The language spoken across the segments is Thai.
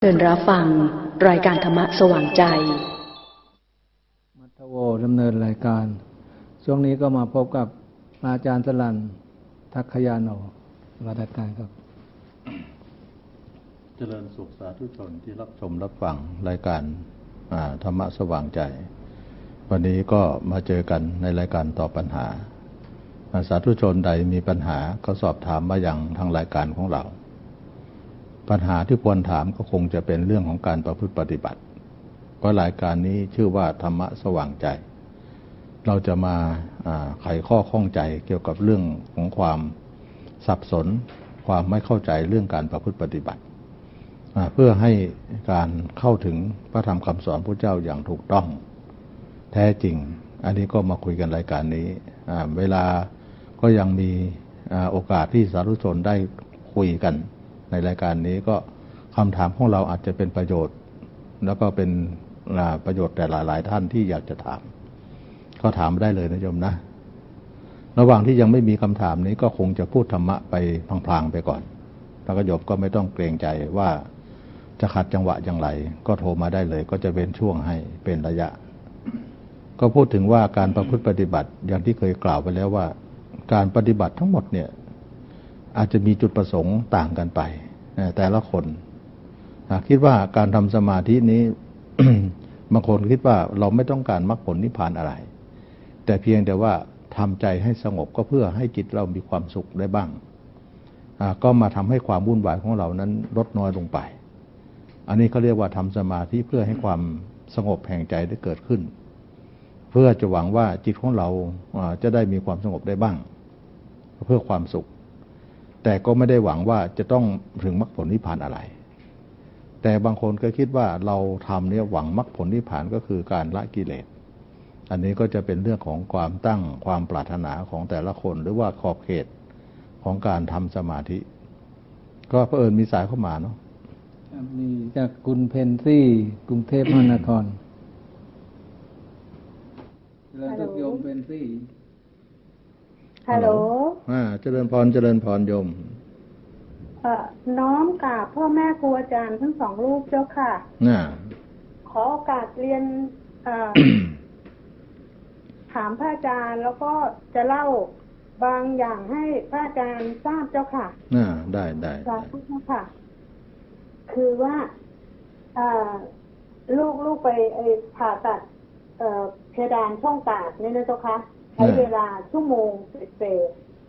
เชิญรับฟังรายการธรรมะสว่างใจมัทโวดำเนินรายการช่วงนี้ก็มาพบกับอาจารย์สลันทักขยานโนมาดัดการครับเจริญสุขสาธุชนที่รับชมรับฟังรายการธรรมะสว่างใจวันนี้ก็มาเจอกันในรายการตอบปัญหาสาธุชนใดมีปัญหาก็สอบถามมาอย่างทางรายการของเราปัญหาที่ควรถามก็คงจะเป็นเรื่องของการประพฤติปฏิบัติเพราะรายการนี้ชื่อว่าธรรมะสว่างใจเราจะมาไขข้อข้องใจเกี่ยวกับเรื่องของความสับสนความไม่เข้าใจเรื่องการประพฤติปฏิบัติเพื่อให้การเข้าถึงพระธรรมคำสอนพระเจ้าอย่างถูกต้องแท้จริงอันนี้ก็มาคุยกันรายการนี้เวลาก็ยังมีโอกาสที่สาธุชนได้คุยกันในรายการนี้ก็คำถามของเราอาจจะเป็นประโยชน์แล้วก็เป็นประโยชน์แต่หลายท่านที่อยากจะถามก็ถามได้เลยนะโยมนะระหว่างที่ยังไม่มีคำถามนี้ก็คงจะพูดธรรมะไปพลางๆไปก่อนแล้วก็โยมก็ไม่ต้องเกรงใจว่าจะขัดจังหวะอย่างไรก็โทรมาได้เลยก็จะเป็นช่วงให้เป็นระยะก็พูดถึงว่าการประพฤติปฏิบัติอย่างที่เคยกล่าวไปแล้วว่าการปฏิบัติทั้งหมดเนี่ยอาจจะมีจุดประสงค์ต่างกันไปแต่ละคนคิดว่าการทำสมาธินี้ บางคนคิดว่าเราไม่ต้องการมรรคผลนิพพานอะไรแต่เพียงแต่ว่าทำใจให้สงบก็เพื่อให้จิตเรามีความสุขได้บ้างก็มาทำให้ความวุ่นวายของเรานั้นลดน้อยลงไปอันนี้เขาเรียกว่าทำสมาธิเพื่อให้ความสงบแห่งใจได้เกิดขึ้นเพื่อจะหวังว่าจิตของเราจะได้มีความสงบได้บ้างเพื่อความสุขแต่ก็ไม่ได้หวังว่าจะต้องถึงมรรคผลนิพพานอะไรแต่บางคนก็คิดว่าเราทำเนี่ยหวังมรรคผลนิพพานก็คือการละกิเลสอันนี้ก็จะเป็นเรื่องของความตั้งความปรารถนาของแต่ละคนหรือว่าขอบเขตของการทำสมาธิก็เผอิญมีสายเข้ามาเนาะมีจากคุณเพนซี่กรุงเทพมหานครแล้วก็โยมเพนซี่ฮัลโหลเจริญพรเจริญพรโยมน้อมกราบพ่อแม่ครูอาจารย์ทั้งสองรูปเจ้าค่ะขอโอกาสเรียน ถามพระอาจารย์แล้วก็จะเล่าบางอย่างให้พระอาจารย์ทราบเจ้าค่ะได้สาธุเจ้าค่ะคือว่าลูกไปผ่าตัดเพดานช่องปากเนี่ยนะเจ้าค่ะใช้เวลาชั่วโมงเศษ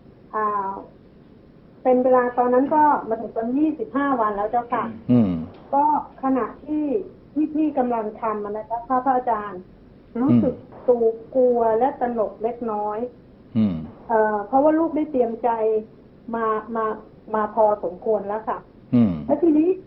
เป็นเวลาตอนนั้นก็มาถึงตอน25 วันแล้วเจ้าค่ะก็ขณะที่พี่กำลังทำนะคะพระอาจารย์รู้สึกตูกลัวและตระหนกเล็กน้อยเพราะว่าลูกได้เตรียมใจมาพอสมควรแล้วค่ะแล้วทีนี้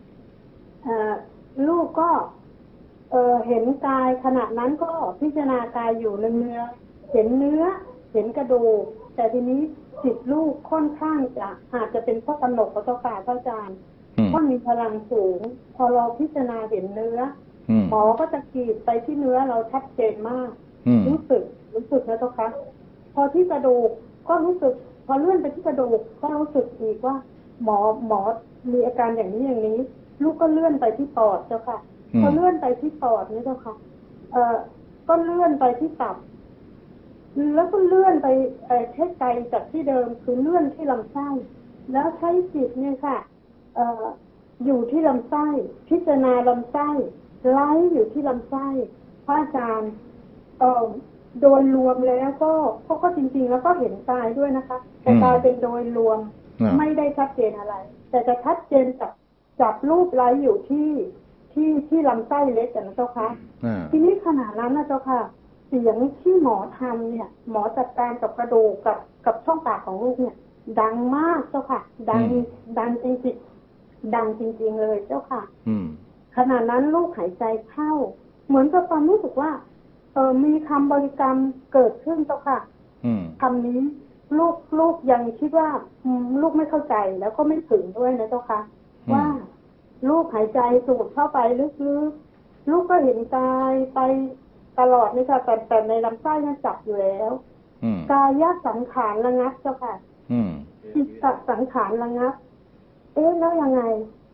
ลูกก็เห็นกายขณะนั้นก็พิจารณากายอยู่เนื้อเห็นเนื้อเห็นกระดูกแต่ทีนี้จิตลูกค่อนข้างจะอาจจะเป็นเพราะตระหนกกับตัวกายพระอาจารย์เพราะมีพลังสูงพอเราพิจารณาเห็นเนื้อหมอก็จะกรีดไปที่เนื้อเราชัดเจนมากรู้สึกนะเจ้าคะพอที่กระดูกก็รู้สึกพอเลื่อนไปที่กระดูกก็รู้สึกอีกว่าหมอมีอาการอย่างนี้ลูกก็เลื่อนไปที่ปอดเจ้าค่ะพอเลื่อนไปที่ปอดนี่เจ้าค่ะก็เลื่อนไปที่ตับแล้วก็เลื่อนไปใช้ไกลจากที่เดิมคือเลื่อนที่ลำไส้แล้วใช้จิตเนี่ยค่ะอยู่ที่ลำไส้พิจารณาลำไส้ไล่อยู่ที่ลำไส้พระอาจารย์โดยรวมแล้วก็จริงๆแล้วก็เห็นกายด้วยนะคะแต่กายเป็นโดยรวมไม่ได้ชัดเจนอะไรแต่จะชัดเจนจับรูปไล่อยู่ที่ลำไส้เล็กนะเจ้าค่ะทีนี้ขณะนั้นนะเจ้าค่ะเสียงที่หมอทำเนี่ยหมอจัดการกับกระดูกกับช่องปากของลูกเนี่ยดังมากเจ้าค่ะดังจริงๆดังจริงๆเลยเจ้าค่ะขณะนั้นลูกหายใจเข้าเหมือนกับความรู้สึกว่ามีคำบริกรรมเกิดขึ้นเจ้าค่ะคำนี้ลูกยังคิดว่าลูกไม่เข้าใจแล้วก็ไม่ถึงด้วยนะเจ้าค่ะว่าลูกหายใจสูดเข้าไปลึกๆลูกก็เห็นกายไปตลอดนี่ค่ะแต่ในลำไส้นั้นจับอยู่แล้วกายสังขารระงับเจ้าค่ะจิตสังขารระงับแล้วยังไง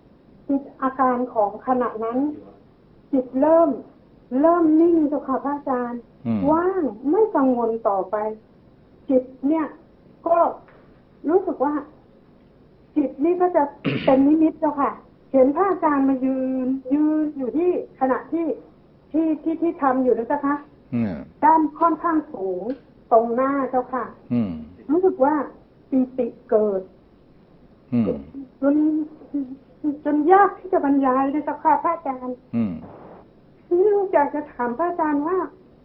จิตอาการของขณะนั้น จิตเริ่มนิ่งเจ้าค่ะพระอาจารย์ว่างไม่กังวลต่อไป จิตเนี่ยก็รู้สึกว่า จิตนี่ก็จะ เป็นนิมิตเจ้าค่ะ เห็นพระอาจารย์มายืนอยู่ที่ขณะที่ทำอยู่นะเจ้าค่ะด้านค่อนข้างสูงตรงหน้าเจ้าค่ะรู้สึกว่าปีติเกิดจนยากที่จะบรรยายเลยเจ้าค่ะพระอาจารย์ที่ลูกอยากจะถามพระอาจารย์ว่า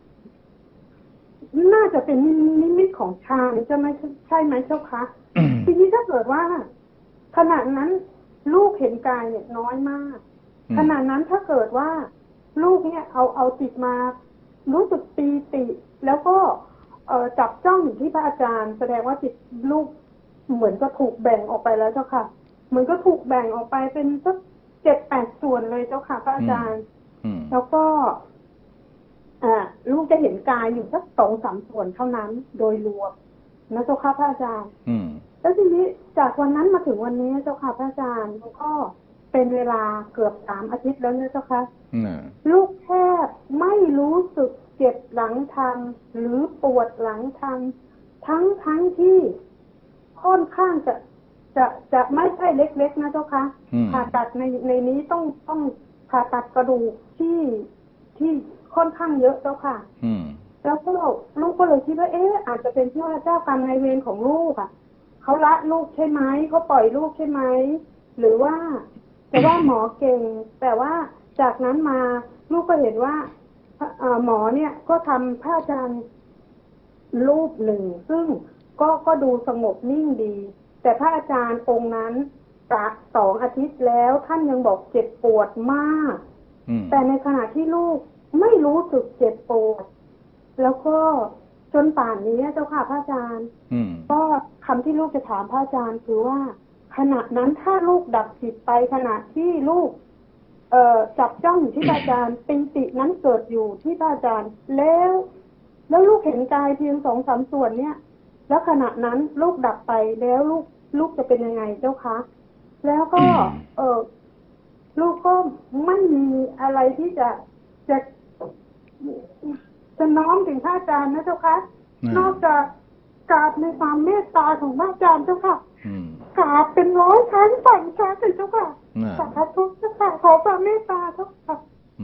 น่าจะเป็นนิมิตของฌานจะไม่ใช่ไหมเจ้าคะทีนี้ถ้าเกิดว่าขณะนั้นลูกเห็นกายเนี่ยน้อยมากขณะนั้นถ้าเกิดว่าลูกเนี่ยเอาจิตมารู้สึกปีติแล้วก็จับจ้องอยู่ที่พระอาจารย์แสดงว่าจิตลูกเหมือนก็ถูกแบ่งออกไปแล้วเจ้าค่ะเหมือนก็ถูกแบ่งออกไปเป็นสัก7-8 ส่วนเลยเจ้าค่ะพระอาจารย์แล้วก็ลูกจะเห็นกายอยู่สัก2-3 ส่วนเท่านั้นโดยรวมนะเจ้าค่ะพระอาจารย์แล้วทีนี้จากวันนั้นมาถึงวันนี้เจ้าค่ะพระอาจารย์ก็เป็นเวลาเกือบ3 อาทิตย์แล้วเนี่ยเจ้าค่ะลูกแทบไม่รู้สึกเจ็บหลังทำหรือปวดหลังทำทั้งที่ค่อนข้างจะไม่ใช่เล็กๆนะเจ้าค่ะผ่าตัดในนี้ต้องผ่าตัดกระดูกที่ค่อนข้างเยอะเจ้าค่ะแล้วก็ลูกก็เลยคิดว่าอาจจะเป็นที่ว่าเจ้ากรรมนายเวรของลูกเขาละลูกใช่ไหมเขาปล่อยลูกใช่ไหมหรือว่าแต่ว่าหมอเก่งแต่ว่าจากนั้นมาลูกก็เห็นว่าหมอเนี่ยก็ทำพระอาจารย์รูปหนึ่งซึ่งก็ดูสงบนิ่งดีแต่พระอาจารย์องค์นั้นจาก2 อาทิตย์แล้วท่านยังบอกเจ็บปวดมากแต่ในขณะที่ลูกไม่รู้สึกเจ็บปวดแล้วก็จนป่านนี้เจ้าค่ะพระอาจารย์ก็คำที่ลูกจะถามพระอาจารย์คือว่าขณะนั้นถ้าลูกดับจิตไปขณะที่ลูกจับจ้องอยู่ที่พระอาจารย์ปิตินั้นเกิดอยู่ที่พระอาจารย์แล้วลูกเห็นกายเพียง2-3 ส่วนเนี่ยแล้วขณะนั้นลูกดับไปแล้วลูกจะเป็นยังไงเจ้าคะแล้วก็ลูกก็ไม่มีอะไรที่จะน้อมถึงพระอาจารย์นะเจ้าคะนอกจากกราบในความเมตตาของพระอาจารย์เจ้าค่ะกราบเป็น100 ครั้งฝันช้าเลยเจ้าค่ะสาธุเจ้าค่ะขอความเมตตาเจ้าค่ะ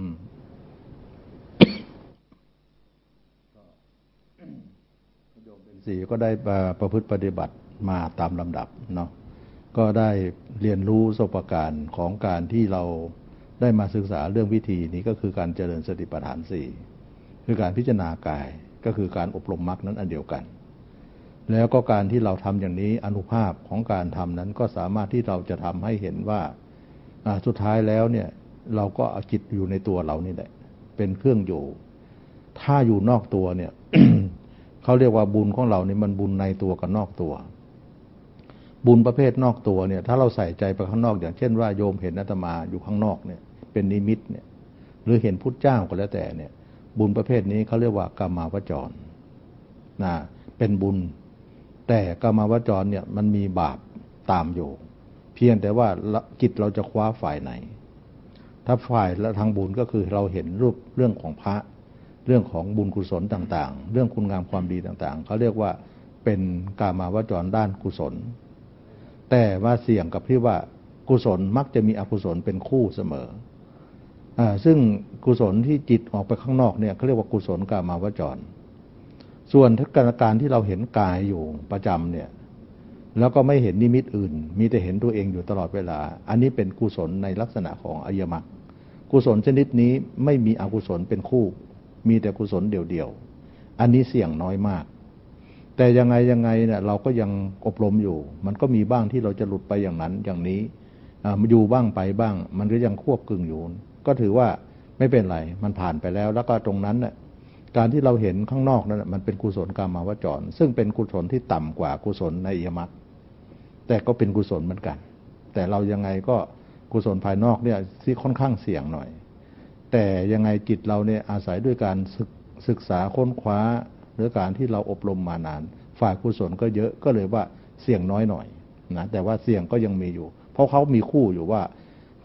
โยมเป็นศรีก็ได้ประพฤติปฏิบัติมาตามลำดับเนาะก็ได้เรียนรู้ประสบการณ์ของการที่เราได้มาศึกษาเรื่องวิธีนี้ก็คือการเจริญสติปัฏฐาน 4คือการพิจารณากายก็คือการอบรมมรรคนั้นอันเดียวกันแล้วก็การที่เราทำอย่างนี้อานุภาพของการทำนั้นก็สามารถที่เราจะทำให้เห็นว่าสุดท้ายแล้วเนี่ยเราก็เอาจิตอยู่ในตัวเรานี่แหละเป็นเครื่องอยู่ถ้าอยู่นอกตัวเนี่ย เขาเรียกว่าบุญของเราเนี่ยมันบุญในตัวกับนอกตัวบุญประเภทนอกตัวเนี่ยถ้าเราใส่ใจไปข้างนอกอย่างเช่นว่าโยมเห็นอาตมาอยู่ข้างนอกเนี่ยเป็นนิมิตเนี่ยหรือเห็นพุทธเจ้าก็แล้วแต่เนี่ยบุญประเภทนี้เขาเรียกว่ากามาวจรนะเป็นบุญแต่กามาวจรเนี่ยมันมีบาปตามอยู่เพียงแต่ว่าจิตเราจะคว้าฝ่ายไหนถ้าฝ่ายและทางบุญก็คือเราเห็นรูปเรื่องของพระเรื่องของบุญกุศลต่างๆเรื่องคุณงามความดีต่างๆเขาเรียกว่าเป็นกามาวจรด้านกุศลแต่ว่าเสี่ยงกับที่ว่ากุศลมักจะมีอกุศลเป็นคู่เสมอซึ่งกุศลที่จิตออกไปข้างนอกเนี่ยเขาเรียกว่ากุศลกามาวจรส่วนการที่เราเห็นกายอยู่ประจำเนี่ยแล้วก็ไม่เห็นนิมิตอื่นมีแต่เห็นตัวเองอยู่ตลอดเวลาอันนี้เป็นกุศลในลักษณะของอริยมรรคกุศลชนิดนี้ไม่มีอกุศลเป็นคู่มีแต่กุศลเดี่ยวๆอันนี้เสี่ยงน้อยมากแต่ยังไงเนี่ยเราก็ยังอบรมอยู่มันก็มีบ้างที่เราจะหลุดไปอย่างนั้นอย่างนี้อยู่บ้างไปบ้างมันก็ยังควบกึ่งอยู่ก็ถือว่าไม่เป็นไรมันผ่านไปแล้วแล้วก็ตรงนั้นน่ะการที่เราเห็นข้างนอกนั้นมันเป็นกุศลกามาวจรซึ่งเป็นกุศลที่ต่ำกว่ากุศลในอริยมรรคแต่ก็เป็นกุศลเหมือนกันแต่เรายังไงก็กุศลภายนอกเนี่ยที่ค่อนข้างเสี่ยงหน่อยแต่ยังไงจิตเราเนี่ยอาศัยด้วยการศึกษาค้นคว้าหรือการที่เราอบรมมานานฝ่ายกุศลก็เยอะก็เลยว่าเสี่ยงน้อยหน่อยนะแต่ว่าเสี่ยงก็ยังมีอยู่เพราะเขามีคู่อยู่ว่า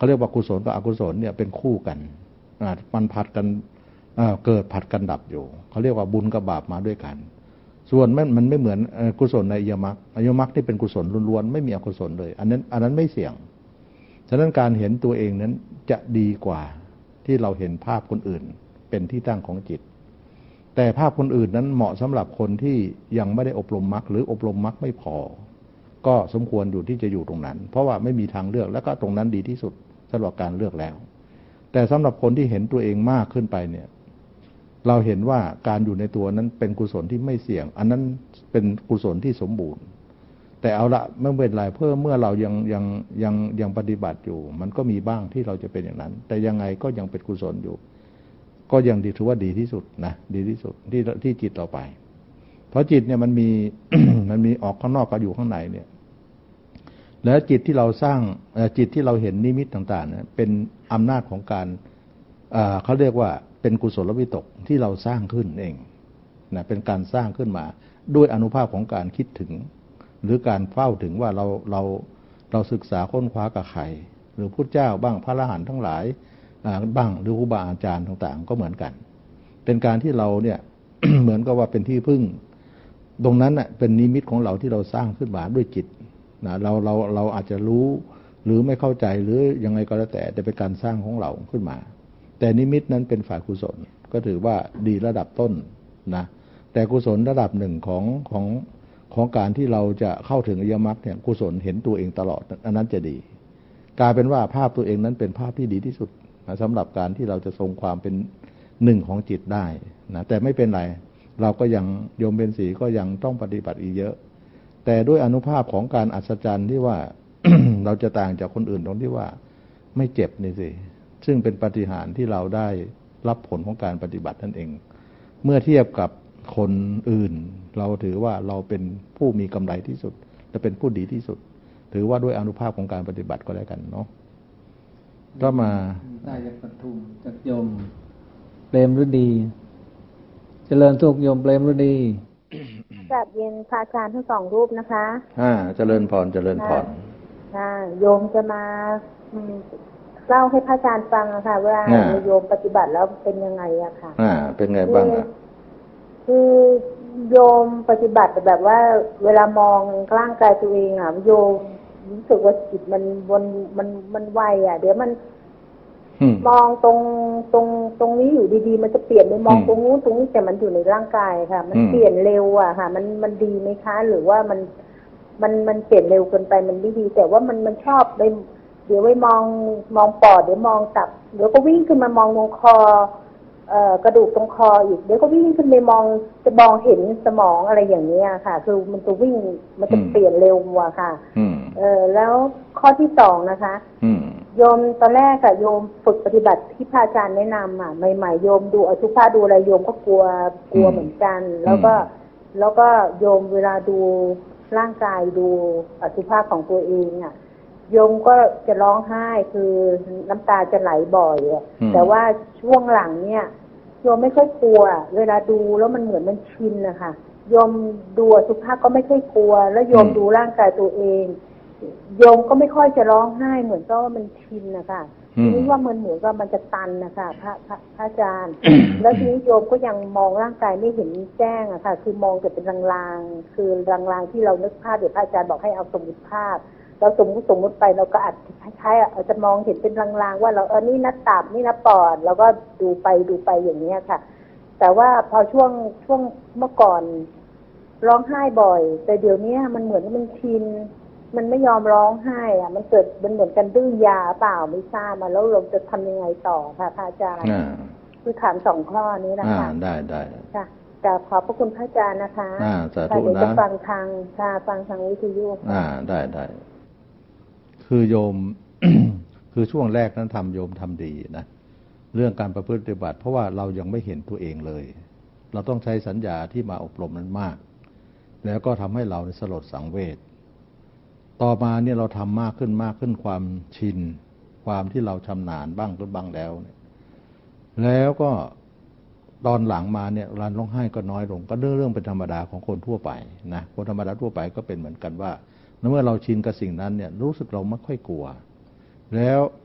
เขาเรียกว่ากุศลกับอกุศลเนี่ยเป็นคู่กันมันผัดกันเกิดผัดกันดับอยู่เขาเรียกว่าบุญกับบาปมาด้วยกันส่วนมันไม่เหมือนกุศลในอริยมรรคอริยมรรคที่เป็นกุศลล้วนๆไม่มีอกุศลเลยอันนั้นไม่เสี่ยงฉะนั้นการเห็นตัวเองนั้นจะดีกว่าที่เราเห็นภาพคนอื่นเป็นที่ตั้งของจิตแต่ภาพคนอื่นนั้นเหมาะสำหรับคนที่ยังไม่ได้อบรมมรรคหรืออบรมมรรคไม่พอก็สมควรอยู่ที่จะอยู่ตรงนั้นเพราะว่าไม่มีทางเลือกแล้วก็ตรงนั้นดีที่สุดสำหรับการเลือกแล้วแต่สำหรับคนที่เห็นตัวเองมากขึ้นไปเนี่ยเราเห็นว่าการอยู่ในตัวนั้นเป็นกุศลที่ไม่เสี่ยงอันนั้นเป็นกุศลที่สมบูรณ์แต่เอาละไม่เป็นไรเมื่อเรายังปฏิบัติอยู่มันก็มีบ้างที่เราจะเป็นอย่างนั้นแต่ยังไงก็ยังเป็นกุศลอยู่ก็ยังถือว่าดีที่สุดนะดีที่สุดที่จิตเราไปเพราะจิตเนี่ยมันมี มันมีออกข้างนอกกับอยู่ข้างในเนี่ยแล้วจิตที่เราสร้างจิตที่เราเห็นนิมิตต่างๆเนี่ยเป็นอำนาจของการเขาเรียกว่าเป็นกุศลวิตกที่เราสร้างขึ้นเองนะเป็นการสร้างขึ้นมาด้วยอานุภาพของการคิดถึงหรือการเฝ้าถึงว่าเราศึกษาค้นคว้ากับใครหรือพุทธเจ้าบ้างพระอรหันต์ทั้งหลายบ้างหรือครูบาอาจารย์ต่างๆก็เหมือนกันเป็นการที่เราเนี่ย เหมือนกับว่าเป็นที่พึ่งตรงนั้นน่ะเป็นนิมิตของเราที่เราสร้างขึ้นมาด้วยจิตนะเราอาจจะรู้หรือไม่เข้าใจหรือยังไงก็แล้วแต่เป็นการสร้างของเราขึ้นมาแต่นิมิตนั้นเป็นฝ่ายกุศลก็ถือว่าดีระดับต้นนะแต่กุศลระดับหนึ่งของการที่เราจะเข้าถึงอริยมรรคเนี่ยกุศลเห็นตัวเองตลอดอันนั้นจะดีกลายเป็นว่าภาพตัวเองนั้นเป็นภาพที่ดีที่สุดนะสำหรับการที่เราจะทรงความเป็นหนึ่งของจิตได้นะแต่ไม่เป็นไรเราก็ยังโยมเป็นสีก็ยังต้องปฏิบัติอีกเยอะแต่ด้วยอานุภาพของการอัศจรรย์ที่ว่า เราจะต่างจากคนอื่นตรงที่ว่าไม่เจ็บนี่สิซึ่งเป็นปาฏิหาริย์ที่เราได้รับผลของการปฏิบัตินั่นเองเมื่อเทียบกับคนอื่นเราถือว่าเราเป็นผู้มีกำไรที่สุดและเป็นผู้ดีที่สุดถือว่าด้วยอานุภาพของการปฏิบัติก็แล้วกันเนาะก็มาได้จากปทุมจากโยมเปรมฤดีเจริญสุขโยมเปรมฤดีกราบเรียนพระอาจารย์ทั้งสองรูปนะคะเจริญพรเจริญพรโยมจะมาเล่าให้พระอาจารย์ฟังค่ะว่าโยมปฏิบัติแล้วเป็นยังไงอะค่ะเป็นไงบ้างคือโยมปฏิบัติแบบว่าเวลามองร่างกายตัวเองอะโยมรู้สึกว่าจิตมันไวอะเดี๋ยวมันมองตรงนี้อยู่ดีๆมันจะเปลี่ยนไปมองตรงนู้นตรงนี้แต่มันอยู่ในร่างกายค่ะมันเปลี่ยนเร็วอะค่ะมันดีไหมคะหรือว่ามันเปลี่ยนเร็วเกินไปมันไม่ดีแต่ว่ามันชอบไปเดี๋ยวไปมองปอดเดี๋ยวมองตับเดี๋ยวก็วิ่งขึ้นมามองตรงคอกระดูกตรงคออีกเดี๋ยวก็วิ่งขึ้นไปจะมองเห็นสมองอะไรอย่างนี้ค่ะคือมันจะวิ่งมันจะเปลี่ยนเร็วอะค่ะแล้วข้อที่สองนะคะโยมตอนแรกอะโยมฝึกปฏิบัติที่พระอาจารย์แนะนำอะใหม่ๆโยมดูอสุภะดูอะไรโยมก็กลัวเหมือนกันแล้วก็โยมเวลาดูร่างกายดูอสุภะของตัวเองอะโยมก็จะร้องไห้คือน้ำตาจะไหลบ่อยแต่ว่าช่วงหลังเนี่ยโยมไม่ค่อยกลัวเวลาดูแล้วมันเหมือนมันชินนะคะโยมดูอสุภะก็ไม่ค่อยกลัวแล้วโยมดูร่างกายตัวเองโยมก็ไม่ค่อยจะร้องไห้เหมือนก็ว่ามันชินนะคะทีนี้ว่ามันเหมือนว่ามันจะตันนะคะพระอาจารย์ แล้วทีนี้โยมก็ยังมองร่างกายไม่เห็นแจ้งอะค่ะคือมองแต่เป็นลางๆคือลางๆที่เรานึกภาพเดี๋ยวพระอาจารย์บอกให้เอาสมมติภาพเราสมมติไปเราก็อาจคล้ายๆอาจจะมองเห็นเป็นลางๆว่าเรานี่นัดตับนี่นัดปอดแล้วก็ดูไปอย่างนี้ค่ะแต่ว่าพอช่วงเมื่อก่อนร้องไห้บ่อยแต่เดี๋ยวนี้มันเหมือนมันชินมันไม่ยอมร้องไห้อะมันเกิดมันเหมือนกันดื้อยาเปล่าไม่ทราบมาแล้วเราจะทำยังไงต่อค่ะพระอาจารย์คือถามสองข้อนี้นะคะได้ค่ะจะขอบพระคุณพระอาจารย์นะคะสาธุนะจะฟังทางวิทยุได้คือโยม คือช่วงแรกนั้นโยมทำดีนะเรื่องการประพฤติปฏิบัติเพราะว่าเรายังไม่เห็นตัวเองเลยเราต้องใช้สัญญาที่มาอบรมนั้นมากแล้วก็ทำให้เราสลดสังเวชต่อมาเนี่ยเราทำมากขึ้นความชินความที่เราชำนาญบ้างแล้วเนี่ยแล้วก็ตอนหลังมาเนี่ยการร้องไห้ก็น้อยลงก็เรื่องเป็นธรรมดาของคนทั่วไปนะคนธรรมดาทั่วไปก็เป็นเหมือนกันว่าเมื่อเราชินกับสิ่งนั้นเนี่ยรู้สึกเราไม่ค่อยกลัวแล้ว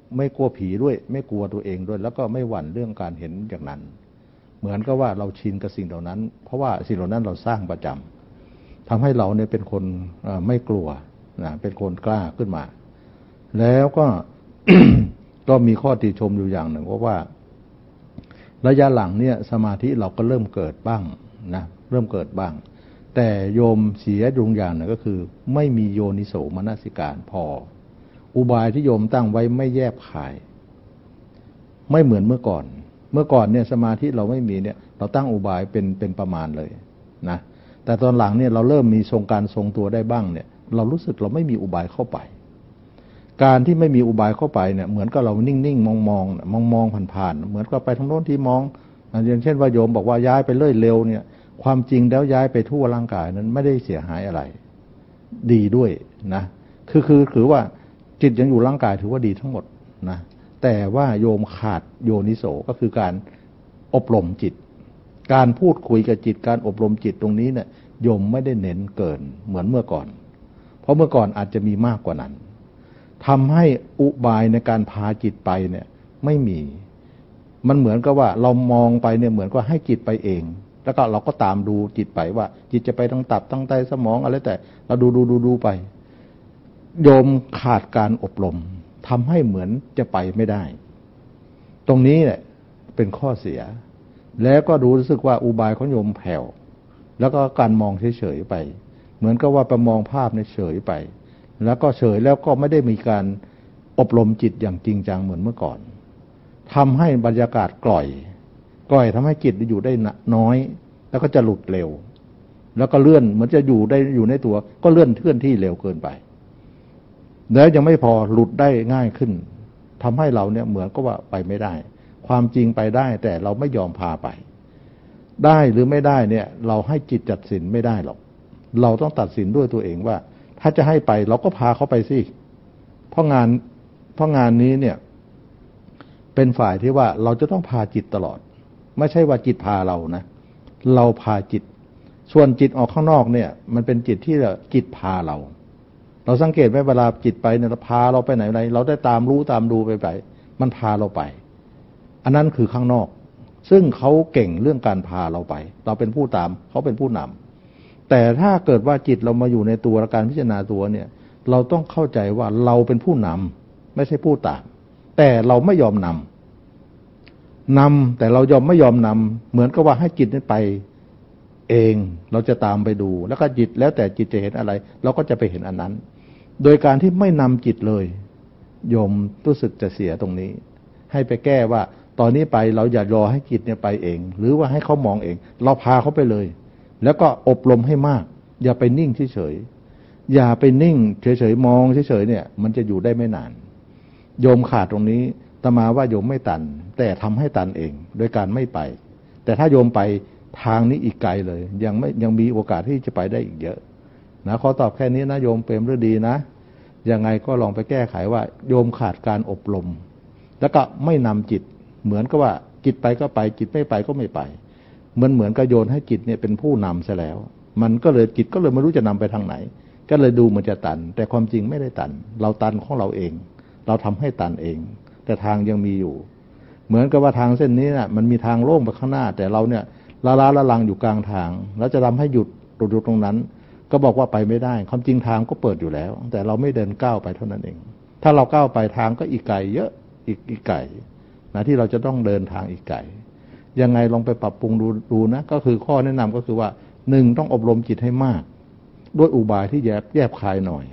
ไม่กลัวผีด้วย ไม่กลัวตัวเองด้วย แล้วก็ไม่หวั่นเรื่องการเห็นอย่างนั้น เหมือนกับว่าเราชินกับสิ่งเหล่านั้น เพราะว่าสิ่งเหล่านั้นเราสร้างประจำทำให้เราเนี่ยเป็นคนไม่กลัวนะเป็นคนกล้าขึ้นมา แล้วก็ ก็มีข้อติชมอยู่อย่างหนึ่งว่าระยะหลังเนี่ยสมาธิเราก็เริ่มเกิดบ้างนะเริ่มเกิดบ้างแต่โยมเสียดวงอย่างหนึ่งก็คือไม่มีโยนิโสมนสิการพออุบายที่โยมตั้งไว้ไม่แยบคายไม่เหมือนเมื่อก่อนเนี่ยสมาธิเราไม่มีเนี่ยเราตั้งอุบายเป็นประมาณเลยนะแต่ตอนหลังเนี่ยเราเริ่มมีทรงการทรงตัวได้บ้างเนี่ยเรารู้สึกเราไม่มีอุบายเข้าไปการที่ไม่มีอุบายเข้าไปเนี่ยเหมือนกับเรานิ่งๆมองผ่านๆเหมือนกับไปทางโน้นที่มองอย่างเช่นว่าโยมบอกว่าย้ายไปเรื่อยเร็วเนี่ยความจริงแล้วย้ายไปทั่วร่างกายนั้นไม่ได้เสียหายอะไรดีด้วยนะคือว่าจิตยังอยู่ร่างกายถือว่าดีทั้งหมดนะแต่ว่าโยมขาดโยนิโสก็คือการอบรมจิตการพูดคุยกับจิตการอบรมจิตตรงนี้เนี่ยโยมไม่ได้เน้นเกินเหมือนเมื่อก่อนเพราะเมื่อก่อนอาจจะมีมากกว่านั้นทำให้อุบายในการพาจิตไปเนี่ยไม่มีมันเหมือนกับว่าเรามองไปเนี่ยเหมือนกับให้จิตไปเองแล้วก็เราก็ตามดูจิตไปว่าจิตจะไปทางตับทางไตสมองอะไรแต่เราดูไปโยมขาดการอบรมทำให้เหมือนจะไปไม่ได้ตรงนี้แหละเป็นข้อเสียแล้วก็รู้สึกว่าอุบายของโยมแผ่วแล้วก็การมองเฉยๆไปเหมือนกับว่าไปมองภาพในเฉยไปแล้วก็เฉยแล้วก็ไม่ได้มีการอบรมจิตอย่างจริงจังเหมือนเมื่อก่อนทำให้บรรยากาศกล่อยทำให้จิตอยู่ได้น้อยแล้วก็จะหลุดเร็วแล้วก็เลื่อนเหมือนจะอยู่ในตัวก็เลื่อนเคลื่อนที่เร็วเกินไปแล้วยังไม่พอหลุดได้ง่ายขึ้นทำให้เราเนี่ยเหมือนก็ว่าไปไม่ได้ความจริงไปได้แต่เราไม่ยอมพาไปได้หรือไม่ได้เนี่ยเราให้จิตตัดสินไม่ได้หรอกเราต้องตัดสินด้วยตัวเองว่าถ้าจะให้ไปเราก็พาเขาไปสิเพราะงานนี้เนี่ยเป็นฝ่ายที่ว่าเราจะต้องพาจิตตลอดไม่ใช่ว่าจิตพาเรานะเราพาจิตส่วนจิตออกข้างนอกเนี่ยมันเป็นจิตที่จิตพาเราสังเกตไหมเวลาจิตไปเนี่ยเราพาเราไปไหนเราได้ตามรู้ตามดูไปมันพาเราไปอันนั้นคือข้างนอกซึ่งเขาเก่งเรื่องการพาเราไปเราเป็นผู้ตามเขาเป็นผู้นำแต่ถ้าเกิดว่าจิตเรามาอยู่ในตัวการพิจารณาตัวเนี่ยเราต้องเข้าใจว่าเราเป็นผู้นำไม่ใช่ผู้ตามแต่เราไม่ยอมนำแต่เราไม่ยอมนำเหมือนกับว่าให้จิตนั้นไปเองเราจะตามไปดูแล้วก็จิตแล้วแต่จิตจะเห็นอะไรเราก็จะไปเห็นอันนั้นโดยการที่ไม่นำจิตเลยโยมรู้สึกจะเสียตรงนี้ให้ไปแก้ว่าตอนนี้ไปเราอย่ารอให้จิตเนี่ยไปเองหรือว่าให้เขามองเองเราพาเขาไปเลยแล้วก็อบรมให้มากอย่าไปนิ่งเฉยๆอย่าไปนิ่งเฉยๆมองเฉยๆเนี่ยมันจะอยู่ได้ไม่นานโยมขาดตรงนี้อาตมาว่าโยมไม่ตันแต่ทำให้ตันเองโดยการไม่ไปแต่ถ้าโยมไปทางนี้อีกไกลเลยยังมีโอกาสที่จะไปได้อีกเยอะนะขอตอบแค่นี้นะโยมเปรมฤดีนะยังไงก็ลองไปแก้ไขว่าโยมขาดการอบรมแล้วก็ไม่นำจิตเหมือนกับว่าจิตไปก็ไปจิตไม่ไปก็ไม่ไปเหมือนกับโยนให้จิตเนี่ยเป็นผู้นำซะแล้วมันก็เลยจิตก็เลยไม่รู้จะนำไปทางไหนก็เลยดูมันจะตันแต่ความจริงไม่ได้ตันเราตันของเราเองเราทำให้ตันเองแต่ทางยังมีอยู่เหมือนกับว่าทางเส้นนี้น่ะมันมีทางโล่งไปข้างหน้าแต่เราเนี่ยละลังอยู่กลางทางแล้วจะทำให้หยุดตรงนั้นก็บอกว่าไปไม่ได้ความจริงทางก็เปิดอยู่แล้วแต่เราไม่เดินก้าวไปเท่านั้นเองถ้าเราก้าวไปทางก็อีกไกลเยอะอีกไกลนะที่เราจะต้องเดินทางอีกไกลยังไงลองไปปรับปรุงดูนะก็คือข้อแนะนำก็คือว่า1ต้องอบรมจิตให้มากด้วยอุบายที่แยบคายหน่อย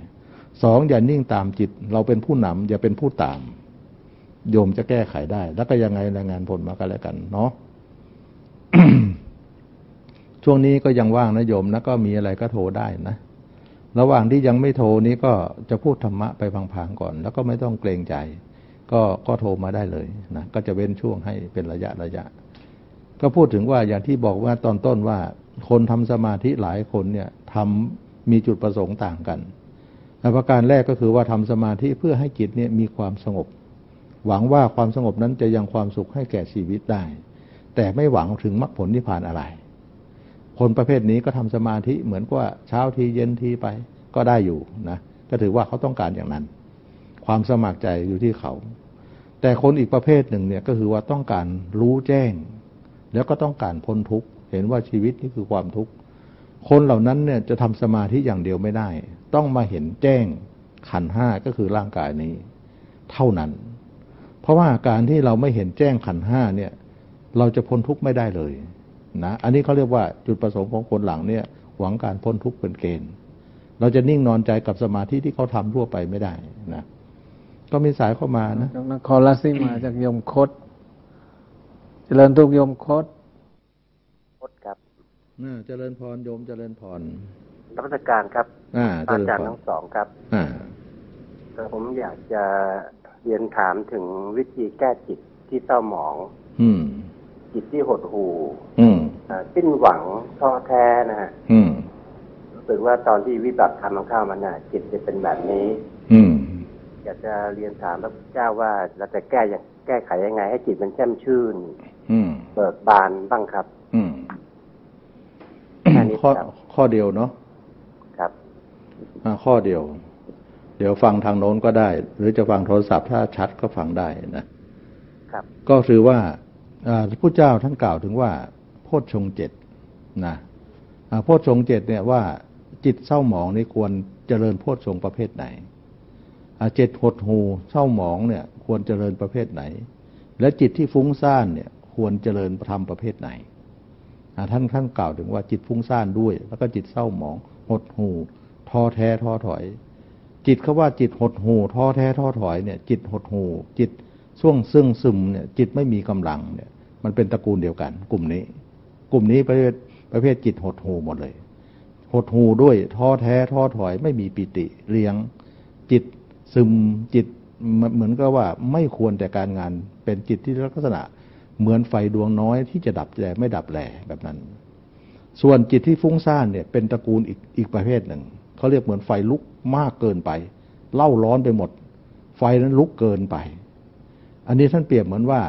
2อย่านิ่งตามจิตเราเป็นผู้นำอย่าเป็นผู้ตามโยมจะแก้ไขได้แล้วก็ยังไงรายงานผลมากันแล้วกันเนาะ ช่วงนี้ก็ยังว่างนะโยมนะก็มีอะไรก็โทรได้นะระหว่างที่ยังไม่โทรนี้ก็จะพูดธรรมะไปพังๆก่อนแล้วก็ไม่ต้องเกรงใจก็โทรมาได้เลยนะก็จะเว้นช่วงให้เป็นระยะก็พูดถึงว่าอย่างที่บอกว่าตอนต้นว่าคนทำสมาธิหลายคนเนี่ยมีจุดประสงค์ต่างกันประการแรกก็คือว่าทำสมาธิเพื่อให้จิตเนี่ยมีความสงบหวังว่าความสงบนั้นจะยังความสุขให้แก่ชีวิตได้แต่ไม่หวังถึงมรรคผลนิพพานอะไรคนประเภทนี้ก็ทำสมาธิเหมือนว่าเช้าทีเย็นทีไปก็ได้อยู่นะก็ถือว่าเขาต้องการอย่างนั้นความสมัครใจอยู่ที่เขาแต่คนอีกประเภทหนึ่งเนี่ยก็คือว่าต้องการรู้แจ้ง แล้วก็ต้องการพ้นทุกข์เห็นว่าชีวิตนี่คือความทุกข์คนเหล่านั้นเนี่ยจะทำสมาธิอย่างเดียวไม่ได้ ต้องมาเห็นแจ้งขันธ์ห้าก็คือร่างกายนี้เท่านั้น เพราะว่าการที่เราไม่เห็นแจ้งขันธ์ห้าเนี่ยเราจะพ้นทุกข์ไม่ได้เลยนะอันนี้เขาเรียกว่าจุดประสงค์ของคนหลังเนี่ยหวังการพ้นทุกข์เป็นเกณฑ์เราจะนิ่งนอนใจกับสมาธิที่เขาทำทั่วไปไม่ได้นะก็มีสายเข้ามานะจากนครราชสีมาจากยมคตเจริญทุกยมคตครับเจริญพรโยมเจริญพรนมัสการครับอาจารย์ทั้งสองครับแต่ผมอยากจะเรียนถามถึงวิธีแก้จิตที่เศร้าหมองจิตที่หดหู่สิ้นหวังท้อแท้นะฮะรู้สึกว่าตอนที่วิบัติธรรมเข้ามาน่ะจิตจะเป็นแบบนี้อยากจะเรียนถามพระพุทธเจ้าว่าเราจะแก้ไขยังไงให้จิตมันแช่มชื่นเบิกบานบ้างครับข้อเดียวเนาะครับข้อเดียวเดี๋ยวฟังทางโน้นก็ได้ หรือจะฟังโทรศัพท์ถ้าชัดก็ฟังได้นะครับก็คือว่าพระพุทธเจ้าท่านกล่าวถึงว่าโพชฌงค์เจ็ดนะโพชฌงค์เจ็ดเนี่ยว่าจิตเศร้าหมองนี่ควรเจริญโพชฌงค์ประเภทไหนจิตหดหู่เศร้าหมองเนี่ยควรเจริญประเภทไหนและจิตที่ฟุ้งซ่านเนี่ยควรเจริญธรรมประเภทไหนท่านกล่าวถึงว่าจิตฟุ้งซ่านด้วยแล้วก็จิตเศร้าหมองหดหู่ท้อแท้ท้อถอยจิตเขาว่าจิตหดหู่ท้อแท้ท้อถอยเนี่ยจิตหดหู่จิตช่วงซึมเนี่ยจิตไม่มีกำลังเนี่ยมันเป็นตระกูลเดียวกันกลุ่มนี้ประเภทจิตหดหู่หมดเลยหดหู่ด้วยท้อแท้ท้อถอยไม่มีปิติเลี้ยงจิตซึมจิตเหมือนกับว่าไม่ควรแต่การงานเป็นจิตที่ลักษณะเหมือนไฟดวงน้อยที่จะดับแต่ไม่ดับแหล่แบบนั้นส่วนจิตที่ฟุ้งซ่านเนี่ยเป็นตระกูลอีกประเภทหนึ่งเขาเรียกเหมือนไฟลุกมากเกินไปเล่าร้อนไปหมดไฟนั้นลุกเกินไปอันนี้ท่านเปรียบเหมือนว่า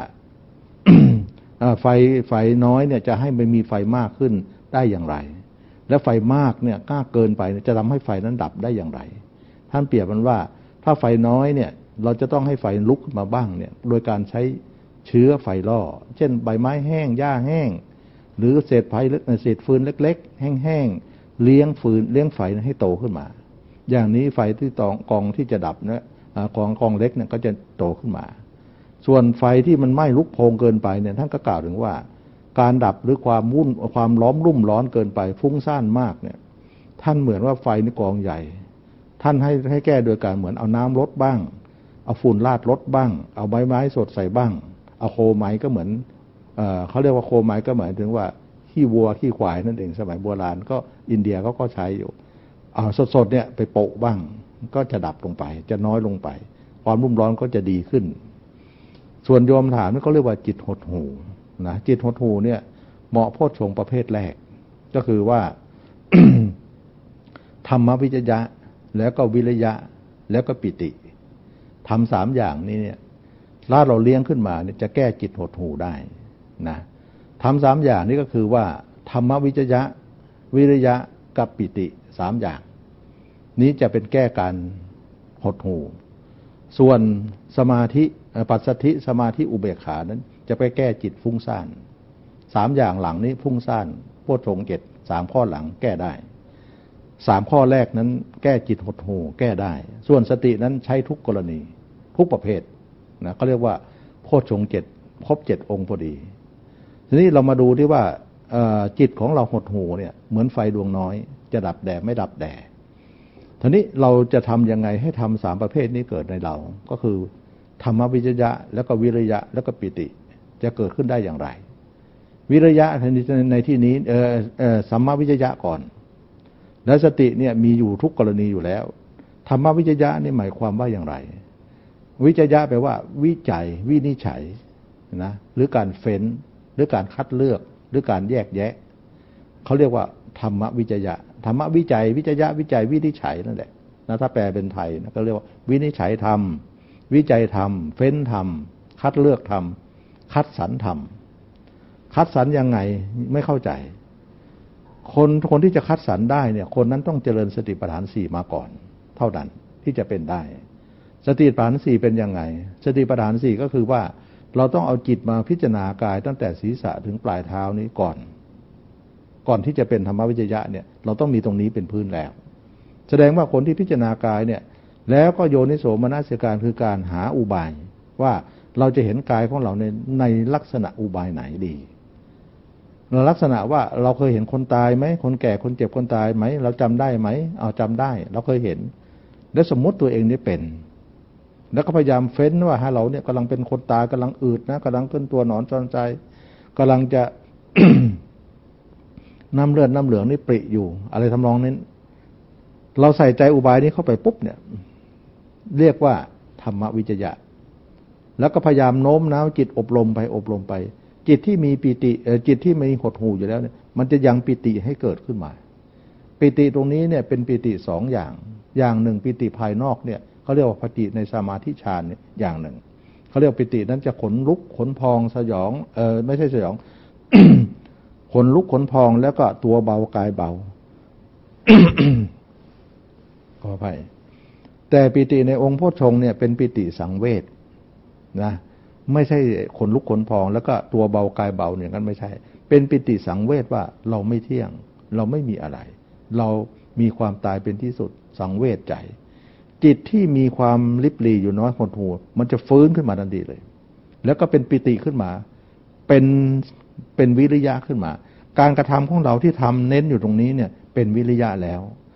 ไฟน้อยเนี่ยจะให้มันมีไฟมากขึ้นได้อย่างไรและไฟมากเนี่ยกล้าเกินไปจะทำให้ไฟนั้นดับได้อย่างไรท่านเปรียบมันว่าถ้าไฟน้อยเนี่ยเราจะต้องให้ไฟลุกขึ้นมาบ้างเนี่ยโดยการใช้เชื้อไฟล่อเช่นใบไม้แห้งหญ้าแห้งหรือเศษฟืนเล็กๆแห้งๆเลี้ยงไฟให้โตขึ้นมาอย่างนี้ไฟที่กองที่จะดับนะกองเล็กเนี่ยก็จะโตขึ้นมาส่วนไฟที่มันไหม้ลุกโพงเกินไปเนี่ยท่านก็กล่าวถึงว่าการดับหรือความล้อมรุ่มร้อนเกินไปฟุ้งซ่านมากเนี่ยท่านเหมือนว่าไฟในกองใหญ่ท่านให้แก้โดยการเหมือนเอาน้ำลดบ้างเอาฝุ่นลาดลดบ้างเอาใบไม้สดใส่บ้างเอาโคไม้ก็เหมือนเขาเรียกว่าโคไม้ก็หมายถึงว่าขี้วัวขี้ควายนั่นเองสมัยโบราณก็อินเดียก็ใช้อยู่สดเนี่ยไปโปะบ้างก็จะดับลงไปจะน้อยลงไปความรุ่มร้อนก็จะดีขึ้นส่วนโยมถามนี่เขาเรียกว่าจิตหดหู่นะจิตหดหู่เนี่ยเหมาะโพชฌงค์ประเภทแรกก็คือว่า ธรรมวิจยะแล้วก็วิริยะแล้วก็ปิติทำ3อย่างนี้เนี่ยถ้าเราเลี้ยงขึ้นมาเนี่ยจะแก้จิตหดหู่ได้นะทำ3อย่างนี้ก็คือว่าธรรมวิจยะวิริยะกับปิติ3อย่างนี้จะเป็นแก้การหดหู่ส่วนสมาธิปัสสัทธิสมาธิอุเบกขานั้นจะไปแก้จิตฟุ้งซ่าน3อย่างหลังนี้ฟุ้งซ่านโพชฌงค์เจ็ด3ข้อหลังแก้ได้3ข้อแรกนั้นแก้จิตหดหู่แก้ได้ส่วนสตินั้นใช้ทุกกรณีทุกประเภทนะเขาเรียกว่าโพชฌงค์เจ็ดครบ7องค์พอดีทีนี้เรามาดูที่ว่าจิตของเราหดหู่เนี่ยเหมือนไฟดวงน้อยจะดับแด่ไม่ดับแด่ทีนี้เราจะทำยังไงให้ทำ3ประเภทนี้เกิดในเราก็คือธรรมวิจยะแล้วก็วิริยะแล้วก็ปิติจะเกิดขึ้นได้อย่างไรวิริยะในที่นี้สัมมาวิจยะก่อนและสติเนี่ยมีอยู่ทุกกรณีอยู่แล้วธรรมวิจยะนี่หมายความว่าอย่างไรวิจยะแปลว่าวิจัยวินิจฉัยนะหรือการเฟ้นหรือการคัดเลือกหรือการแยกแยะเขาเรียกว่าธรรมวิจยะธรรมวิจัยวิจยะวิจัยวินิจฉัยนั่นแหละนะถ้าแปลเป็นไทยนะก็เรียกว่าวินิจฉัยธรรมวิจัยธรรมเฟ้นธรรมคัดเลือกธรรมคัดสรรธรรมคัดสรรยังไงไม่เข้าใจคนที่จะคัดสรรได้เนี่ยคนนั้นต้องเจริญสติปัฏฐาน4มาก่อนเท่านั้นที่จะเป็นได้สติปัฏฐานสี่เป็นยังไงสติปัฏฐานสี่ก็คือว่าเราต้องเอาจิตมาพิจารณากายตั้งแต่ศีรษะถึงปลายเท้านี้ก่อนที่จะเป็นธรรมวิจยะเนี่ยเราต้องมีตรงนี้เป็นพื้นแล้วแสดงว่าคนที่พิจารณากายเนี่ยแล้วก็โยนิโสมนสิการคือการหาอุบายว่าเราจะเห็นกายของเราในลักษณะอุบายไหนดีลักษณะว่าเราเคยเห็นคนตายไหมคนแก่คนเจ็บคนตายไหมเราจำได้ไหมเอาจำได้เราเคยเห็นแล้วสมมติตัวเองนี่เป็นแล้วก็พยายามเฟ้นว่าเราเนี่ยกำลังเป็นคนตายกำลังอืดนะกำลังเป็นตัวหนอนจอนใจกำลังจะ น้ำเลือดน้ำเหลืองนี่ปริอยู่อะไรทำนองนั้นเราใส่ใจอุบายนี้เข้าไปปุ๊บเนี่ยเรียกว่าธรรมวิจยะแล้วก็พยายามโน้มน้าวจิตอบรมไปจิตที่มีปิติจิตที่มีหดหู่อยู่แล้วเนี่ยมันจะยังปิติให้เกิดขึ้นมาปิติตรงนี้เนี่ยเป็นปิติสองอย่างหนึ่งปิติภายนอกเนี่ยเขาเรียกว่าปิติในสมาธิฌานเนี่ยอย่างหนึ่งเขาเรียกปิตินั้นจะขนลุกขนพองสยองไม่ใช่สยอง ขนลุกขนพองแล้วก็ตัวเบากายเบา ขออภัยแต่ปิติในองค์โพชฌงค์เนี่ยเป็นปิติสังเวชนะไม่ใช่ขนลุกขนพองแล้วก็ตัวเบากายเบาอย่างนั้นไม่ใช่เป็นปิติสังเวชว่าเราไม่เที่ยงเราไม่มีอะไรเรามีความตายเป็นที่สุดสังเวชใจจิตที่มีความลิบหลี่อยู่น้อยหดหู่มันจะฟื้นขึ้นมาทันทีเลยแล้วก็เป็นปิติขึ้นมาเป็นวิริยะขึ้นมาการกระทำของเราที่ทำเน้นอยู่ตรงนี้เนี่ยเป็นวิริยะแล้ว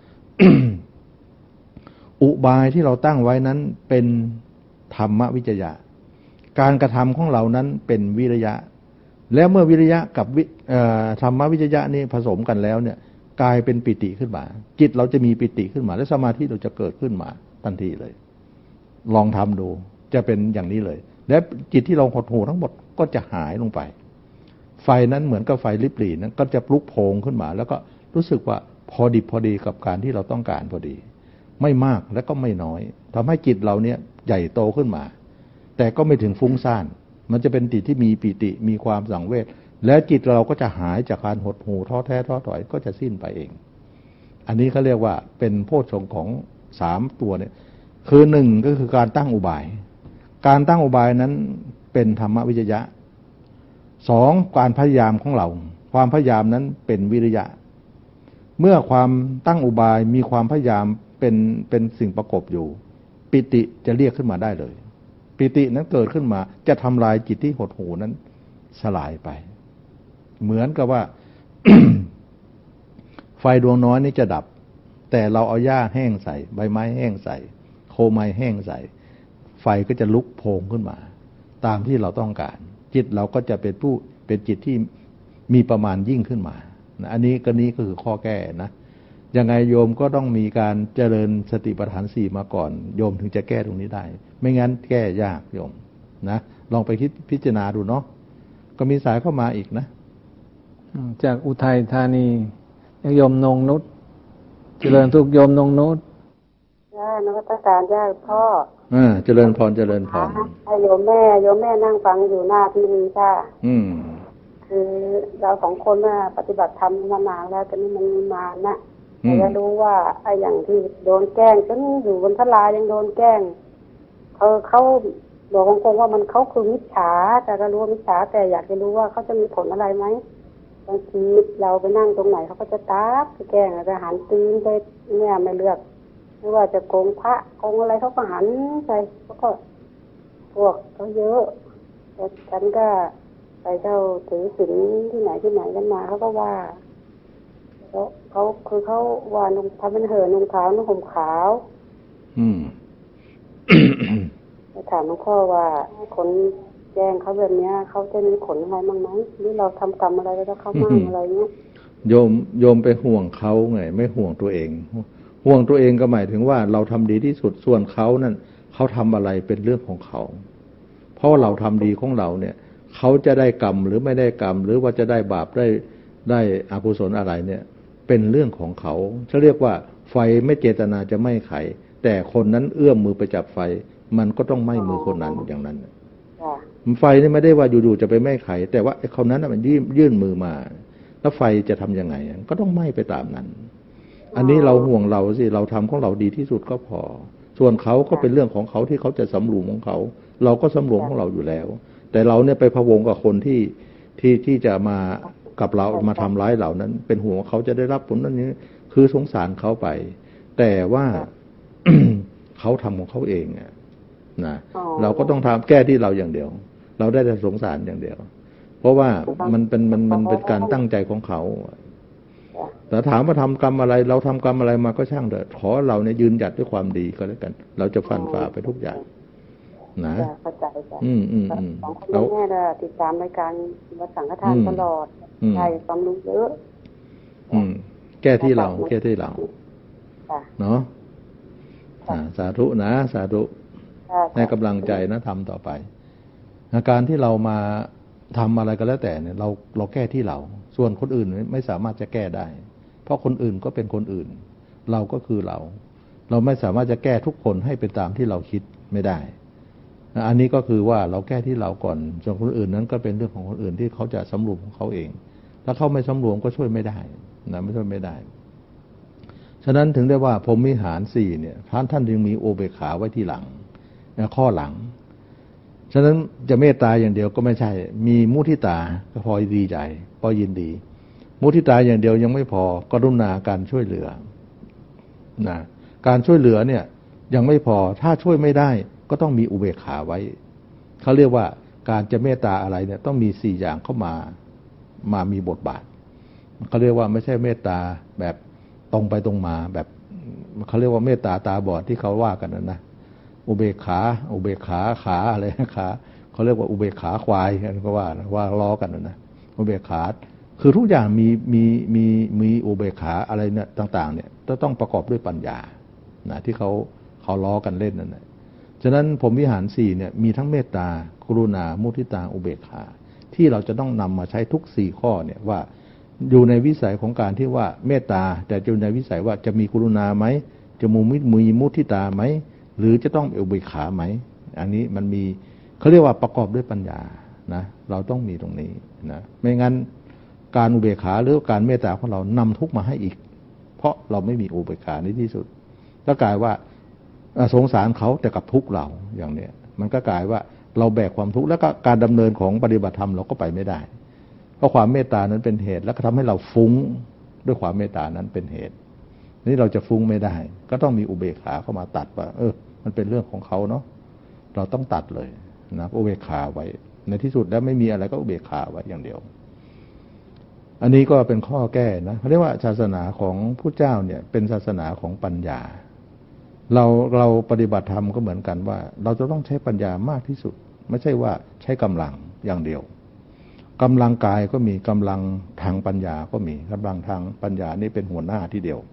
อุบายที่เราตั้งไว้นั้นเป็นธรรมวิจยะการกระทำของเรานั้นเป็นวิริยะแล้วเมื่อวิริยะกับธรรมวิจยะนี่ผสมกันแล้วเนี่ยกลายเป็นปิติขึ้นมาจิตเราจะมีปิติขึ้นมาและสมาธิเราจะเกิดขึ้นมาทันทีเลยลองทำดูจะเป็นอย่างนี้เลยและจิตที่เราหดหู่ทั้งหมดก็จะหายลงไปไฟนั้นเหมือนกับไฟลิบหรี่นั้นก็จะลุกโพงขึ้นมาแล้วก็รู้สึกว่าพอดีกับการที่เราต้องการพอดีไม่มากและก็ไม่น้อยทำให้จิตเราเนี่ยใหญ่โตขึ้นมาแต่ก็ไม่ถึงฟุ้งซ่านมันจะเป็นจิตที่มีปิติมีความสังเวชและจิตเราก็จะหายจากการหดหู่ท้อแท้ท้อถอยก็จะสิ้นไปเองอันนี้เขาเรียกว่าเป็นโพชฌงค์ของ3ตัวเนี่ยคือ1ก็คือการตั้งอุบายการตั้งอุบายนั้นเป็นธรรมวิจยะ2การพยายามของเราความพยายามนั้นเป็นวิริยะเมื่อความตั้งอุบายมีความพยายามเป็นสิ่งประกบอยู่ปิติจะเรียกขึ้นมาได้เลยปิตินั้นเกิดขึ้นมาจะทำลายจิตที่หดหู่นั้นสลายไปเหมือนกับว่า ไฟดวงน้อยนี้จะดับแต่เราเอาหญ้าแห้งใส่ใบไม้แห้งใส่โคไม้แห้งใส่ไฟก็จะลุกโพงขึ้นมาตามที่เราต้องการจิตเราก็จะเป็นจิตที่มีประมาณยิ่งขึ้นมาอันนี้ก็คือข้อแก้นะยังไงโยมก็ต้องมีการเจริญสติปัฏฐาน4มาก่อนโยมถึงจะแก้ตรงนี้ได้ไม่งั้นแก้ยากโยมนะลองไปคิดพิจารณาดูเนาะก็มีสายเข้ามาอีกนะจากอุทัยธานีโยมนงนุชเจริญทุกโยมนงนุชนวัตการญาติพ่อเจริญพรโยมแม่นั่งฟังอยู่หน้าทีวีค่ะคือเรา2คนน่ะปฏิบัติธรรมมานานแล้วแต่นี่มันนานนะอยากรู้ว่าไอ้อย่างที่โดนแกล้งจนอยู่บนศาลายังโดนแกล้งเขาบอกตรงๆว่ามันเขาคือมิจฉาแต่ก็รู้ว่ามิจฉาแต่อยากจะรู้ว่าเขาจะมีผลอะไรไหมบางทีเราไปนั่งตรงไหนเขาก็จะตามไปแกล้งอาจจะหันตีนไปเนี่ยไม่เลือกไม่ว่าจะโกงพระโกงอะไรเขาก็หันใส่เขาก็พวกเขาเยอะแต่ฉันก็ไปเจ้าถือศีลที่ไหนกันมาเขาก็ว่าเขาคือเขาว่านุ่งทำเป็นเห่อนุ่งขาวนุ่งห่มขาวไปถามหลวงพ่อว่าคนแจ้งเขาแบบนี้เขาจะมีผลอะไรบ้างไหมหรือเราทำกรรมอะไรแล้วเขามั่งอะไรเงี้ยโยมไปห่วงเขาไงไม่ห่วงตัวเองห่วงตัวเองก็หมายถึงว่าเราทำดีที่สุดส่วนเขานั่นเขาทำอะไรเป็นเรื่องของเขาเพราะเราทำดีของเราเนี่ยเขาจะได้กรรมหรือไม่ได้กรรมหรือว่าจะได้บาปได้อกุศลอะไรเนี่ยเป็นเรื่องของเขาเขาเรียกว่าไฟไม่เจตนาจะไหม้ไขแต่คนนั้นเอื้อมมือไปจับไฟมันก็ต้องไหม้มือคนนั้นอย่างนั้นไฟนี่ไม่ได้ว่าอยู่ๆจะไปไหม้ไขแต่ว่าไอ้คนนั้นมันยื่นมือมาแล้วไฟจะทำยังไงก็ต้องไหม้ไปตามนั้นอันนี้เราห่วงเราสิเราทำของเราดีที่สุดก็พอส่วนเขาก็เป็นเรื่องของเขาที่เขาจะสำรวมของเขาเราก็สำรวมของเราอยู่แล้ว แต่เราเนี่ยไปพะวงกับคนที่จะมากับเรามาทำร้ายเหล่านั้น เป็นห่วงว่าเขาจะได้รับผลนั้นนี้คือสงสารเขาไป แต่ว่า เขาทำของเขาเองนะเราก็ต้องทำแก้ที่เราอย่างเดียว เราได้แต่สงสารอย่างเดียว เพราะว่ามันเป็นการตั้งใจของเขาแต่ถามว่าทำกรรมอะไรเราทำกรรมอะไรมาก็ช่างเถอะขอเราเนี่ยยืนหยัดด้วยความดีก็แล้วกัน เราจะฟันฝ่าไปทุกอย่างนะเข้าใจจ้ะของคุณแล้วแม่เนี่ยติดตามรายการวัดสังฆทานตลอดใช่ความรู้เยอะแก้ที่เราเนาะสาธุนะสาธุให้กำลังใจนะทำต่อไปอาการที่เรามาทำอะไรก็แล้วแต่เนี่ยเราแก้ที่เราส่วนคนอื่นไม่สามารถจะแก้ได้เพราะคนอื่นก็เป็นคนอื่นเราก็คือเราไม่สามารถจะแก้ทุกคนให้เป็นตามที่เราคิดไม่ได้อันนี้ก็คือว่าเราแก้ที่เราก่อนส่วนคนอื่นนั้นก็เป็นเรื่องของคนอื่นที่เขาจะสำรวมของเขาเองถ้าเขาไม่สำรวมก็ช่วยไม่ได้นะไม่ช่วยไม่ได้ฉะนั้นถึงได้ว่าพรหมวิหาร4เนี่ยท่านจึงมีโอเบกขาไว้ที่หลังข้อหลังฉะนั้นจะเมตตาอย่างเดียวก็ไม่ใช่มีมุทิตาก็พอดีใจพอยินดีมุทิตาอย่างเดียวยังไม่พอกรุณาการช่วยเหลือนะการช่วยเหลือเนี่ยยังไม่พอถ้าช่วยไม่ได้ก็ต้องมีอุเบกขาไว้เขาเรียกว่าการจะเมตตาอะไรเนี่ยต้องมี4อย่างเข้ามามีบทบาทเขาเรียกว่าไม่ใช่เมตตาแบบตรงไปตรงมาแบบเขาเรียกว่าเมตตาตาบอดที่เขาว่ากันนะอุเบกขาขาอะไรขาเขาเรียกว่าอุเบกขาควายกันก็ว่าล้อกันนะอุเบกขาคือทุกอย่างมีอุเบกขาอะไรเนี่ยต่างๆเนี่ยต้องประกอบด้วยปัญญานะที่เขาล้อกันเล่นนั่นแหละฉะนั้นพรหมวิหาร4เนี่ยมีทั้งเมตตากรุณามุทิตาอุเบกขาที่เราจะต้องนำมาใช้ทุก4ข้อเนี่ยว่าอยู่ในวิสัยของการที่ว่าเมตตาแต่อยู่ในวิสัยว่าจะมีกรุณาไหมจะมีมุทิตาไหมหรือจะต้องอุเบกขาไหมอันนี้มันมีเขาเรียกว่าประกอบด้วยปัญญานะเราต้องมีตรงนี้นะไม่งั้นการอุเบกขาหรือการเมตตาของเรานำทุกข์มาให้อีกเพราะเราไม่มีอุเบกขาในที่สุดก็กลายว่าสงสารเขาแต่กับทุกข์เราอย่างเนี้ยมันก็กลายว่าเราแบกความทุกข์แล้วก็การดำเนินของปฏิบัติธรรมเราก็ไปไม่ได้เพราะความเมตตานั้นเป็นเหตุแล้วก็ทำให้เราฟุ้งด้วยความเมตตานั้นเป็นเหตุนี่เราจะฟุ้งไม่ได้ก็ต้องมีอุเบกขาเข้ามาตัดว่ามันเป็นเรื่องของเขาเนาะเราต้องตัดเลยนะอุเบกขาไว้ในที่สุดแล้วไม่มีอะไรก็อุเบกขาไว้อย่างเดียวอันนี้ก็เป็นข้อแก้นะเขาเรียกว่าศาสนาของพุทธเจ้าเนี่ยเป็นศาสนาของปัญญาเราปฏิบัติธรรมก็เหมือนกันว่าเราจะต้องใช้ปัญญามากที่สุดไม่ใช่ว่าใช้กำลังอย่างเดียวกำลังกายก็มีกำลังทางปัญญาก็มีกำลังทางปัญญานี่เป็นหัวหน้าที่เดียว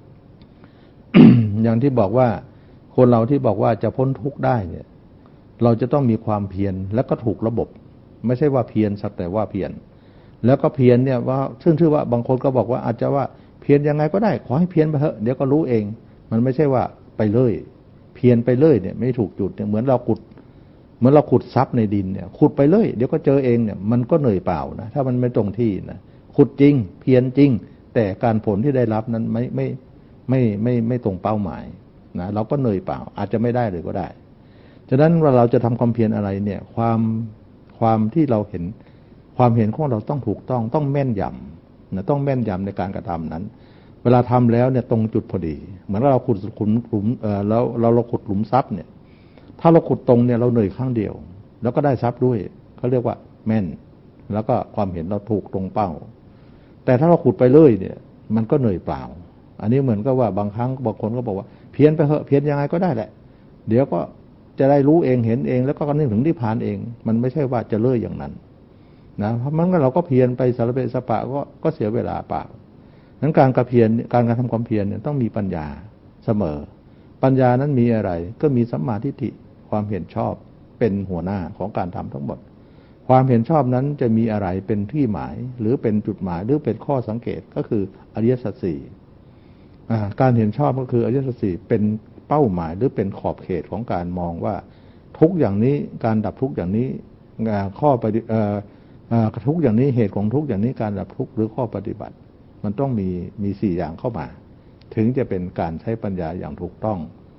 อย่างที่บอกว่าคนเราที่บอกว่าจะพ้นทุกข์ได้เนี่ยเราจะต้องมีความเพียรและก็ถูกระบบไม่ใช่ว่าเพียรสักแต่ว่าเพียรแล้วก็เพียรเนี่ยว่าซึ่งชื่อว่าบางคนก็บอกว่าอาจจะว่าเพียรยังไงก็ได้ขอให้เพียรไปเถอะเดี๋ยวก็รู้เองมันไม่ใช่ว่าไปเลยเพียรไปเลยเนี่ยไม่ถูกจุดเนี่ยเหมือนเราขุดทรัพย์ในดินเนี่ยขุดไปเลยเดี๋ยวก็เจอเองเนี่ยมันก็เหนื่อยเปล่านะถ้ามันไม่ตรงที่นะขุดจริงเพียรจริงแต่การผลที่ได้รับนั้นไม่ตรงเป้าหมายนะเราก็เหนื่อยเปล่าอาจจะไม่ได้เลยก็ได้ฉะนั้นว่าเราจะทำความเพียรอะไรเนี่ยความที่เราเห็นความเห็นของเราต้องถูกต้องแม่นยำนะต้องแม่นยำในการกระทำนั้นเวลาทำแล้วเนี่ยตรงจุดพอดีเหมือนเราขุดหลุมแล้วเราขุดหลุมทรัพย์เนี่ยถ้าเราขุดตรงเนี่ยเราเหนื่อยครั้งเดียวแล้วก็ได้ทรัพย์ด้วยเขาเรียกว่าแม่นแล้วก็ความเห็นเราถูกตรงเป้าแต่ถ้าเราขุดไปเลยเนี่ยมันก็เหนื่อยเปล่าอันนี้เหมือนกับว่าบางครั้งบางคนก็บอกว่าเพี้ยนไปเถอะเพี้ยนยังไงก็ได้แหละเดี๋ยวก็จะได้รู้เองเห็นเองแล้วก็นึกถึงนิพพานเองมันไม่ใช่ว่าจะเลื่อยอย่างนั้นนะเพราะมันก็เราก็เพียรไปสารเปสปะก็เสียเวลาเปล่านั้นการกระเพียรการทำความเพียรเนี่ยต้องมีปัญญาเสมอปัญญานั้นมีอะไรก็มีสัมมาทิฏฐิความเห็นชอบเป็นหัวหน้าของการทำทั้งหมดความเห็นชอบนั้นจะมีอะไรเป็นที่หมายหรือเป็นจุดหมายหรือเป็นข้อสังเกตก็คืออริยสัจสี่การเห็นชอบก็คืออริยสัจสี่เป็นเป้าหมายหรือเป็นขอบเขตของการมองว่าทุกอย่างนี้การดับทุกอย่างนี้ข้อปฏิทุกอย่างนี้เหตุของทุกอย่างนี้การดับทุกหรือข้อปฏิบัติมันต้องมี4อย่างเข้ามาถึงจะเป็นการใช้ปัญญาอย่างถูกต้อง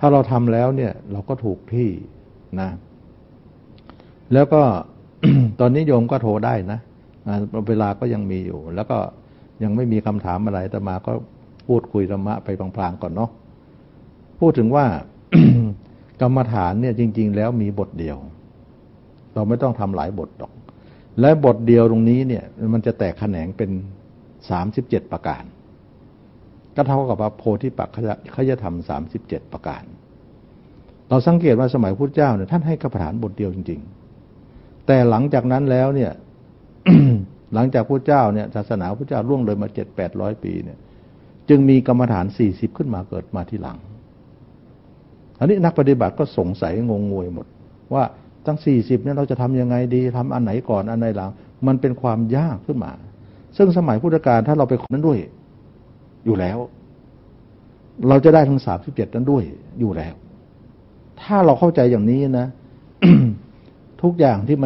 ถ้าเราทำแล้วเนี่ยเราก็ถูกที่นะแล้วก็ ตอนนี้โยมก็โทรได้นะเวลาก็ยังมีอยู่แล้วก็ยังไม่มีคำถามอะไรแต่มาก็พูดคุยธรรมะไปพลางๆก่อนเนาะพูดถึงว่า กรรมฐานเนี่ยจริงๆแล้วมีบทเดียวเราไม่ต้องทำหลายบทหรอกและบทเดียวตรงนี้เนี่ยมันจะแตกแขนงเป็น37ประการก็เท่ากับว่าโพธิปักขยธรรม37ประการเราสังเกตว่าสมัยพุทธเจ้าเนี่ยท่านให้กรรมฐานบทเดียวจริงๆแต่หลังจากนั้นแล้วเนี่ย หลังจากพุทธเจ้าเนี่ยศาสนาพุทธเจ้าล่วงเลยมา700-800 ปีเนี่ยจึงมีกรรมฐาน40ขึ้นมาเกิดมาที่หลังอันนี้นักปฏิบัติก็สงสัยงงงวยหมดว่าตั้ง40เนี่ยเราจะทำยังไงดีทำอันไหนก่อนอันไหนหลังมันเป็นความยากขึ้นมาซึ่งสมัยพุทธกาลถ้าเราไปคนนั้นด้วยอยู่แล้วเราจะได้ทั้ง37นั้นด้วยอยู่แล้วถ้าเราเข้าใจอย่างนี้นะ ทุกอย่างที่มัน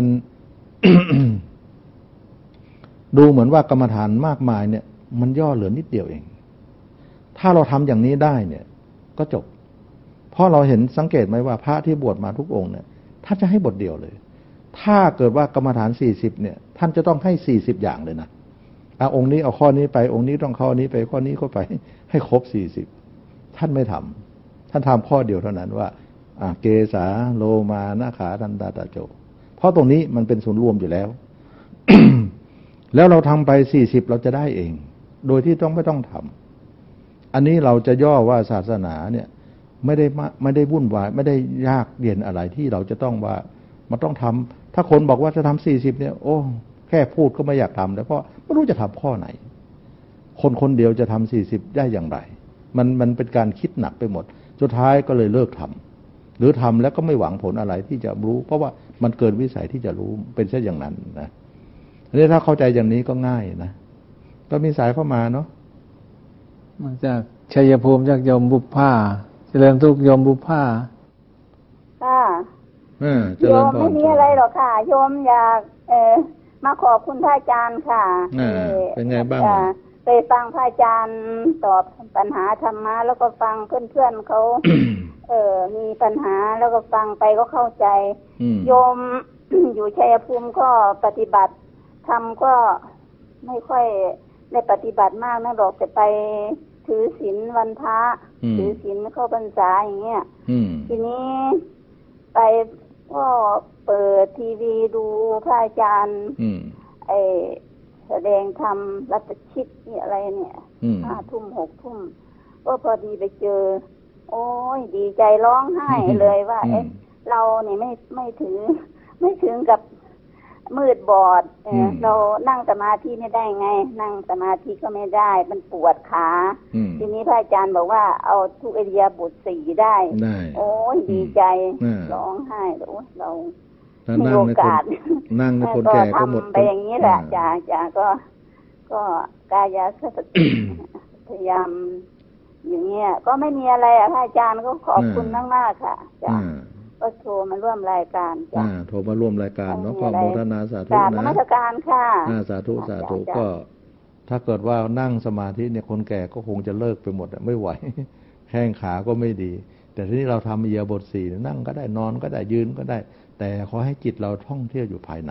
ดูเหมือนว่ากรรมฐานมากมายเนี่ยมันย่อเหลือนิดเดียวเองถ้าเราทำอย่างนี้ได้เนี่ยก็จบเพราะเราเห็นสังเกตไหมว่าพระที่บวชมาทุกองค์เนี่ยท่านจะให้บทเดียวเลยถ้าเกิดว่ากรรมฐาน40เนี่ยท่านจะต้องให้40อย่างเลยนะองค์นี้เอาข้อนี้ไปองค์นี้ต้องข้อนี้ไปข้อนี้เข้าไปให้ครบ40ท่านไม่ทำท่านทำข้อเดียวเท่านั้นว่าเกสาโลมานาขาทันตาตาโจเพราะตรงนี้มันเป็นศูนย์รวมอยู่แล้ว แล้วเราทำไป40เราจะได้เองโดยที่ไม่ต้องทำอันนี้เราจะย่อว่าศาสนาเนี่ยไม่ได้วุ่นวายไม่ได้ยากเย็นอะไรที่เราจะต้องว่ามันต้องทำถ้าคนบอกว่าจะทำ40เนี่ยโอ้แค่พูดก็ไม่อยากทำแล้วเพราะไม่รู้จะทำข้อไหนคนเดียวจะทำ40ได้อย่างไรมันเป็นการคิดหนักไปหมดสุดท้ายก็เลยเลิกทำหรือทำแล้วก็ไม่หวังผลอะไรที่จะรู้เพราะว่ามันเกินวิสัยที่จะรู้เป็นเช่นอย่างนั้นนะอันนี้ถ้าเข้าใจอย่างนี้ก็ง่ายนะก็มีสายเข้ามาเนาะมาจากชัยภูมิจากโยมบุพภาเจริญทุกโยมบุพภาค่ะโยมไม่มีอะไรหรอกค่ะโยมอยากมาขอบคุณพระอาจารย์ค่ะเป็นไงบ้างไปฟังพระอาจารย์ตอบปัญหาธรรมะแล้วก็ฟังเพื่อนๆเขา มีปัญหาแล้วก็ฟังไปก็เข้าใจโยม อยู่ชัยภูมิก็ปฏิบัติธรรมก็ไม่ค่อยได้ปฏิบัติมากนะหรอกแต่ไปถือศีลวันพระถือศีลเข้าพรรษาอย่างเงี้ยทีนี้ไปก็เปิดทีวีดูพระอาจารย์แสดงธรรมรัตชิตนี่อะไรเนี่ย5 ทุ่ม 6 ทุ่มก็พอดีไปเจอโอ้ยดีใจร้องไห้เลยว่าเราเนี่ยไม่ถึงกับมืดบอดเรานั่งสมาธิไม่ได้ไงนั่งสมาธิก็ไม่ได้มันปวดขาทีนี้พระอาจารย์บอกว่าเอาทุกอิริยาบถ4ได้โอ้ยดีใจร้องไห้เรามีโอกาสนั่งในคนแก่ก็หมดไปอย่างนี้แหละจ่าก็กายสติพยายามอย่างเงี้ยก็ไม่มีอะไรพระอาจารย์ก็ขอบคุณมากๆค่ะจ้าก็โทรมาร่วมรายการจ้ะโทรมาร่วมรายการเนาะก็โมทนาสาธุนะนมัสการค่ะสาธุก็ถ้าเกิดว่านั่งสมาธิเนี่ยคนแก่ก็คงจะเลิกไปหมดไม่ไหวแข้งขาก็ไม่ดีแต่ทีนี้เราทำอิริยาบถ4นั่งก็ได้นอนก็ได้ยืนก็ได้แต่ขอให้จิตเราท่องเที่ยวอยู่ภายใน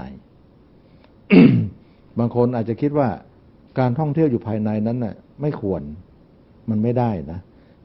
บางคนอาจจะคิดว่าการท่องเที่ยวอยู่ภายในนั้นน่ะไม่ควรมันไม่ได้นะ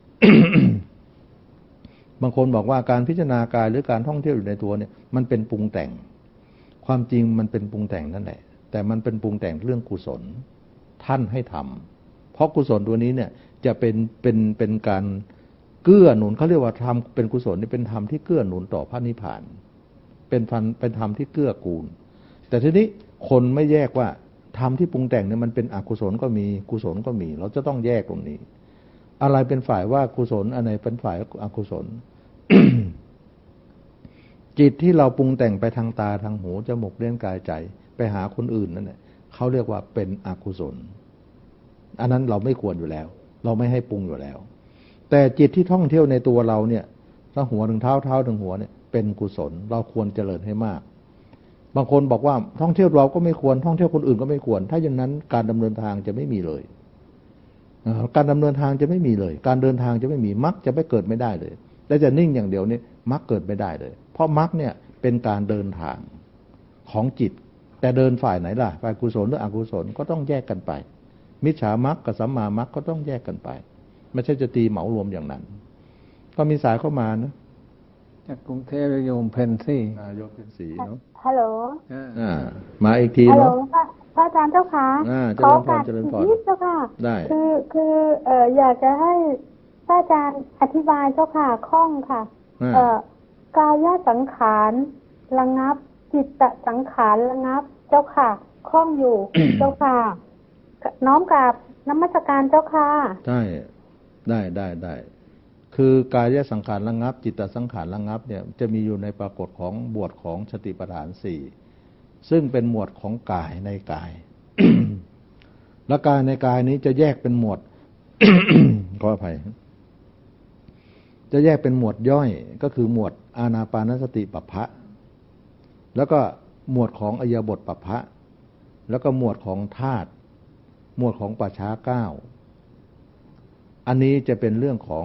บางคนบอกว่าการพิจารณากายหรือการท่องเที่ยวอยู่ในตัวเนี่ยมันเป็นปรุงแต่งความจริงมันเป็นปรุงแต่งนั่นแหละแต่มันเป็นปรุงแต่งเรื่องกุศลท่านให้ทำเพราะกุศลตัวนี้เนี่ยจะเป็นการเกื้อหนุนเขาเรียกว่าธรรมเป็นกุศลนี่เป็นธรรมที่เกื้อหนุนต่อพระนิพพานเป็นธรรมที่เกื้อกูลแต่ทีนี้คนไม่แยกว่าธรรมที่ปรุงแต่งเนี่ยมันเป็นอกุศลก็มีกุศลก็มีเราจะต้องแยกตรงนี้อะไรเป็นฝ่ายว่ากุศลอันไหนเป็นฝ่ายอกุศล จิตที่เราปรุงแต่งไปทางตาทางหูจมูกเลี้ยงกายใจไปหาคนอื่นนั่นแหละเขาเรียกว่าเป็นอกุศลอันนั้นเราไม่ควรอยู่แล้วเราไม่ให้ปรุงอยู่แล้วแต่จิตที่ท่องเที่ยวในตัวเราเนี่ยทั้งหัวถึงเท้าถึงหัวเนี่ยเป็นกุศลเราควรเจริญให้มากบางคนบอกว่าท่องเที่ยวเราก็ไม่ควรท่องเที่ยวคนอื่นก็ไม่ควรถ้าอย่างนั้นการดำเนินทางจะไม่มีเลยการดำเนินทางจะไม่มีเลยการเดินทางจะไม่มีมรรคจะไม่เกิดไม่ได้เลยแต่จะนิ่งอย่างเดียวนี่มรรคเกิดไม่ได้เลยเพราะมรรคเนี่ยเป็นการเดินทางของจิตแต่เดินฝ่ายไหนล่ะฝ่ายกุศลหรืออกุศลก็ต้องแยกกันไปมิจฉามรรคกับสัมมามรรคก็ต้องแยกกันไปไม่ใช่จะตีเหมารวมอย่างนั้นก็มีสายเข้ามานะจากกรุงเทพโยมเพนซี่โยมเพนสีเนาะฮัลโหลมาอีกทีเนาะพระอาจารย์เจ้าค่ะขอการนิดเจ้าค่ะได้คืออยากจะให้พระอาจารย์อธิบายเจ้าค่ะคล่องค่ะกายสังขารระงับจิตตสังขารระงับเจ้าค่ะคล่องอยู่ เจ้าค่ะน้อมกราบนมัสการเจ้าค่ะได้คือกายสังขารระงับจิตตสังขารระงับเนี่ยจะมีอยู่ในปรากฏของบทของสติปัฏฐาน4ซึ่งเป็นหมวดของกายในกาย และกายในกายนี้จะแยกเป็นหมวด ขออภัยจะแยกเป็นหมวดย่อยก็คือหมวดอานาปานสติปัฏฐะแล้วก็หมวดของอิริยาบถปัฏฐะแล้วก็หมวดของธาตุหมวดของปัจฉา9อันนี้จะเป็นเรื่องของ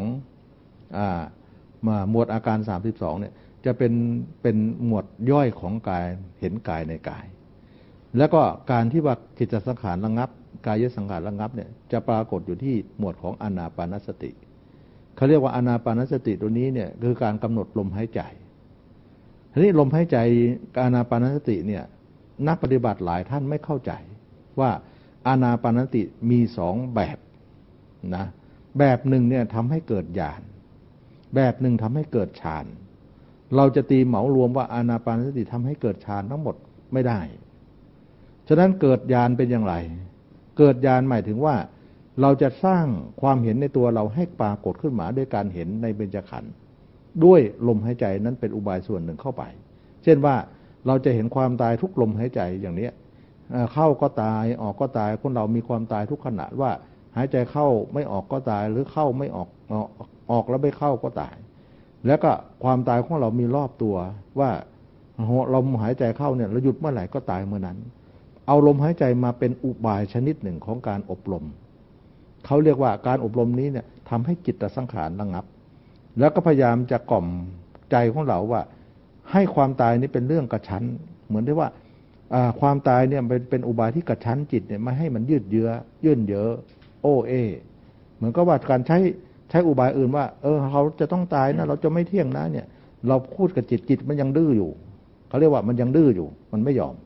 หมวดอาการ32เนี่ยจะเป็นหมวดย่อยของกายเห็นกายในกายแล้วก็การที่ว่าจิตสังขารระงับกายสังขารระงับเนี่ยจะปรากฏอยู่ที่หมวดของอานาปานสติเขาเรียกว่าอานาปานสติตัวนี้เนี่ยคือการกำหนดลมหายใจทีนี้ลมหายใจอานาปานสติเนี่ยนักปฏิบัติหลายท่านไม่เข้าใจว่าอานาปานสติมี2แบบนะแบบหนึ่งเนี่ยทำให้เกิดญาณแบบหนึ่งทำให้เกิดฌานเราจะตีเหมารวมว่าอานาปานสติทำให้เกิดฌานทั้งหมดไม่ได้ฉะนั้นเกิดญาณเป็นอย่างไรเกิดญาณหมายถึงว่าเราจะสร้างความเห็นในตัวเราให้ปรากฏขึ้นมาด้วยการเห็นในเบญจขันธ์ด้วยลมหายใจนั้นเป็นอุบายส่วนหนึ่งเข้าไปเช่นว่าเราจะเห็นความตายทุกลมหายใจอย่างนี้เข้าก็ตายออกก็ตายคนเรามีความตายทุกขณะว่าหายใจเข้าไม่ออกก็ตายหรือเข้าไม่ออกแล้วไม่เข้าก็ตายแล้วก็ความตายของเรามีรอบตัวว่าลมหายใจเข้าเนี่ยเราหยุดเมื่อไหร่ก็ตายเมื่อนั้นเอาลมหายใจมาเป็นอุบายชนิดหนึ่งของการอบรมเขาเรียกว่าการอบรมนี้เนี่ยทำให้จิตสังขารระงับแล้วก็พยายามจะกล่อมใจของเราว่าให้ความตายนี้เป็นเรื่องกระชั้นเหมือนที่ว่าความตายเนี่ยเป็นอุบายที่กระชั้นจิตเนี่ยไม่ให้มันยืดเยื้อยื่นเยอะโอเอเหมือนกับว่าการใช้อุบายอื่นว่าเราจะต้องตายนะเราจะไม่เที่ยงนะเนี่ยเราพูดกับจิตมันยังดื้ออยู่เขาเรียกว่ามันยังดื้ออยู่มันไม่ยอม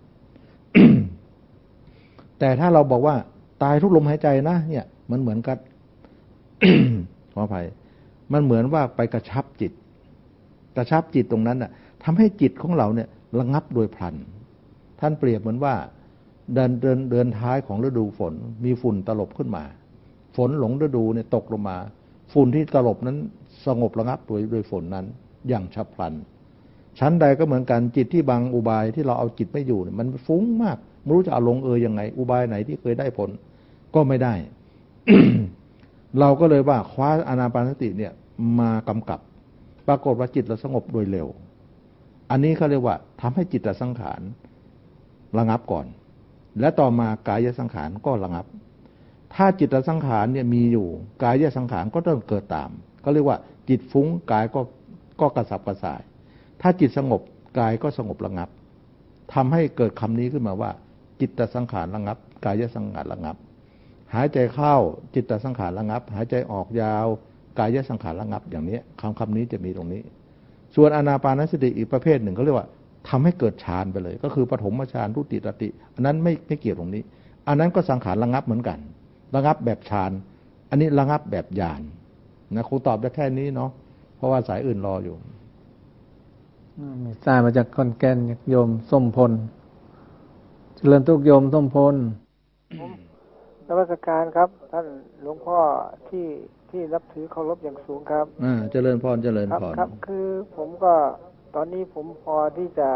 แต่ถ้าเราบอกว่าตายทุกลมหายใจนะเนี่ยมันเหมือนกับ ขออภัยมันเหมือนว่าไปกระชับจิตตรงนั้นน่ะทำให้จิตของเราเนี่ยระงับโดยพลันท่านเปรียบเหมือนว่าเดินท้ายของฤดูฝนมีฝุ่นตลบขึ้นมาฝนหลงฤดูเนี่ยตกลงมาฝุ่นที่ตลบนั้นสงบระงับโดยฝนนั้นอย่างฉับพลันชั้นใดก็เหมือนกันจิตที่บางอุบายที่เราเอาจิตไม่อยู่มันฟุ้งมากไม่รู้จะเอาลงยังไงอุบายไหนที่เคยได้ผลก็ไม่ได้ เราก็เลยว่าคว้าอานาปานสติเนี่ยมากำกับปรากฏว่าจิตเราสงบโดยเร็วอันนี้เขาเรียกว่าทำให้จิตสังขารระงับก่อนและต่อมากายสังขารก็ระงับถ้าจิตสังขารเนี่ยมีอยู่กายสังขารก็ต้องเกิดตามก็เรียกว่าจิตฟุ้งกายก็กระสับกระส่ายถ้าจิตสงบกายก็สงบระงับทำให้เกิดคำนี้ขึ้นมาว่าจิตสังขารระงับกายสังขารระงับหายใจเข้าจิตสังขารระงับหายใจออกยาวกายสังขารระงับอย่างนี้คำนี้จะมีตรงนี้ส่วนอานาปานสติอีกประเภทหนึ่งเขาเรียกว่าทำให้เกิดฌานไปเลยก็คือปฐมฌานทุติยติอันนั้นไม่เกี่ยวตรงนี้อันนั้นก็สังขารระงับเหมือนกันระงับแบบฌานอันนี้ระงับแบบญาณนะครูตอบได้แค่นี้เนาะเพราะว่าสายอื่นรออยู่มีสายมาจากคอนแก่นโยมส้มพลเจริญทุกโยมส้มพลนมัสการครับท่านหลวงพ่อที่นับถือเคารพอย่างสูงครับเจริญพรครับคือผมก็ตอนนี้ผมพอที่จะ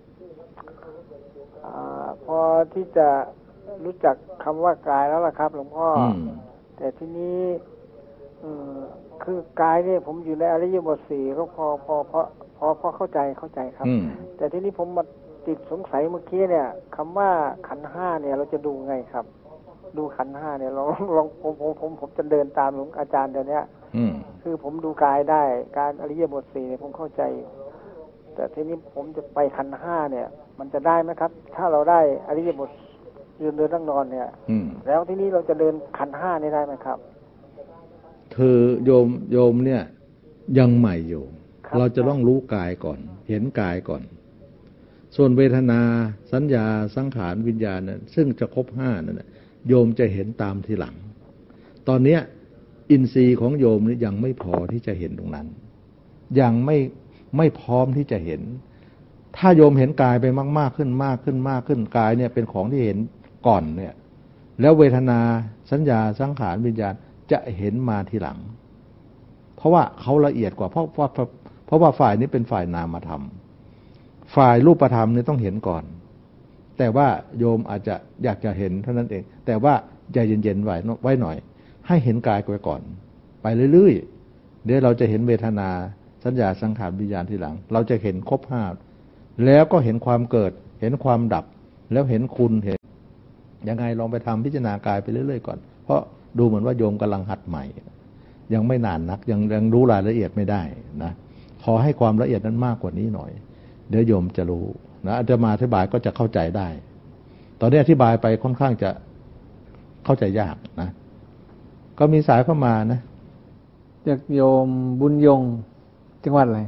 รู้จักคำว่ากายแล้วล่ะครับหลวงพ่อแต่ทีนี้คือกายเนี่ยผมอยู่ในอริยบท4ก็พอเข้าใจครับแต่ทีนี้ผมมาติดสงสัยเมื่อกี้เนี่ยคำว่าขันธ์5เนี่ยเราจะดูไงครับดูขันธ์5เนี่ยลองผมจะเดินตามหลวงอาจารย์เดี๋ยวนี้คือผมดูกายได้การอริยบท4เนี่ยผมเข้าใจแต่ทีนี้ผมจะไปขันธ์5เนี่ย มันจะได้ไหมครับ ถ้าเราได้อริยบทยืนเดินนั่งนอนเนี่ยแล้วทีนี้เราจะเดินขันธ์5นี่ได้ไหมครับคือโยมเนี่ยยังใหม่อยู่เราจะต้องรู้กายก่อนเห็นกายก่อนส่วนเวทนาสัญญาสังขารวิญญาณนั้นซึ่งจะครบ5นั่นโยมจะเห็นตามทีหลังตอนเนี้ยอินทรีย์ของโยมนี่ยังไม่พอที่จะเห็นตรงนั้นยังไม่พร้อมที่จะเห็นถ้าโยมเห็นกายไปมากๆขึ้นมากขึ้นกายเนี่ยเป็นของที่เห็นก่อนเนี่ยแล้วเวทนาสัญญาสังขารวิญญาณจะเห็นมาทีหลังเพราะว่าเขาละเอียดกว่าเพราะว่าฝ่ายนี้เป็นฝ่ายนามธรรมฝ่ายรูปธรรมนี่ต้องเห็นก่อนแต่ว่าโยมอาจจะอยากจะเห็นเท่านั้นเองแต่ว่าใจเย็นๆไว้หน่อยให้เห็นกายไว้ก่อนไปเรื่อยๆเดี๋ยวเราจะเห็นเวทนาสัญญาสังขารวิญญาณทีหลังเราจะเห็นครบ5แล้วก็เห็นความเกิดเห็นความดับแล้วเห็นคุณเห็นยังไงลองไปทำพิจารณากายไปเรื่อยๆก่อนเพราะดูเหมือนว่าโยมกำลังหัดใหม่ยังไม่นานนักยังรู้รายละเอียดไม่ได้นะขอให้ความละเอียดนั้นมากกว่านี้หน่อยเดี๋ยวโยมจะรู้นะอาจจะมาอธิบายก็จะเข้าใจได้ตอนนี้อธิบายไปค่อนข้างจะเข้าใจยากนะก็มีสายเข้ามานะจากโยมบุญยงจังหวัดอะไร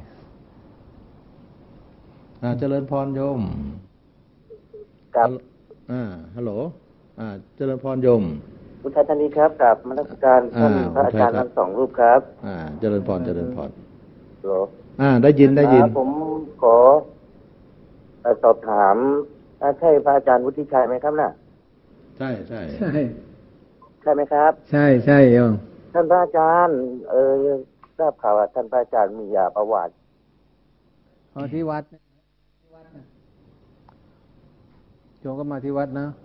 เจริญพรโยมครับฮัลโหลเจริญพรโยมคุณชายธนีครับกับมรดการท่านพระอาจารย์ทั้ง2 รูปครับเจริญพรฮัลโหลได้ยินผมขอสอบถามใช่พระอาจารย์วุฒิชัยไหมครับน่ะใช่ใช่ไหมครับใช่โยมท่านพระอาจารย์ทราบข่าวว่าท่านพระอาจารย์มียาประวัติที่วัดโยมก็มาที่วัดนะ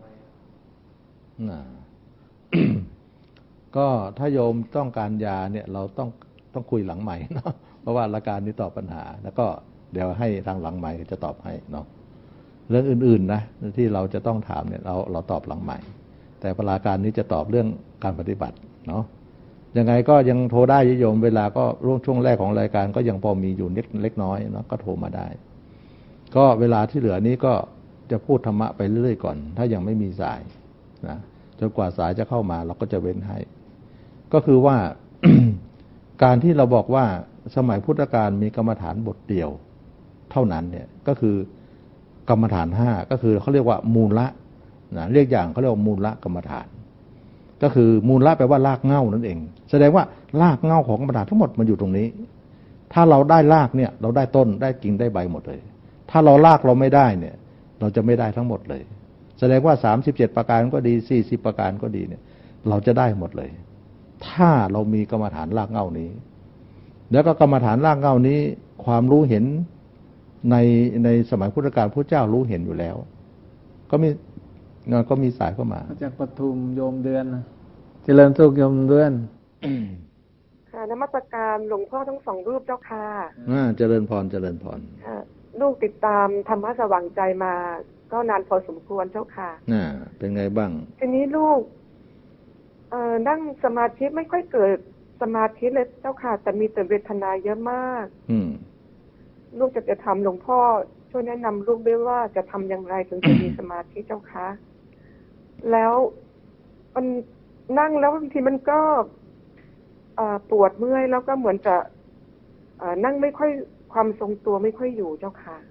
ก็ถ้าโยมต้องการยาเนี่ยเราต้องคุยหลังใหม่เนาะเพราะว่ารายการนี้ตอบปัญหาแล้วก็เดี๋ยวให้ทางหลังใหม่จะตอบให้เนาะเรื่องอื่นๆนะที่เราจะต้องถามเนี่ยเราตอบหลังใหม่แต่รายการนี้จะตอบเรื่องการปฏิบัติเนาะยังไงก็ยังโทรได้โยมเวลาก็ช่วงแรกของรายการก็ยังพอมีอยู่เล็กน้อยเนาะก็โทรมาได้ก็เวลาที่เหลือนี้ก็จะพูดธรรมะไปเรื่อยๆก่อนถ้ายังไม่มีสายนะจนกว่าสายจะเข้ามาเราก็จะเว้นให้ก็คือว่า การที่เราบอกว่าสมัยพุทธกาลมีกรรมฐานบทเดียวเท่านั้นเนี่ยก็คือกรรมฐาน5ก็คือเขาเรียกว่ามูลละนะเรียกอย่างเขาเรียกว่ามูลละกรรมฐานก็คือมูลละแปลว่ารากเหง้านั่นเองแสดงว่ารากเหง้าของกรรมฐานทั้งหมดมันอยู่ตรงนี้ถ้าเราได้รากเนี่ยเราได้ต้นได้กิ่งได้ใบหมดเลยถ้าเรารากเราไม่ได้เนี่ยเราจะไม่ได้ทั้งหมดเลยแสดงว่า37ประการก็ดี40ประการก็ดีเนี่ยเราจะได้หมดเลยถ้าเรามีกรรมฐานรากเหง้านี้แล้วก็กรรมฐานรากเหง้านี้ความรู้เห็นในสมัยพุทธกาลพระเจ้ารู้เห็นอยู่แล้วก็มีสายเข้ามาจากปทุมโยมเดือนเจริญสุขโยมเดือนค่ะนมัสการหลวงพ่อทั้ง2 รูปเจ้าค่ะเจริญพรลูกติดตามธรรมะสว่างใจมาก็นานพอสมควรเจ้าค่ะเป็นไงบ้างทีนี้ลูกนั่งสมาธิไม่ค่อยเกิดสมาธิเลยเจ้าค่ะแต่มีแต่เวทนาเยอะมากลูกจะทำหลวงพ่อช่วยแนะนำลูกด้วยว่าจะทำอย่างไรถึงจะมีสมาธิเจ้าค่ะแล้วมันนั่งแล้วบางทีมันก็ปวดเมื่อยแล้วก็เหมือนจะนั่งไม่ค่อยความทรงตัวไม่ค่อยอยู่เจ้าค่ะ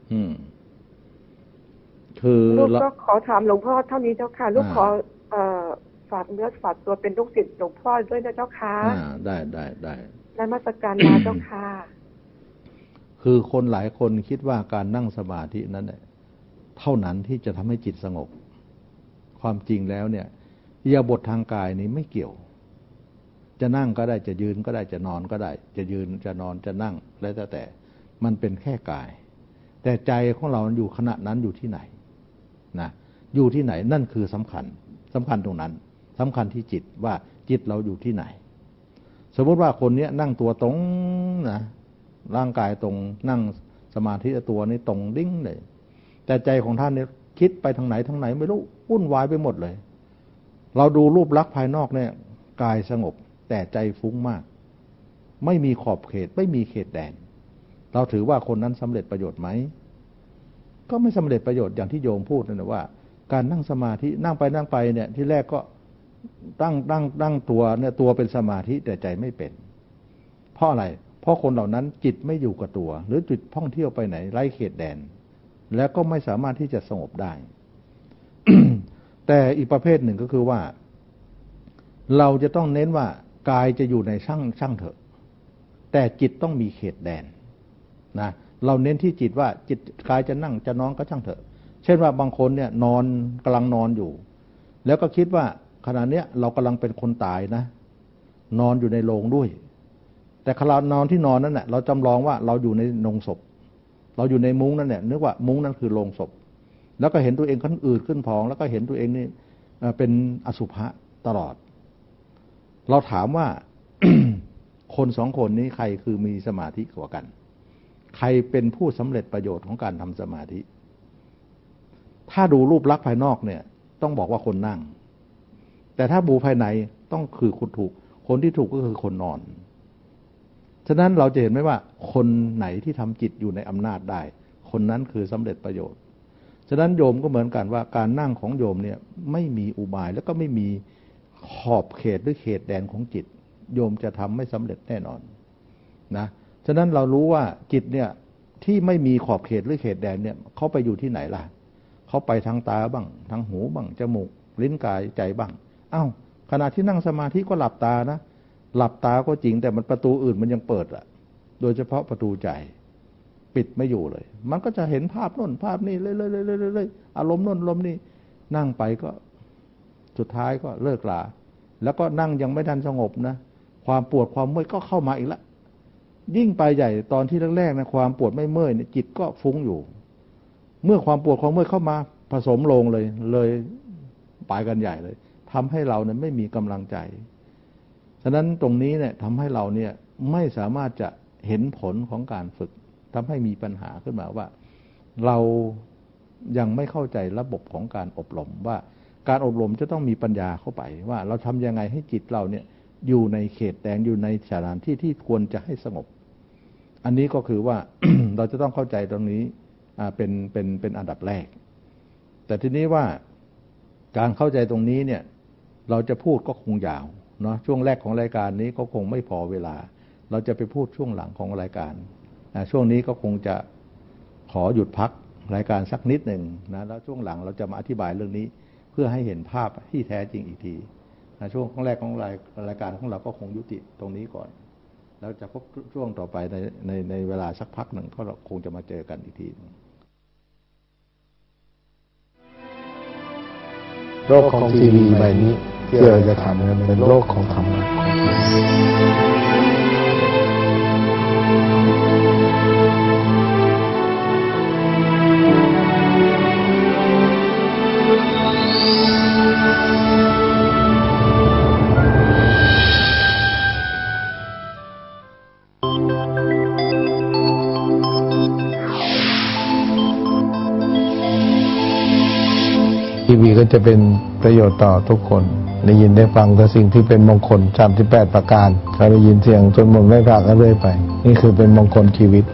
คือลูกก็ขอถามหลวงพ่อเท่านี้เจ้าค่ะลูกขอฝากเนื้อฝากตัวเป็นลูกศิษย์หลวงพ่อด้วยนะเจ้าค่ะได้นมัสการลาเจ้าค่ะคือคนหลายคนคิดว่าการนั่งสมาธินั้นเท่านั้นที่จะทำให้จิตสงบความจริงแล้วเนี่ยอิริยาบถทางกายนี้ไม่เกี่ยวจะนั่งก็ได้จะยืนก็ได้จะนอนก็ได้จะยืนจะนอนจะนั่งแล้วแต่มันเป็นแค่กายแต่ใจของเราอยู่ขณะนั้นอยู่ที่ไหนนะอยู่ที่ไหนนั่นคือสำคัญตรงนั้นสำคัญที่จิตว่าจิตเราอยู่ที่ไหนสมมติว่าคนนี้นั่งตัวตรงนะร่างกายตรงนั่งสมาธิตัวนี้ตรงดิ้งเลยแต่ใจของท่านเนี่ยคิดไปทางไหนไม่รู้วุ่นวายไปหมดเลยเราดูรูปลักษณ์ภายนอกเนี่ยกายสงบแต่ใจฟุ้งมากไม่มีขอบเขตไม่มีเขตแดนเราถือว่าคนนั้นสำเร็จประโยชน์ไหมก็ไม่สำเร็จประโยชน์อย่างที่โยมพูดนั่นแหละว่าการนั่งสมาธินั่งไปเนี่ยที่แรกก็ตั้งตัวเนี่ยตัวเป็นสมาธิแต่ใจไม่เป็นเพราะอะไรเพราะคนเหล่านั้นจิตไม่อยู่กับตัวหรือจิตท่องเที่ยวไปไหนไร้เขตแดนแล้วก็ไม่สามารถที่จะสงบได้ แต่อีกประเภทหนึ่งก็คือว่าเราจะต้องเน้นว่ากายจะอยู่ในช่างเถอะแต่จิตต้องมีเขตแดนนะเราเน้นที่จิตว่าจิตกายจะนั่งจะนอนก็ช่างเถอะเช่นว่าบางคนเนี่ยกำลังนอนอยู่แล้วก็คิดว่าขณะนี้เรากำลังเป็นคนตายนะนอนอยู่ในโลงด้วยแต่ขณะนอนที่นอนนั้นน่ะเราจำลองว่าเราอยู่ในโลงศพเราอยู่ในมุ้งนั่นเนี่ยนึกว่ามุ้งนั้นคือโลงศพแล้วก็เห็นตัวเองขึ้นอืดขึ้นพองแล้วก็เห็นตัวเองนี่เป็นอสุภะตลอดเราถามว่า คนสองคนนี้ใครคือมีสมาธิกว่ากันใครเป็นผู้สำเร็จประโยชน์ของการทำสมาธิถ้าดูรูปลักษณ์ภายนอกเนี่ยต้องบอกว่าคนนั่งแต่ถ้าดูภายในต้องคือคนถูกคนที่ถูกก็คือคนนอนฉะนั้นเราจะเห็นไหมว่าคนไหนที่ทำจิตอยู่ในอำนาจได้คนนั้นคือสำเร็จประโยชน์ฉะนั้นโยมก็เหมือนกันว่าการนั่งของโยมเนี่ยไม่มีอุบายแล้วก็ไม่มีขอบเขตหรือเขตแดนของจิตโยมจะทำไม่สำเร็จแน่นอนนะฉะนั้นเรารู้ว่าจิตเนี่ยที่ไม่มีขอบเขตหรือเขตแดนเนี่ยเขาไปอยู่ที่ไหนล่ะเขาไปทางตาบ้างทางหูบ้างจมูกลิ้นกายใจบ้างอ้าวขณะที่นั่งสมาธิก็หลับตานะหลับตาก็จริงแต่มันประตูอื่นมันยังเปิดอ่ะโดยเฉพาะประตูใจปิดไม่อยู่เลยมันก็จะเห็นภาพโน่นภาพนี่เรื่อยๆอารมณ์โน่นอารมณ์นี่นั่งไปก็สุดท้ายก็เลิกลาแล้วก็นั่งยังไม่ทันสงบนะความปวดความเมื่อยก็เข้ามาอีกแล้วยิ่งไปใหญ่ตอนที่แรกๆนะความปวดไม่เมื่อยเนี่ยจิตก็ฟุ้งอยู่เมื่อความปวดความเมื่อยเข้ามาผสมลงเลยไปกันใหญ่เลยทำให้เราเนี่ยไม่มีกำลังใจฉะนั้นตรงนี้เนี่ยทำให้เราเนี่ยไม่สามารถจะเห็นผลของการฝึกทำให้มีปัญหาขึ้นมาว่าเรายังไม่เข้าใจระบบของการอบรมว่าการอบรมจะต้องมีปัญญาเข้าไปว่าเราทำยังไงให้จิตเราเนี่ยอยู่ในเขตแดนอยู่ในสถานที่ที่ควรจะให้สงบอันนี้ก็คือว่า เราจะต้องเข้าใจตรงนี้เป็นอันดับแรกแต่ทีนี้ว่าการเข้าใจตรงนี้เนี่ยเราจะพูดก็คงยาวเนาะช่วงแรกของรายการนี้ก็คงไม่พอเวลาเราจะไปพูดช่วงหลังของรายการช่วงนี้ก็คงจะขอหยุดพักรายการสักนิดหนึ่งนะแล้วช่วงหลังเราจะมาอธิบายเรื่องนี้เพื่อให้เห็นภาพที่แท้จริงอีกทีช่วงแรกของรายการของเราก็คงยุติตรงนี้ก่อนแล้วจะพบช่วงต่อไปในเวลาสักพักหนึ่งก็คงจะมาเจอกันอีกทีโลกของทีวีใบนี้ที่เราจะทำนั้นเป็นโลกของธรรมะทีวีก็จะเป็นประโยชน์ต่อทุกคนได้ยินได้ฟังแต่สิ่งที่เป็นมงคล38ประการเราได้ยินเสียงจนหมดไม่พลาดก็เรื่อยไปนี่คือเป็นมงคลชีวิต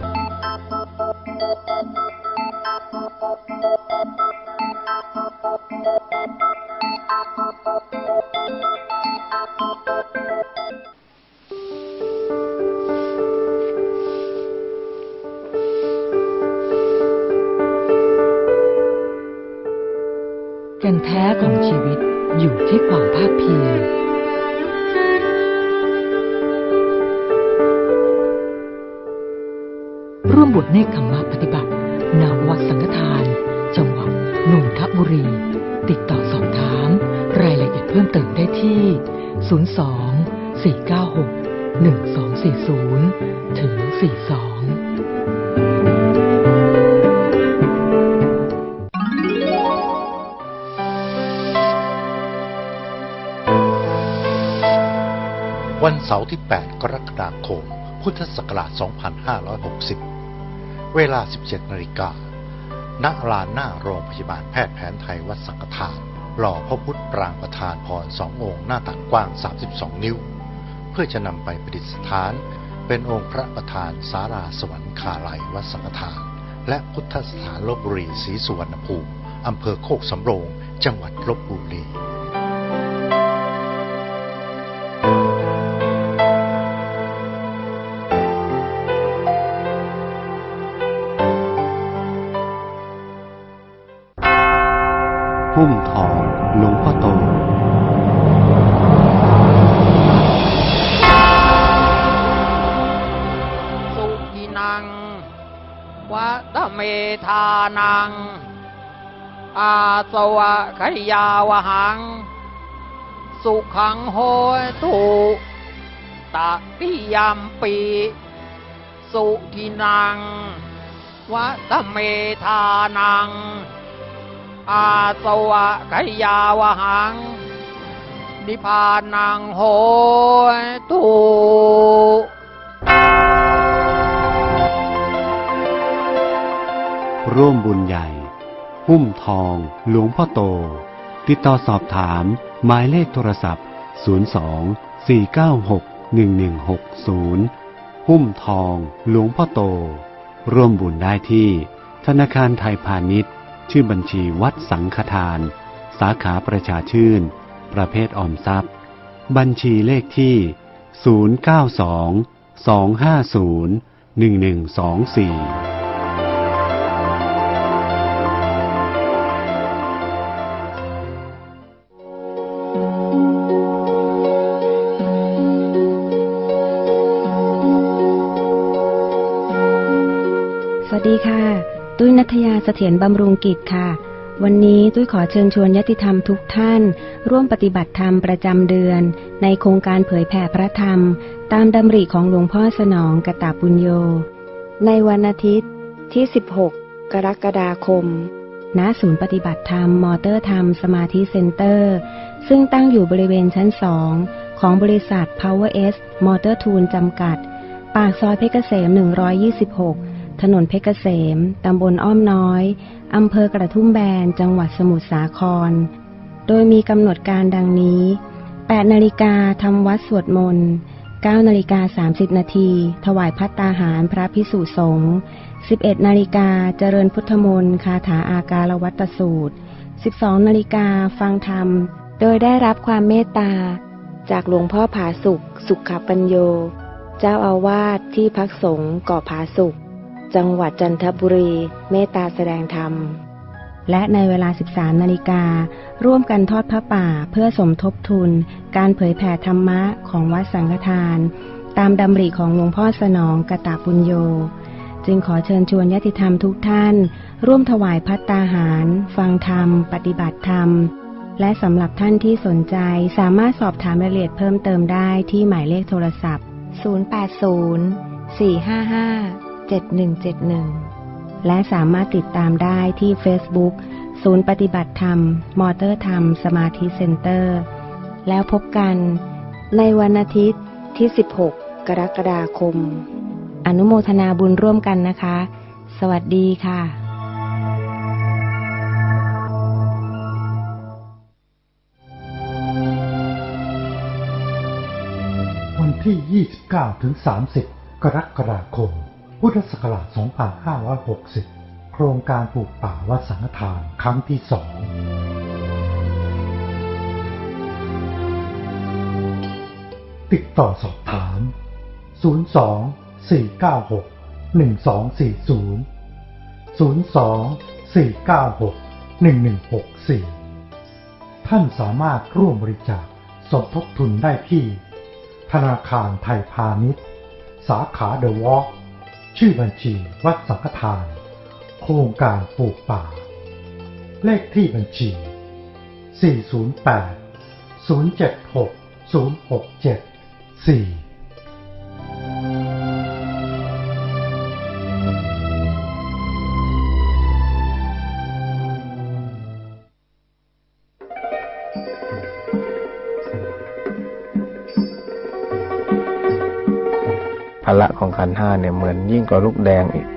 แก่นแท้ของชีวิตอยู่ที่ความภาคเพียรร่วมบวชเนกขมะปฏิบัติณ วัดสังฆทาน จังหวัดนนทบุรีติดต่อสอบถามรายละเอียดเพิ่มเติมได้ที่ 02-496-1240 ถึง 42 วันเสาร์ที่ 8 กรกฎาคม พุทธศักราช 2560 เวลา 17 นาฬิกา ณ ลานหน้าโรงพยาบาลแพทย์แผนไทยวัดสังฆทาน หล่อพระพุทธปรางประธานพร2 องค์หน้าตักกว้าง 32 นิ้ว เพื่อจะนำไปประดิษฐานเป็นองค์พระประธานศาลาสวรรคาลัยวัดสังฆทานและพุทธสถานลพบุรีศรีสุวรรณภูมิอำเภอโคกสำโรงจังหวัดลพบุรีพุ่มทองหลวงพ่อโตสุขีนังวัตเมธานังอาสวะขยาวหังสุขังโหตุตติยัมปีสุขีนังวัตเมธานังอาสวะขยาวหังนิพพานังโหตุร่วมบุญใหญ่หุ้มทองหลวงพ่อโตติดต่อสอบถามหมายเลขโทรศัพท์02-496-1160หุ้มทองหลวงพ่อโตร่วมบุญได้ที่ธนาคารไทยพาณิชย์ชื่อบัญชีวัดสังฆทานสาขาประชาชื่นประเภทออมทรัพย์บัญชีเลขที่0922501124 สวัสดีค่ะตุ้ยณัฐยาเสถียรบำรุงกิจค่ะวันนี้ตุ้ยขอเชิญชวนญาติธรรมทุกท่านร่วมปฏิบัติธรรมประจำเดือนในโครงการเผยแผ่พระธรรมตามดำริของหลวงพ่อสนองกตปุญโญในวันอาทิตย์ที่ 16 กรกฎาคมณศูนย์ปฏิบัติธรรมมอเตอร์ธรรมสมาธิเซ็นเตอร์ซึ่งตั้งอยู่บริเวณชั้น 2 ของบริษัท Power S Motor Tool จำกัดปากซอยเพชรเกษม 126ถนนเพชรเกษมตำบลอ้อมน้อยอำเภอกระทุ่มแบนจังหวัดสมุทรสาครโดยมีกำหนดการดังนี้ 8 นาฬิกาทำวัดสวดมนต์ 9 นาฬิกา 30 นาทีถวายภัตตาหารพระภิกษุสงฆ์ 11 นาฬิกาเจริญพุทธมนต์คาถาอาการวัตสูตร 12 นาฬิกาฟังธรรมโดยได้รับความเมตตาจากหลวงพ่อผาสุกสุขปัญโยเจ้าอาวาสที่พักสงฆ์เกาะผาสุกจังหวัดจันทบุรีเมตตาแสดงธรรมและในเวลา 13 นาฬิการ่วมกันทอดผ้าป่าเพื่อสมทบทุนการเผยแผ่ธรรมะของวัดสังฆทานตามดำริของหลวงพ่อสนองกตปุญโญจึงขอเชิญชวนญาติธรรมทุกท่านร่วมถวายภัตตาหารฟังธรรมปฏิบัติธรรมและสำหรับท่านที่สนใจสามารถสอบถามรายละเอียดเพิ่มเติมได้ที่หมายเลขโทรศัพท์080-455-7171และสามารถติดตามได้ที่ Facebook ศูนย์ปฏิบัติธรรมมอเตอร์ธรรมสมาธิเซ็นเตอร์แล้วพบกันในวันอาทิตย์ที่ 16 กรกฎาคมอนุโมทนาบุญร่วมกันนะคะสวัสดีค่ะวันที่ 29 ถึง 30 กรกฎาคม พุทธศักราช 2560 โครงการปลูกป่าวัดสังฆทานครั้งที่ 2 ติดต่อสอบถาม 02-496-1240 ท่านสามารถร่วมบริจาคสมทบทุนได้ที่ธนาคารไทยพาณิชย์สาขาเดอะวอล์กชื่อบัญชีวัดสังฆทานโครงการปลูกป่าเลขที่บัญชี408-076-0674 ภาระของขันธ์ห้าเนี่ยเหมือนยิ่งกว่าลูกแดงอีก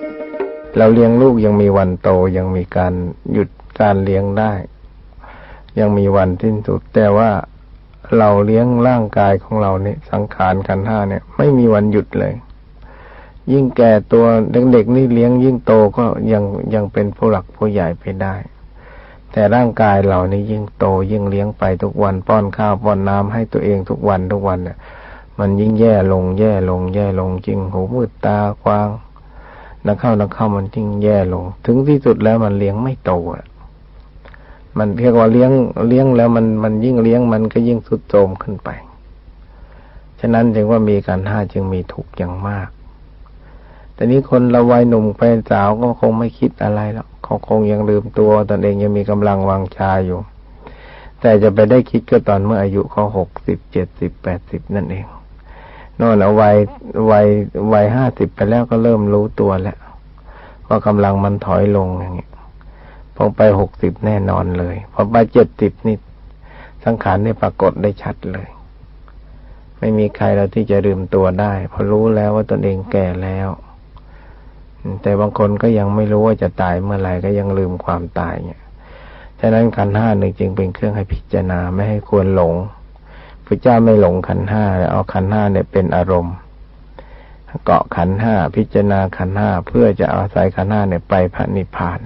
เราเลี้ยงลูกยังมีวันโตยังมีการหยุดการเลี้ยงได้ยังมีวันสิ้นสุดแต่ว่าเราเลี้ยงร่างกายของเราเนี่ยสังขารขันธ์ห้าเนี่ยไม่มีวันหยุดเลย ยิ่งแก่ตัวเด็กๆนี่เลี้ยงยิ่งโตก็ยังเป็นผู้หลักผู้ใหญ่ไปได้แต่ร่างกายเรานี่ยิ่งโตยิ่งเลี้ยงไปทุกวันป้อนข้าวป้อนน้ำให้ตัวเองทุกวันเนี่ยมันยิ่งแย่ลงจริงหูมืดตาควางนักเข้ามันยิ่งแย่ลงถึงที่สุดแล้วมันเลี้ยงไม่โตมันเรียกว่าเลี้ยงแล้วมันยิ่งเลี้ยงมันก็ยิ่งทรุดโทรมขึ้นไปฉะนั้นจึงว่ามีขันธ์ห้าจึงมีทุกข์อย่างมากแต่นี้คนเราวัยหนุ่มไปสาวก็คงไม่คิดอะไรแล้วเขาคงยังลืมตัวตนเองยังมีกำลังวังชาอยู่แต่จะไปได้คิดก็ตอนเมื่ออายุเขา60 70 80นั่นเองนอนเอาวัย50ไปแล้วก็เริ่มรู้ตัวแล้วว่ากำลังมันถอยลงอย่างนี้พอไป60แน่นอนเลยพอไป70นี่สังขารนี่ปรากฏได้ชัดเลยไม่มีใครเราที่จะลืมตัวได้พอรู้แล้วว่าตนเองแก่แล้วแต่บางคนก็ยังไม่รู้ว่าจะตายเมื่อไหร่ก็ยังลืมความตายเนี่ยฉะนั้นขันธ์ห้าจึงเป็นเครื่องให้พิจารณาไม่ให้ควรหลงพระเจ้าไม่หลงขันธ์ห้าแล้วเอาขันธ์ห้าเนี่ยเป็นอารมณ์เกาะขันธ์ห้าพิจารณาขันธ์ห้าเพื่อจะอาศัยขันธ์ห้าเนี่ยไปพระนิพพาน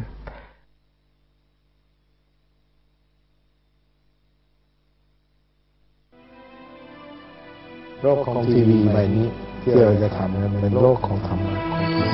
โลกของทีวีใบนี้ที่เราจะทำเป็นโลกของธรรมะ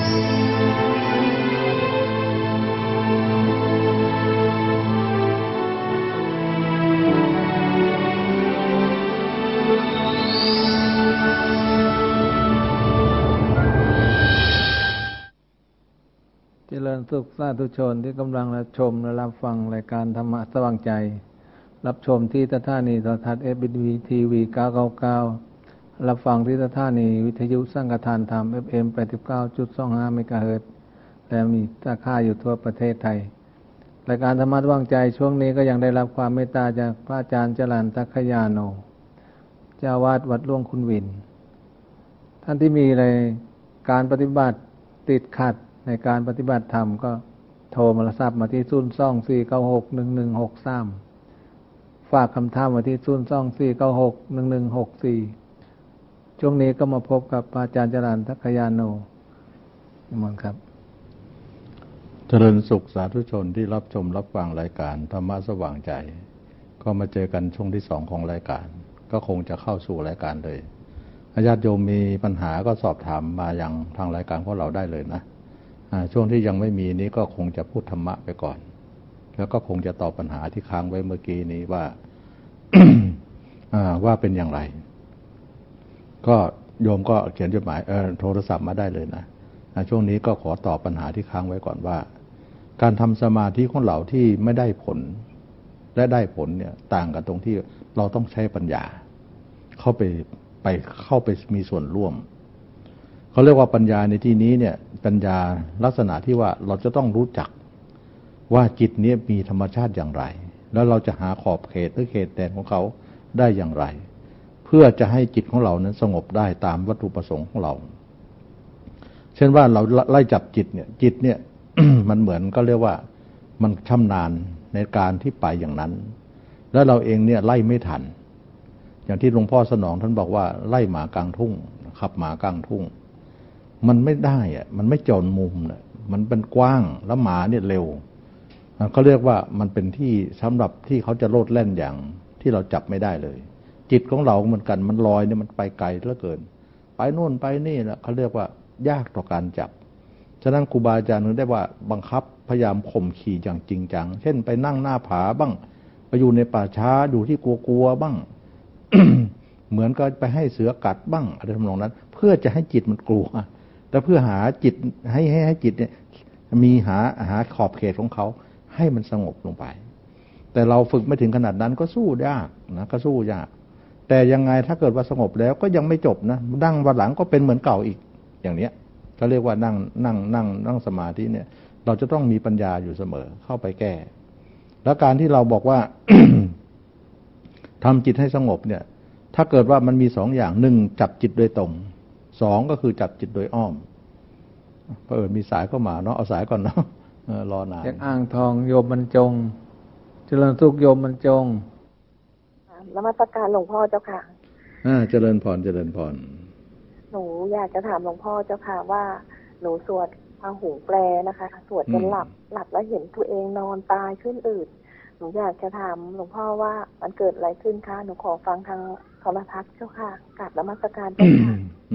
เจริญสุขสาธุชนที่กำลังรับชมและรับฟังรายการธรรมะสว่างใจรับชมที่สถานีโทรทัศน์ FBTV TV 999รับฟังที่สถานีวิทยุสังฆทานธรรม FM 89.25 เมกะเฮิรตซ์และมีสาขาอยู่ทั่วประเทศไทยรายการธรรมะสว่างใจช่วงนี้ก็ยังได้รับความเมตตาจากพระอาจารย์จรัญ ทัคคยาโนเจ้าวาดวัดหลวงคุณวินท่านที่มีอะไรการปฏิบัติติดขัดในการปฏิบัติธรรมก็โทรมาทราบมาที่024961163ฝากคำถามมาที่024961164ช่วงนี้ก็มาพบกับอาจารย์จรัญ ทัคคยาโนนิมนต์ครับเจริญสุขสาธุชนที่รับชมรับฟังรายการธรรมะสว่างใจก็มาเจอกันช่วงที่2ของรายการก็คงจะเข้าสู่รายการเลยญาติโยมมีปัญหาก็สอบถามมายังทางรายการของเราได้เลยนะช่วงที่ยังไม่มีนี้ก็คงจะพูดธรรมะไปก่อนแล้วก็คงจะตอบปัญหาที่ค้างไว้เมื่อกี้นี้ว่า ว่าเป็นอย่างไรก็โยมก็เขียนจดหมายโทรศัพท์มาได้เลยนะช่วงนี้ก็ขอตอบปัญหาที่ค้างไว้ก่อนว่าการทำสมาธิของเราที่ไม่ได้ผลและได้ผลเนี่ยต่างกันตรงที่เราต้องใช้ปัญญาเข้าไปมีส่วนร่วมเขาเรียกว่าปัญญาในที่นี้เนี่ยปัญญาลักษณะที่ว่าเราจะต้องรู้จักว่าจิตนี้มีธรรมชาติอย่างไรแล้วเราจะหาขอบเขตหรือเขตแดนของเขาได้อย่างไรเพื่อจะให้จิตของเรานั้นสงบได้ตามวัตถุประสงค์ของเราเช่นว่าเราไล่จับจิตเนี่ย มันเหมือนก็เรียกว่ามันชำนาญในการที่ไปอย่างนั้นแล้วเราเองเนี่ยไล่ไม่ทันอย่างที่หลวงพ่อสนองท่านบอกว่าไล่หมากลางทุ่งขับหมากลางทุ่งมันไม่ได้อะมันไม่จนมุมนะมันเป็นกว้างแล้วหมาเนี่ยเร็วเขาเรียกว่ามันเป็นที่สำหรับที่เขาจะโลดแล่นอย่างที่เราจับไม่ได้เลยจิตของเราเหมือนกันมันลอยเนี่ยมันไปไกลเหลือเกินไปโน่นไปนี่แหละเขาเรียกว่ายากต่อการจับฉะนั้นครูบาอาจารย์ถึงได้ว่าบังคับพยายามข่มขี่อย่างจริงจังเช่นไปนั่งหน้าผาบ้างไปอยู่ในป่าช้าอยู่ที่กลัวๆบ้าง เหมือนก็ไปให้เสือกัดบ้างอะไรทำนองนั้นเพื่อจะให้จิตมันกลัวแต่เพื่อหาจิตให้จิตเนี่ยมีหาขอบเขตของเขาให้มันสงบลงไปแต่เราฝึกไม่ถึงขนาดนั้นก็สู้ยากนะก็สู้ยากแต่ยังไงถ้าเกิดว่าสงบแล้วก็ยังไม่จบนะนั่งวันหลังก็เป็นเหมือนเก่าอีกอย่างเนี้ยเขาเรียกว่านั่งสมาธิเนี่ยเราจะต้องมีปัญญาอยู่เสมอเข้าไปแก้แล้วการที่เราบอกว่า ทำจิตให้สงบเนี่ยถ้าเกิดว่ามันมี2อย่าง1จับจิตโดยตรง2ก็คือจับจิตโดยอ้อมมีสายเข้ามาเนาะเอาสายก่อนเนาะรอนานจากอ่างทองโยมบรรจงจริญสุขโยมบรรจงนมัสการหลวงพ่อเจ้าค่ะเจริญพรเจริญพรหนูอยากจะถามหลวงพ่อเจ้าค่ะว่าหนูสวดพหูแปลนะคะสวดจนหลับแล้วเห็นตัวเองนอนตายขึ้นอืดหนูอยากจะถามหลวงพ่อว่ามันเกิดอะไรขึ้นคะหนูขอฟังทางโทรทัศน์เจ้าค่ะกราบนมัสการเจ้าค่ะ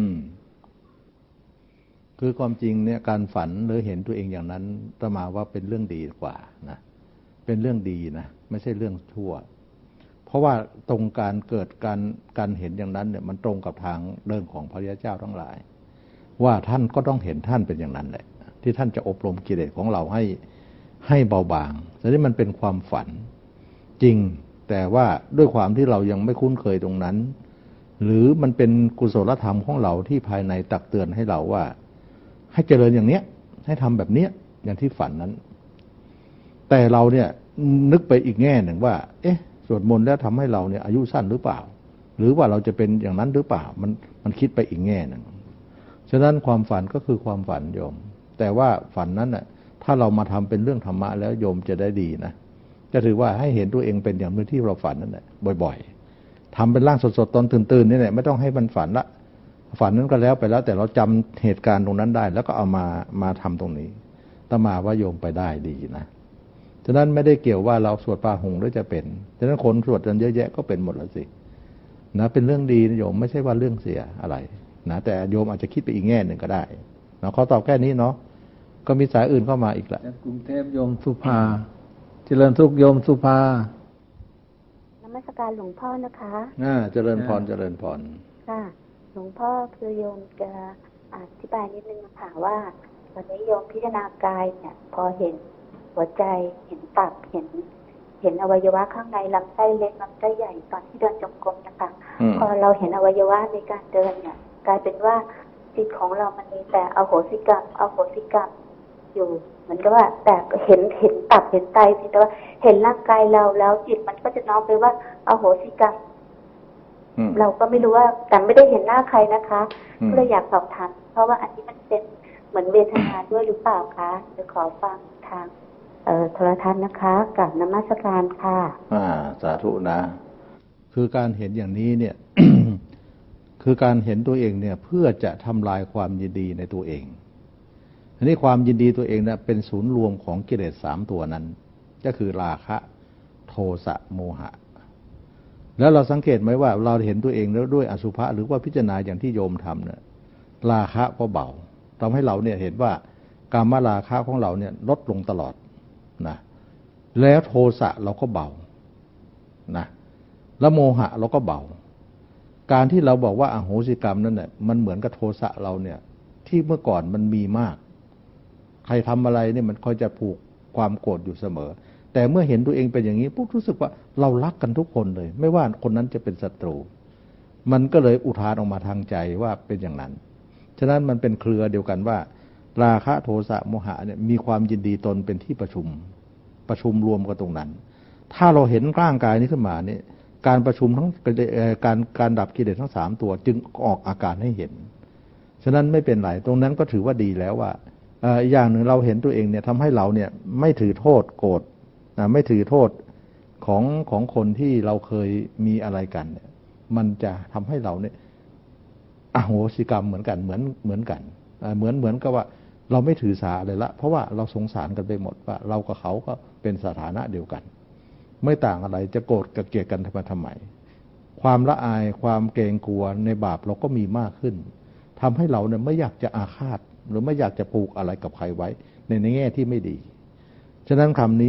คือความจริงเนี่ยการฝันหรือเห็นตัวเองอย่างนั้นอาตมาว่าเป็นเรื่องดีกว่านะเป็นเรื่องดีนะไม่ใช่เรื่องชั่วเพราะว่าตรงการเกิดการเห็นอย่างนั้นเนี่ยมันตรงกับทางเรื่องของพระพุทธเจ้าทั้งหลายว่าท่านก็ต้องเห็นท่านเป็นอย่างนั้นแหละที่ท่านจะอบรมกิเลสของเราให้เบาบางแต่นี่มันเป็นความฝันจริงแต่ว่าด้วยความที่เรายังไม่คุ้นเคยตรงนั้นหรือมันเป็นกุศลธรรมของเราที่ภายในตักเตือนให้เราว่าให้เจริญอย่างเนี้ยให้ทำแบบเนี้ยอย่างที่ฝันนั้นแต่เราเนี่ยนึกไปอีกแง่หนึ่งว่าสวดมนต์แล้วทำให้เราเนี่ยอายุสั้นหรือเปล่าหรือว่าเราจะเป็นอย่างนั้นหรือเปล่ามันคิดไปอีกแง่หนึ่งฉะนั้นความฝันก็คือความฝันโยมแต่ว่าฝันนั้นน่ะถ้าเรามาทำเป็นเรื่องธรรมะแล้วโยมจะได้ดีนะจะถือว่าให้เห็นตัวเองเป็นอย่างที่เราฝันนั่นแหละบ่อยๆทำเป็นร่างสดๆตอนตื่นๆนี่แหละไม่ต้องให้มันฝันละฝันนั้นก็แล้วไปแล้วแต่เราจำเหตุการณ์ตรงนั้นได้แล้วก็เอามาทำตรงนี้ตมาว่าโยมไปได้ดีนะฉะนั้นไม่ได้เกี่ยวว่าเราสวดปาหงส์หรือจะเป็นฉะนั้นคนสวดกันเยอะแยะก็เป็นหมดแล้วสินะเป็นเรื่องดีนะโยมไม่ใช่ว่าเรื่องเสียอะไรนะแต่โยมอาจจะคิดไปอีกแง่หนึ่งก็ได้เราขอตอบแค่นี้เนาะก็มีสายอื่นเข้ามาอีกละกรุงเทพโยมสุภาเจริญสุขโยมสุภานมัสการหลวงพ่อนะคะเจริญพรเจริญพรค่ะหลวงพ่อคือโยมจะอธิบายนิดนึงนะคะว่าวันนี้โยมพิจารณากายเนี่ยพอเห็นหัวใจเห็นตับเห็นอวัยวะข้างในลำไส้เล็กลำไส้ใหญ่ตอนที่เดินจงกรมนะคะพอเราเห็นอวัยวะในการเดินเนี่ยกลายเป็นว่าจิตของเรามันมีแต่อโหสิกรรมอยู่เหมือนกับว่าแต่เห็นตับเห็นไตแต่ว่าเห็นร่างกายเราแล้วจิตมันก็จะน้อมไปว่าอโหสิกรรมเราก็ไม่รู้ว่าแต่ไม่ได้เห็นหน้าใครนะคะก็เลยอยากสอบถามเพราะว่าอันนี้มันเป็นเหมือนเวทนาด้วยหรือเปล่าคะจะขอฟังทางโทรทัศน์นะคะกับนมัสการค่ะสาธุนะคือการเห็นอย่างนี้เนี่ย คือการเห็นตัวเองเนี่ยเพื่อจะทำลายความยินดีในตัวเองอันนี้ความยินดีตัวเองเนี่ยเป็นศูนย์รวมของกิเลส3ตัวนั้นก็คือราคะโทสะโมหะแล้วเราสังเกตไหมว่าเราเห็นตัวเองแล้วด้วยอสุภะหรือว่าพิจารณาอย่างที่โยมทำเนี่ยราคะก็เบาทำให้เราเนี่ยเห็นว่ากามราคะของเราเนี่ยลดลงตลอดนะแล้วโทสะเราก็เบานะแล้วโมหะเราก็เบาการที่เราบอกว่าอโหสิกรรมนั่นเนี่ยมันเหมือนกับโทสะเราเนี่ยที่เมื่อก่อนมันมีมากใครทำอะไรเนี่ยมันคอยจะผูกความโกรธอยู่เสมอแต่เมื่อเห็นตัวเองเป็นอย่างนี้ปุ๊บรู้สึกว่าเรารักกันทุกคนเลยไม่ว่าคนนั้นจะเป็นศัตรูมันก็เลยอุทานออกมาทางใจว่าเป็นอย่างนั้นฉะนั้นมันเป็นเครือเดียวกันว่าราคะโทสะโมหะเนี่ยมีความยินดีตนเป็นที่ประชุมรวมกันตรงนั้นถ้าเราเห็นร่างกายนี้ขึ้นมาเนี่ยการประชุมทั้งการดับกิเลสทั้ง3ตัวจึงออกอาการให้เห็นฉะนั้นไม่เป็นไรตรงนั้นก็ถือว่าดีแล้วว่าอย่างหนึ่งเราเห็นตัวเองเนี่ยทำให้เราเนี่ยไม่ถือโทษโกรธไม่ถือโทษของคนที่เราเคยมีอะไรกันเนี่ยมันจะทำให้เราเนี่ยอโหสิกรรมเหมือนกันเหมือนกันเหมือนกับว่าเราไม่ถือสาเลยละเพราะว่าเราสงสารกันไปหมดว่าเรากับเขาก็เป็นสถานะเดียวกันไม่ต่างอะไรจะโกรธกับเกลียดกันทำไมความละอายความเกรงกลัวในบาปเราก็มีมากขึ้นทำให้เราเนี่ยไม่อยากจะอาฆาตหรือไม่อยากจะผูกอะไรกับใครไว้ในแง่ที่ไม่ดีฉะนั้นคำนี้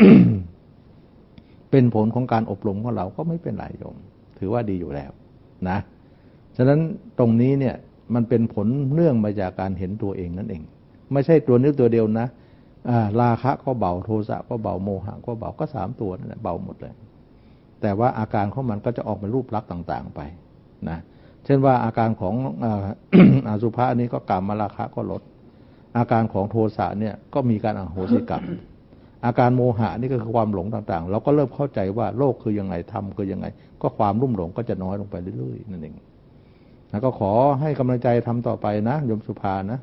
เป็นผลของการอบรมของเราก็ไม่เป็นไรโยมถือว่าดีอยู่แล้วนะฉะนั้นตรงนี้เนี่ยมันเป็นผลเนื่องมาจากการเห็นตัวเองนั่นเองไม่ใช่ตัวนี้ตัวเดียวนะราคะก็เบาโทสะก็เบาโมหะก็เบาก็3ตัวนั่นแหละเบาหมดเลยแต่ว่าอาการของมันก็จะออกเป็นรูปลักษณ์ต่างๆไปนะเช่นว่าอาการของอสุภะนี้ก็กามราคะก็ลดอาการของโทสะเนี่ยก็มีการอโหสิกรรมอาการโมหะนี่ก็คือความหลงต่างๆเราก็เริ่มเข้าใจว่าโลกคือยังไงธรรมคือยังไงก็ความรุ่มหลงก็จะน้อยลงไปเรื่อยๆนั่นเองแล้วก็ขอให้กำลังใจทำต่อไปนะโยมสุภานะ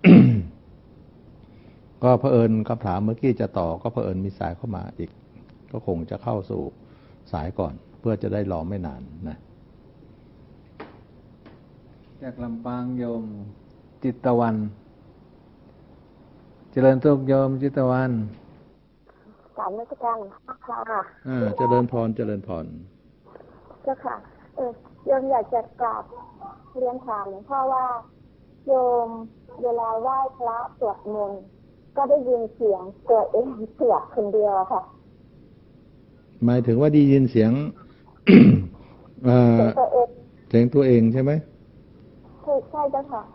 ก็เผอิญคำถามเมื่อกี้จะต่อก็เผอิญมีสายเข้ามาอีกก็คงจะเข้าสู่สายก่อน เพื่อจะได้รอไม่นานนะจากลำปางโยมจิตตะวันเจริญสุขโยมจิตตะวันกราบนมัสการหลวงพ่อค่ะเจริญพรเจริญพรเจ้าค่ะโยมอยากจะกราบเรียนถามหลวงพ่อว่าโยมเวลาไหว้พระสวดมนต์ก็ได้ยินเสียงตัวเองสวดคนเดียวค่ะหมายถึงว่าได้ยินเสียงเสียงตัวเองใช่ไหมใช่เจ้าค่ะ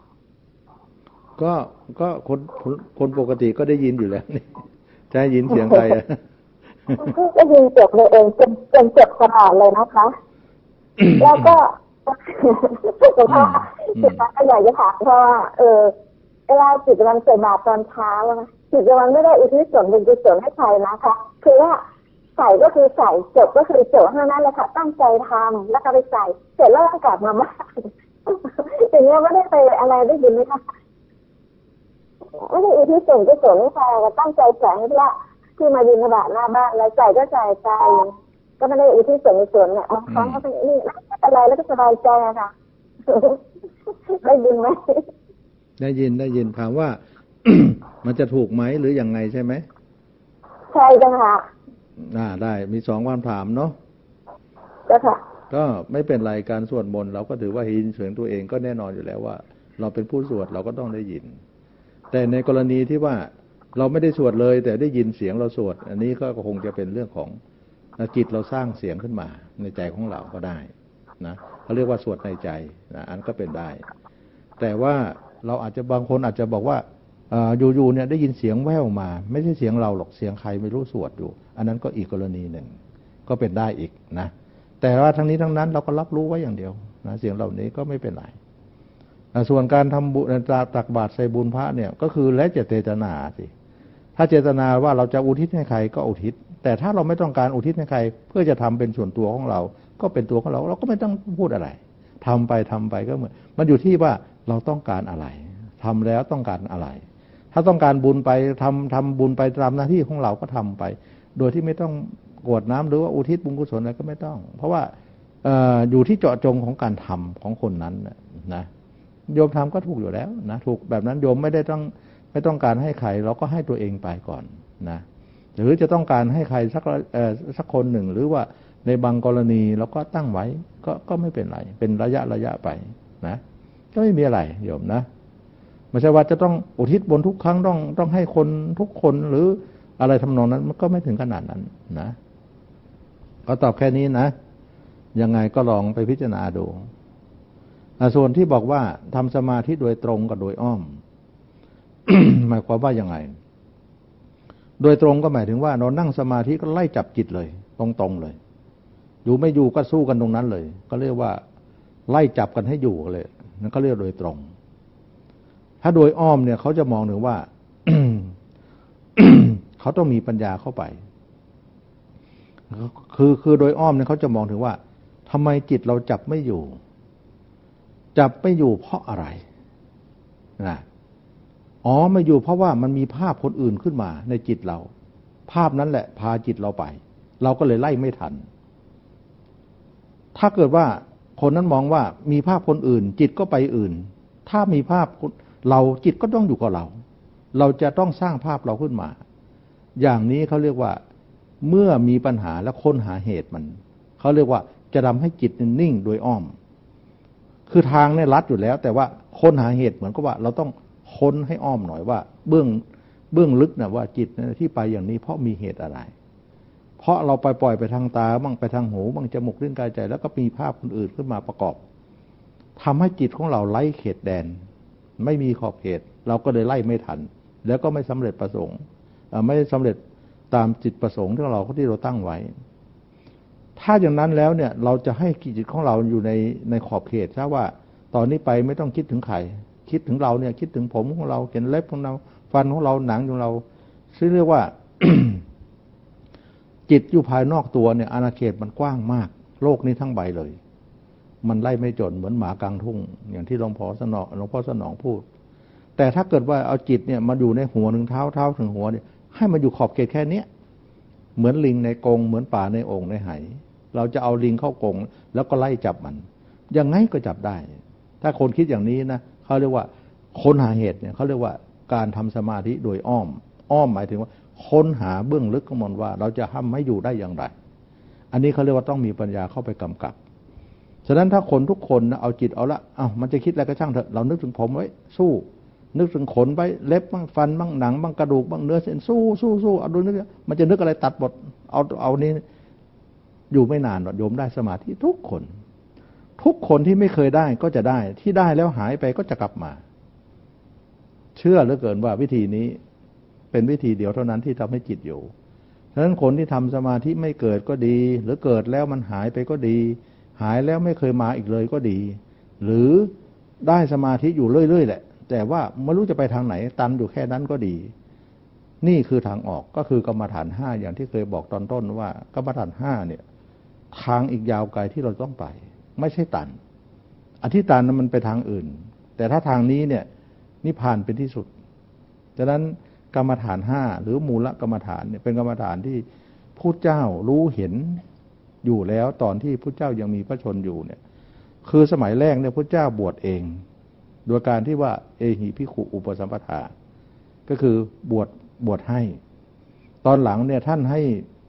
ก็คนปกติก็ได้ยินอยู่แล้วนี่จะให้ยินเสียงใครอ่ะก็ยินเสียงตัวเองเป็นเจ็บขนาดเลยนะคะแล้วก็หลวงพ่อจิตมันก็อยากจะถามเพราะว่าเวลาจิตมันใส่บาตรตอนเช้านะจิตมันไม่ได้อุทิศส่วนบุญกุศลให้ใครนะคะคือว่าใส่ก็คือใส่จบก็คือจบเท่านั้นแหละค่ะตั้งใจทำแล้วก็ไปใส่เสร็จแล้วก็กลับมาบ้านอย่างเงี้ยไม่ได้ไปอะไรได้ยินไหมคะไม่ได้อุทิศส่วนกุศลให้ใครก็ตั้งใจใส่ให้พระที่มาบิณฑบาตหน้าบ้านแล้วใส่ก็ใส่ใจก็ไม่ได้อุทิศส่วนกุศลเนี่ยบางครั้งก็เป็นนี่อะไรแล้วก็สบายใจอะค่ะได้ยินไหมได้ยินถามว่า มันจะถูกไหมหรือยังไงใช่ไหมใช่จ้ะค่ะได้มี2คำถามเนาะจ้ะค่ะก็ไม่เป็นไรการสวดมนต์เราก็ถือว่ายินเสียงตัวเองก็แน่นอนอยู่แล้วว่าเราเป็นผู้สวดเราก็ต้องได้ยินแต่ในกรณีที่ว่าเราไม่ได้สวดเลยแต่ได้ยินเสียงเราสวดอันนี้ก็คงจะเป็นเรื่องของจิตเราสร้างเสียงขึ้นมาในใจของเราก็ได้นะเขาเรียกว่าสวดในใจนะอันก็เป็นได้แต่ว่าเราอาจจะบางคนอาจจะบอกว่าอยู่ๆเนี่ยได้ยินเสียงแว่วมาไม่ใช่เสียงเราหรอกเสียงใครไม่รู้สวดอยู่อันนั้นก็อีกกรณีหนึ่งก็เป็นได้อีกนะแต่ว่าทั้งนี้ทั้งนั้นเราก็รับรู้ไว้อย่างเดียวนะเสียงเหล่านี้ก็ไม่เป็นไรส่วนการทำบุญตักบาตรใส่บุญพระเนี่ยก็คือแล้วแต่เจตนาสิถ้าเจตนาว่าเราจะอุทิศให้ใครก็อุทิศแต่ถ้าเราไม่ต้องการอุทิศให้ใครเพื่อจะทำเป็นส่วนตัวของเราก็เป็นตัวของเราเราก็ไม่ต้องพูดอะไรทำไปก็เหมือนมันอยู่ที่ว่าเราต้องการอะไรทำแล้วต้องการอะไรถ้าต้องการบุญไปทำบุญไปตามหน้าที่ของเราก็ทำไปโดยที่ไม่ต้องกรวดน้ำหรือว่าอุทิศบุญกุศลอะไรก็ไม่ต้องเพราะว่าอยู่ที่เจาะจงของการทำของคนนั้นนะโยมทำก็ถูกอยู่แล้วนะถูกแบบนั้นโยมไม่ต้องการให้ใครเราก็ให้ตัวเองไปก่อนนะหรือจะต้องการให้ใครสักคนหนึ่งหรือว่าในบางกรณีเราก็ตั้งไว้ก็ไม่เป็นไรเป็นระยะไปนะก็ไม่มีอะไรโยมนะไม่ใช่ว่าจะต้องอุทิศบุญทุกครั้งต้องให้คนทุกคนหรืออะไรทำนองนั้นมันก็ไม่ถึงขนาดนั้นนะก็ตอบแค่นี้นะยังไงก็ลองไปพิจารณาดูส่วนที่บอกว่าทำสมาธิโดยตรงกับโดยอ้อม หมายความว่ายังไงโดยตรงก็หมายถึงว่าเรานั่งสมาธิก็ไล่จับจิตเลยตรงๆเลยอยู่ไม่อยู่ก็สู้กันตรงนั้นเลยก็เรียกว่าไล่จับกันให้อยู่เลยนั่นก็เรียกโดยตรงถ้าโดยอ้อมเนี่ยเขาจะมองถึงว่า เขาต้องมีปัญญาเข้าไปคือโดยอ้อมเนี่ยเขาจะมองถึงว่าทำไมจิตเราจับไม่อยู่เพราะอะไรนะไม่อยู่เพราะว่ามันมีภาพคนอื่นขึ้นมาในจิตเราภาพนั้นแหละพาจิตเราไปเราก็เลยไล่ไม่ทันถ้าเกิดว่าคนนั้นมองว่ามีภาพคนอื่นจิตก็ไปอื่นถ้ามีภาพเราจิตก็ต้องอยู่กับเราจะต้องสร้างภาพเราขึ้นมาอย่างนี้เขาเรียกว่าเมื่อมีปัญหาแล้วค้นหาเหตุมันเขาเรียกว่าจะทำให้จิตนิ่งโดยอ้อมคือทางเนี่ยลัดอยู่แล้วแต่ว่าค้นหาเหตุเหมือนกับว่าเราต้องค้นให้อ้อมหน่อยว่าเบื้องลึกนะว่าจิตที่ไปอย่างนี้เพราะมีเหตุอะไร เพราะเราไปปล่อยไปทางตาบ้างไปทางหูบ้างจมูกลิ้นกายใจแล้วก็มีภาพคนอื่นขึ้นมาประกอบทำให้จิตของเราไร้เขตแดนไม่มีขอบเขตเราก็เลยไล่ไม่ทันแล้วก็ไม่สำเร็จประสงค์ไม่สำเร็จตามจิตประสงค์ที่เราตั้งไว้ถ้าอย่างนั้นแล้วเนี่ยเราจะให้จิตของเราอยู่ในขอบเขตซะว่าตอนนี้ไปไม่ต้องคิดถึงใครคิดถึงเราเนี่ยคิดถึงผมของเราเห็นเล็บของเราฟันของเราหนังของเราซึ่งเรียกว่า จิตอยู่ภายนอกตัวเนี่ยอาณาเขตมันกว้างมากโลกนี้ทั้งใบเลยมันไล่ไม่จนเหมือนหมากลางทุ่งอย่างที่หลวงพ่อสนองพูดแต่ถ้าเกิดว่าเอาจิตเนี่ยมาอยู่ในหัวถึงเท้าถึงหัวเนี่ยให้มันอยู่ขอบเขตแค่นี้เหมือนลิงในกรงเหมือนป่าในโอ่งในไหเราจะเอาลิงเข้ากรงแล้วก็ไล่จับมันยังไงก็จับได้ถ้าคนคิดอย่างนี้นะเขาเรียกว่าค้นหาเหตุเนี่ยเขาเรียกว่าการทำสมาธิโดยอ้อมหมายถึงว่าค้นหาเบื้องลึกของมันว่าเราจะทำให้อยู่ได้อย่างไรอันนี้เขาเรียกว่าต้องมีปัญญาเข้าไปกำกับฉะนั้นถ้าคนทุกคนนะเอาจิตเอาละมันจะคิดอะไรก็ช่างเถอะเรานึกถึงผมไว้สู้นึกถึงขนไว้เล็บบ้างฟันบ้างหนังบ้างกระดูกบ้างเนื้อเส้นสู้เอาดูนึกมันจะนึกอะไรตัดหมดเอานี้อยู่ไม่นานหรอกโยมได้สมาธิทุกคนที่ไม่เคยได้ก็จะได้ที่ได้แล้วหายไปก็จะกลับมาเชื่อเหลือเกินว่าวิธีนี้เป็นวิธีเดียวเท่านั้นที่ทำให้จิตอยู่ฉะนั้นคนที่ทำสมาธิไม่เกิดก็ดีหรือเกิดแล้วมันหายไปก็ดีหายแล้วไม่เคยมาอีกเลยก็ดีหรือได้สมาธิอยู่เรื่อยๆแหละแต่ว่าไม่รู้จะไปทางไหนตันอยู่แค่นั้นก็ดีนี่คือทางออกก็คือกรรมฐาน5อย่างที่เคยบอกตอนต้นว่ากรรมฐาน5เนี่ยทางอีกยาวไกลที่เราต้องไปไม่ใช่ตันที่ตันนั้นมันไปทางอื่นแต่ถ้าทางนี้เนี่ยนิพพานเป็นที่สุดฉะนั้นกรรมฐาน5หรือมูลกรรมฐานเนี่ยเป็นกรรมฐานที่พุทธเจ้ารู้เห็นอยู่แล้วตอนที่พุทธเจ้ายังมีพระชนอยู่เนี่ยคือสมัยแรกเนี่ยพุทธเจ้าบวชเองโดยการที่ว่าเอหิภิกขุอุปสัมปทาก็คือบวชให้ตอนหลังเนี่ยท่านให้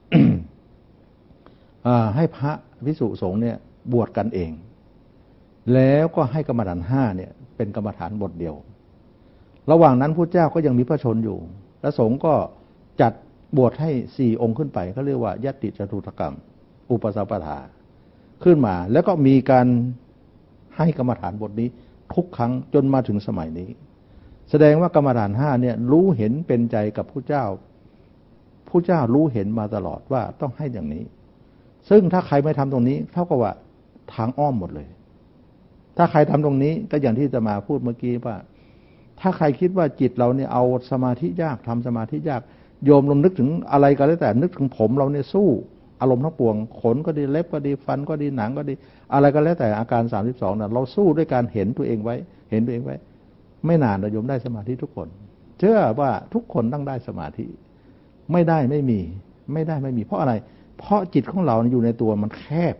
ให้พระภิกษุสงฆ์เนี่ยบวชกันเองแล้วก็ให้กรรมฐาน5เนี่ยเป็นกรรมฐานบทเดียวระหว่างนั้นพุทธเจ้าก็ยังมีพระชนอยู่และสงฆ์ก็จัดบวชให้4องค์ขึ้นไปเขาเรียกว่ายัตติจตุถกรรมอุปสัมปทาขึ้นมาแล้วก็มีการให้กรรมฐานบทนี้ทุกครั้งจนมาถึงสมัยนี้แสดงว่ากรรมฐาน5เนี่ยรู้เห็นเป็นใจกับผู้เจ้ารู้เห็นมาตลอดว่าต้องให้อย่างนี้ซึ่งถ้าใครไม่ทำตรงนี้เท่ากับว่าทางอ้อมหมดเลยถ้าใครทำตรงนี้ก็อย่างที่จะมาพูดเมื่อกี้ว่าถ้าใครคิดว่าจิตเราเนี่ยเอาสมาธิยากทำสมาธิยากโยมลองนึกถึงอะไรก็แล้วแต่นึกถึงผมเราเนี่ยสู้อารมณ์ทั้งปวงขนก็ดีเล็บก็ดีฟันก็ดีหนังก็ดีอะไรก็แล้วแต่อาการ32น่ะเราสู้ด้วยการเห็นตัวเองไว้ไม่นานเราโยมได้สมาธิทุกคนเชื่อว่าทุกคนต้องได้สมาธิไม่ได้ไม่มีเพราะอะไรเพราะจิตของเราอยู่ในตัวมันแคบ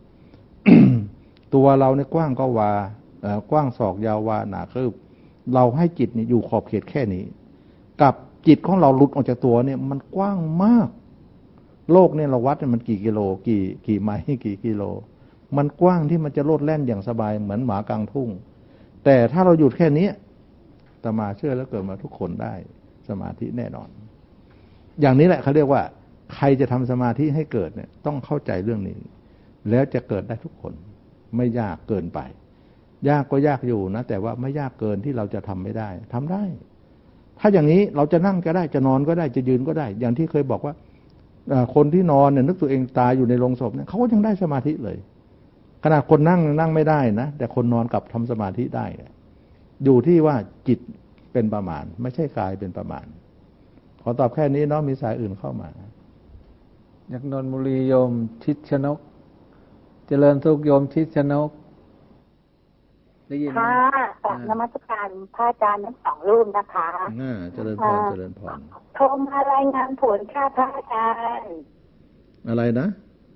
ตัวเราเนี่ยกว้างก็วากว้างศอกยาววาหนาคืบเราให้จิตเนี่ยอยู่ขอบเขตแค่นี้กับจิตของเราหลุดออกจากตัวเนี่ยมันกว้างมากโลกเนี่ยเราวัดมันกี่กิโลกี่ไมล์กี่กิโลมันกว้างที่มันจะโลดแล่นอย่างสบายเหมือนหมากลางทุ่งแต่ถ้าเราหยุดแค่นี้อาตมาเชื่อแล้วเกิดมาทุกคนได้สมาธิแน่นอนอย่างนี้แหละเขาเรียกว่าใครจะทำสมาธิให้เกิดเนี่ยต้องเข้าใจเรื่องนี้แล้วจะเกิดได้ทุกคนไม่ยากเกินไปยากก็ยากอยู่นะแต่ว่าไม่ยากเกินที่เราจะทำไม่ได้ทำได้ถ้าอย่างนี้เราจะนั่งก็ได้จะนอนก็ได้จะยืนก็ได้อย่างที่เคยบอกว่าคนที่นอนเนี่ยนึกตัวเองตายอยู่ในโรงศพเนี่ยเขาก็ยังได้สมาธิเลยขนาดคนนั่งไม่ได้นะแต่คนนอนกลับทำสมาธิได้อยู่ที่ว่าจิตเป็นประมาณไม่ใช่กายเป็นประมาณขอตอบแค่นี้เนาะมีสายอื่นเข้ามาจากนนทบุรีโยมชิดชนกเจริญสุขโยมชิดชนกได้ยินไหมค่ะนมัสการพระอาจารย์ทั้ง2รูปนะคะเจริญพรโทรมารายงานผลค่ะพระอาจารย์อะไรนะ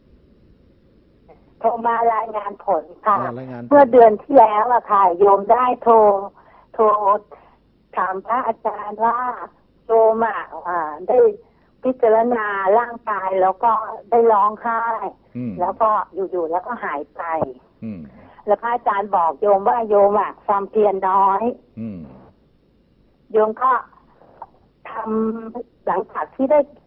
โทรมารายงานผลค่ะเมื่อเดือนที่แล้วอะค่ะโยมได้โทรถามพระอาจารย์ว่าโยมได้พิจารณาร่างกายแล้วก็ได้ร้องไห้แล้วก็อยู่ๆแล้วก็หายไปแล้วพระอาจารย์บอกโยมว่าโยมความเพียรน้อยโยมก็ทำหลังจากที่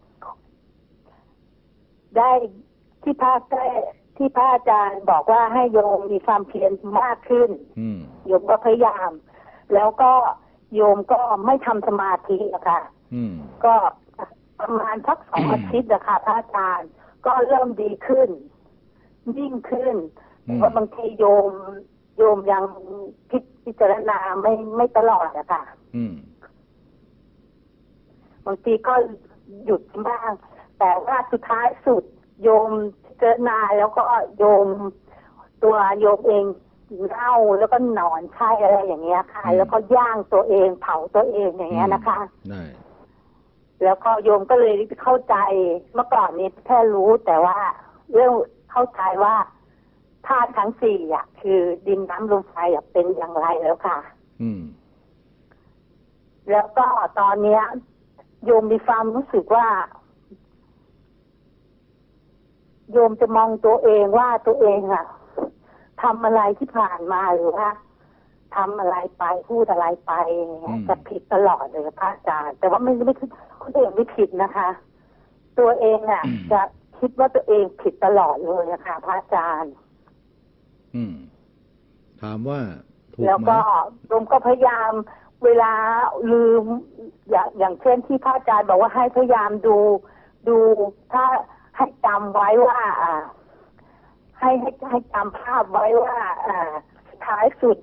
ได้ที่พระอาจารย์บอกว่าให้โยมมีความเพียรมากขึ้นโยมก็พยายามแล้วก็โยมก็ไม่ทำสมาธิอะค่ะก็ประมาณสัก2 อาทิตย์อะค่ะพระอาจารย์ก็เริ่มดีขึ้นยิ่งขึ้นเพราะบางทีโยมยังพิจารณาไม่ตลอดอะค่ะบางทีก็หยุดบ้างแต่ว่าสุดท้ายสุดโยมพิจารณาแล้วก็โยมตัวโยมเองเน่าแล้วก็หนอนไส้อะไรอย่างเงี้ยค่ะแล้วก็ย่างตัวเองเผาตัวเองอย่างเงี้ยนะคะแล้วก็โยมก็เลยเข้าใจเมื่อก่อนนี้แค่รู้แต่ว่าเรื่องเข้าใจว่าธาตุทั้งสี่คือดินน้ำลมไฟเป็นอย่างไรแล้วค่ะแล้วก็ตอนเนี้ยโยมมีความรู้สึกว่าโยมจะมองตัวเองว่าตัวเองทำอะไรที่ผ่านมาหรือว่าทำอะไรไปพูดอะไรไปจะผิดตลอดเลยพระอาจารย์แต่ว่าไม่คนอื่นไม่ผิดนะคะ ตัวเองจะคิดว่าตัวเองผิดตลอดเลยนะคะพระอาจารย์ถามว่าถูกไหมแล้วก็โยมก็พยายามเวลาลืมอย่างเช่นที่พระอาจารย์บอกว่าให้พยายามดูถ้าให้จำไว้ว่าให้จำภาพไว้ว่าท้ายสุด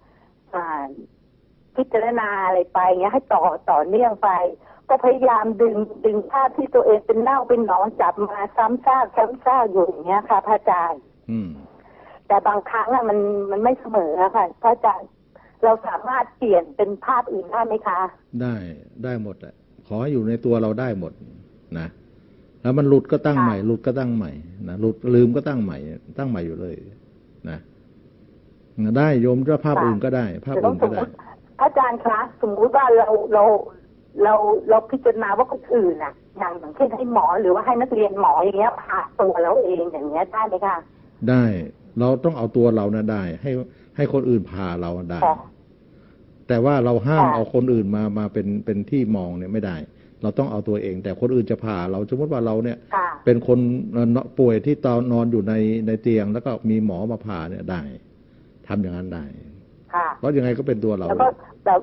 พิจารณาอะไรไปเงี้ยให้ต่อเนื่องไปก็พยายามดึงภาพที่ตัวเองเป็นเน่าเป็นหนอนจับมาซ้ำซากอยู่อย่างเงี้ยค่ะพระอาจารย์แต่บางครั้งมันไม่เสมอค่ะพระอาจารย์เราสามารถเปลี่ยนเป็นภาพอื่นได้ไหมคะได้หมดแหละขอให้อยู่ในตัวเราได้หมดนะแล้วมันหลุดก็ตั้งใหม่หลุดก็ตั้งใหม่นะหลุดลืมก็ตั้งใหม่อยู่เลยนะได้โยมว่าภาพอื่นก็ได้ภาพอื่นก็ได้พระอาจารย์คะสมมุติว่าเราพิจารณาว่าคนอื่นอย่างเช่นให้หมอหรือว่าให้นักเรียนหมออย่างเงี้ยผ่าตัวเราเองอย่างเงี้ยได้ไหมคะได้เราต้องเอาตัวเรานะได้ให้คนอื่นผ่าเราได้แต่ว่าเราห้ามเอาคนอื่นมาเป็นที่มองเนี่ยไม่ได้เราต้องเอาตัวเองแต่คนอื่นจะผ่าเราสมมติว่าเราเนี่ยเป็นคนป่วยที่นอนอยู่ในเตียงแล้วก็มีหมอมาผ่าเนี่ยได้ทำอย่างนั้นได้เพราะยังไงก็เป็นตัวเราแล้วก็แบบ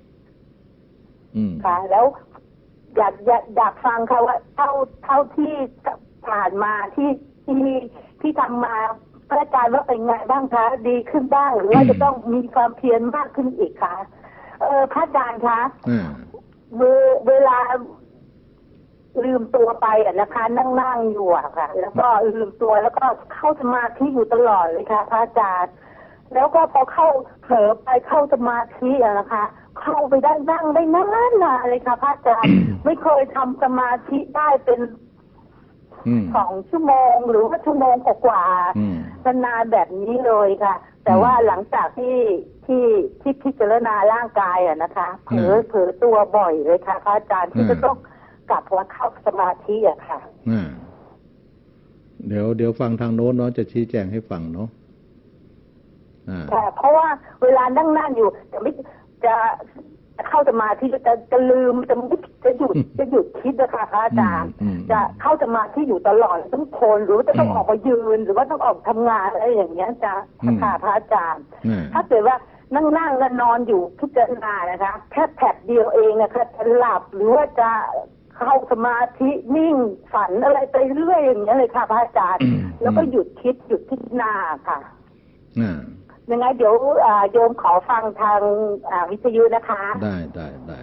ค่ะแล้วอยากฟังค่ะว่าเท่าที่ผ่านมาที่ทำมาพระอาจารย์ว่าเป็นไงบ้างคะดีขึ้นบ้างหรือว่าจะต้องมีความเพียรมากขึ้นอีกคะพระอาจารย์คะเวลาลืมตัวไปนะคะนั่งอยู่ค่ะแล้วก็ลืมตัวแล้วก็เข้าสมาธิอยู่ตลอดเลยค่ะพระอาจารย์แล้วก็พอเผลอไปเข้าสมาธินะคะเข้าไปได้นั่งได้นานๆเลยค่ะพระอาจารย์ไม่เคยทำสมาธิได้เป็น2 ชั่วโมงหรือว่าชั่วโมงกว่าๆนานแบบนี้เลยค่ะแต่ว่าหลังจากที่พิจารณาร่างกายนะคะเผลอตัวบ่อยเลยค่ะพระอาจารย์ที่จะต้องกลับมาเข้าสมาธิค่ะเดี๋ยวฟังทางโน้นเนาะจะชี้แจงให้ฟังเนาะแต่เพราะว่าเวลานั่งอยู่จะเข้าสมาธิจะลืมจะหยุดคิดนะคะพระอาจารย์จะเข้าสมาธิอยู่ตลอดต้องทนหรือจะต้องออกมายืนหรือว่าต้องออกทำงานอะไรอย่างเงี้ยจะค่ะพระอาจารย์ถ้าเกิดว่านั่งแล้วนอนอยู่พิจารณานะคะแค่แผดเดียวเองนะคะจะหลับหรือว่าจะเข้าสมาธินิ่งฝันอะไรไปเรื่อยอย่างเงี้ยเลยค่ะพระอาจารย์แล้วก็หยุดคิดหยุดพิจารณาค่ะยังไงเดี๋ยวโยมขอฟังทางวิทยุนะคะได้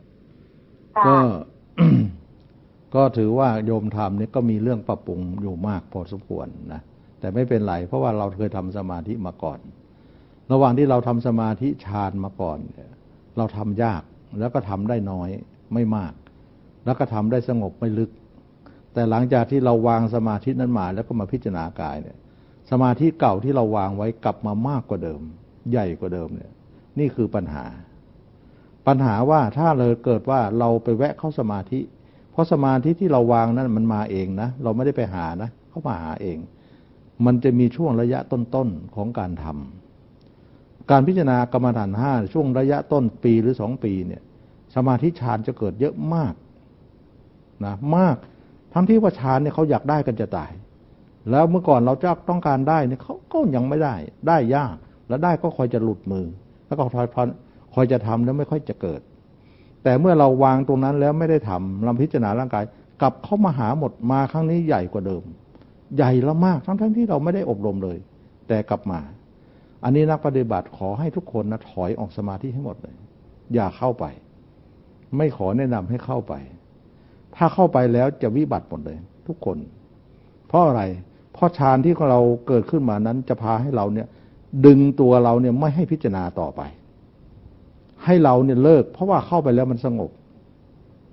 ก็ถือว่าโยมทำนี่ก็มีเรื่องปรับปรุงอยู่มากพอสมควรนะแต่ไม่เป็นไรเพราะว่าเราเคยทำสมาธิมาก่อนระหว่างที่เราทำสมาธิฌานมาก่อนเราทำยากแล้วก็ทำได้น้อยไม่มากแล้วก็ทำได้สงบไม่ลึกแต่หลังจากที่เราวางสมาธินั้นมาแล้วก็มาพิจารณากายเนี่ยสมาธิเก่าที่เราวางไว้กลับมามากกว่าเดิมใหญ่กว่าเดิมเนี่ยนี่คือปัญหาว่าถ้าเลยเกิดว่าเราไปแวะเข้าสมาธิเพราะสมาธิที่เราวางนั้นมันมาเองนะเราไม่ได้ไปหานะเข้ามาหาเองมันจะมีช่วงระยะต้นๆของการทำการพิจารณากรรมฐาน5ช่วงระยะต้นปีหรือ2 ปีเนี่ยสมาธิฌานจะเกิดเยอะมากนะมากทั้งที่ว่าฌานเนี่ยเขาอยากได้กันจะตายแล้วเมื่อก่อนเราจะต้องการได้เนี่ยเขาก็ยังไม่ได้ยากแล้วได้ก็คอยจะหลุดมือแล้วก็คอยจะทำแล้วไม่ค่อยจะเกิดแต่เมื่อเราวางตรงนั้นแล้วไม่ได้ทำเราพิจารณาร่างกายกลับเข้ามาหาหมดมาครั้งนี้ใหญ่กว่าเดิมใหญ่แล้วมากทั้งที่เราไม่ได้อบรมเลยแต่กลับมาอันนี้นักปฏิบัติขอให้ทุกคนนะถอยออกสมาธิให้หมดเลยอย่าเข้าไปไม่ขอแนะนำให้เข้าไปถ้าเข้าไปแล้วจะวิบัติหมดเลยทุกคนเพราะอะไรเพราะฌานที่เราเกิดขึ้นมานั้นจะพาให้เราเนี่ยดึงตัวเราเนี่ยไม่ให้พิจารณาต่อไปให้เราเนี่ยเลิกเพราะว่าเข้าไปแล้วมันสงบ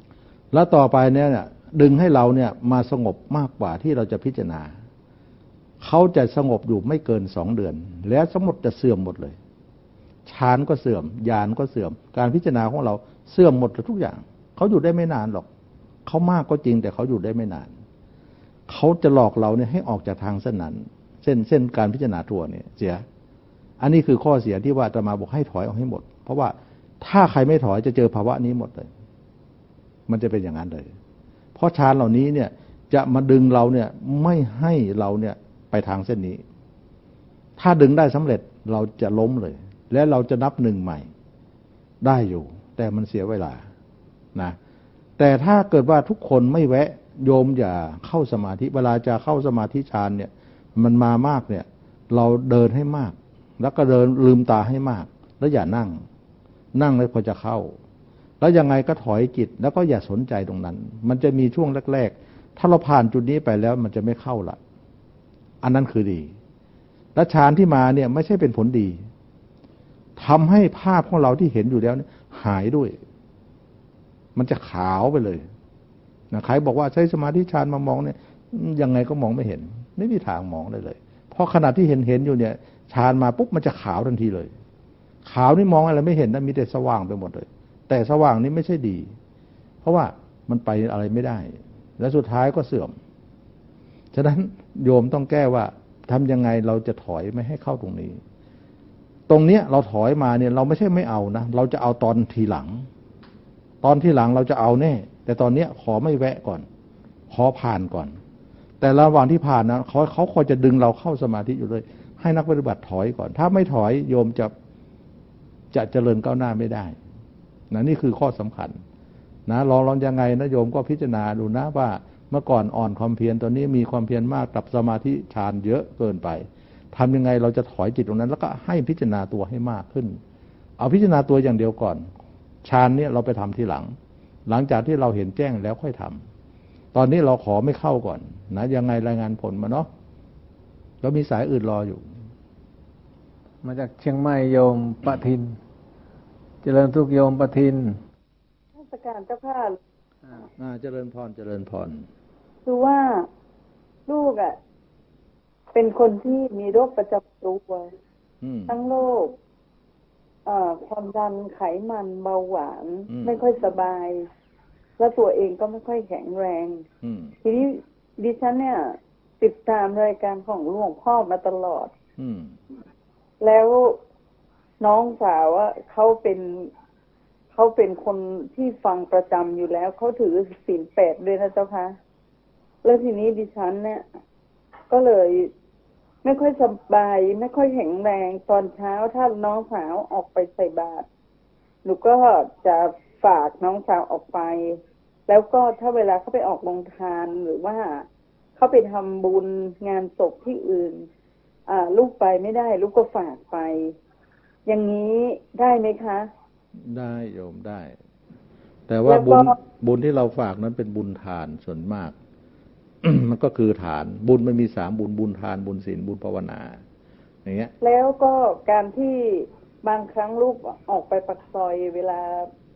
แล้วต่อไปเนี่ยดึงให้เราเนี่ยมาสงบมากกว่าที่เราจะพิจารณาเขาจะสงบอยู่ไม่เกิน2 เดือนแล้วสมมติจะเสื่อมหมดเลยฌานก็เสื่อมญาณก็เสื่อมการพิจารณาของเราเสื่อมหมดทุกอย่างเขาอยู่ได้ไม่นานหรอกเขามากก็จริงแต่เขาอยู่ได้ไม่นานเขาจะหลอกเราเนี่ยให้ออกจากทางเส้นนั้นเส้นการพิจารณาตัวเนี่ยเสียอันนี้คือข้อเสียที่ว่าอาตมาบอกให้ถอยออกให้หมดเพราะว่าถ้าใครไม่ถอยจะเจอภาวะนี้หมดเลยมันจะเป็นอย่างนั้นเลยเพราะฌานเหล่านี้เนี่ยจะมาดึงเราเนี่ยไม่ให้เราเนี่ยไปทางเส้นนี้ถ้าดึงได้สำเร็จเราจะล้มเลยและเราจะนับ1ใหม่ได้อยู่แต่มันเสียเวลานะแต่ถ้าเกิดว่าทุกคนไม่แวะโยมอย่าเข้าสมาธิเวลาจะเข้าสมาธิฌานเนี่ยมันมามากเนี่ยเราเดินให้มากแล้วก็เดินลืมตาให้มากแล้วอย่านั่งแล้วพอจะเข้าแล้วยังไงก็ถอยจิตแล้วก็อย่าสนใจตรงนั้นมันจะมีช่วงแรกๆถ้าเราผ่านจุดนี้ไปแล้วมันจะไม่เข้าละอันนั้นคือดีและฌานที่มาเนี่ยไม่ใช่เป็นผลดีทำให้ภาพของเราที่เห็นอยู่แล้วหายด้วยมันจะขาวไปเลยนะใครบอกว่าใช้สมาธิฌานมามองเนี่ยยังไงก็มองไม่เห็นไม่มีทางมองได้เลยเพราะขณะที่เห็นอยู่เนี่ยฌานมาปุ๊บมันจะขาวทันทีเลยขาวนี่มองอะไรไม่เห็นนะมีแต่สว่างไปหมดเลยแต่สว่างนี้ไม่ใช่ดีเพราะว่ามันไปอะไรไม่ได้และสุดท้ายก็เสื่อมฉะนั้นโยมต้องแก้ว่าทำยังไงเราจะถอยไม่ให้เข้าตรงนี้ตรงเนี้ยเราถอยมาเนี่ยเราไม่ใช่ไม่เอานะเราจะเอาตอนทีหลังเราจะเอาแน่แต่ตอนเนี้ยขอไม่แวะก่อนขอผ่านก่อนแต่ระหว่างที่ผ่านนะเขาคอยจะดึงเราเข้าสมาธิอยู่เลยให้นักปฏิบัติถอยก่อนถ้าไม่ถอยโยมจะเจริญก้าวหน้าไม่ได้นะนี่คือข้อสำคัญนะลองยังไงนะโยมก็พิจารณาดูนะว่าเมื่อก่อนอ่อนความเพียรตอนนี้มีความเพียรมากกับสมาธิฌานเยอะเกินไปทำยังไงเราจะถอยจิตตรงนั้นแล้วก็ให้พิจารณาตัวให้มากขึ้นเอาพิจารณาตัวอย่างเดียวก่อนฌานเนี่ยเราไปทำทีหลังจากที่เราเห็นแจ้งแล้วค่อยทำตอนนี้เราขอไม่เข้าก่อนนะยังไงรายงานผลมาเนาะแล้วมีสายอื่นรออยู่มาจากเชียงใหม่โยมปะทินเจริญสุขโยมปะทินราชการเจ้าค่ะเจริญพรคือว่าลูกเป็นคนที่มีโรคประจำตัวทั้งโรคความดันไขมันเบาหวานไม่ค่อยสบายแล้วตัวเองก็ไม่ค่อยแข็งแรงทีนี้ดิฉันเนี่ยติดตามรายการของหลวงพ่อมาตลอดแล้วน้องสาวเขาเป็นคนที่ฟังประจำอยู่แล้วเขาถือศีล 8ด้วยนะเจ้าค่ะแล้วทีนี้ดิฉันเนี่ยก็เลยไม่ค่อยสบายไม่ค่อยแข็งแรงตอนเช้าถ้าน้องสาวออกไปใส่บาตรหนูก็จะฝากน้องสาวออกไปแล้วก็ถ้าเวลาเขาไปออกโรงทานหรือว่าเขาไปทำบุญงานศพที่อื่นลูกไปไม่ได้ลูกก็ฝากไปอย่างนี้ได้ไหมคะได้โยมได้แต่ว่าบุญที่เราฝากนั้นเป็นบุญทานส่วนมาก มันก็คือฐานบุญมันมี3บุญทานบุญศีลบุญภาวนาอย่างเงี้ยแล้วก็การที่บางครั้งลูกออกไปปักซอยเวลา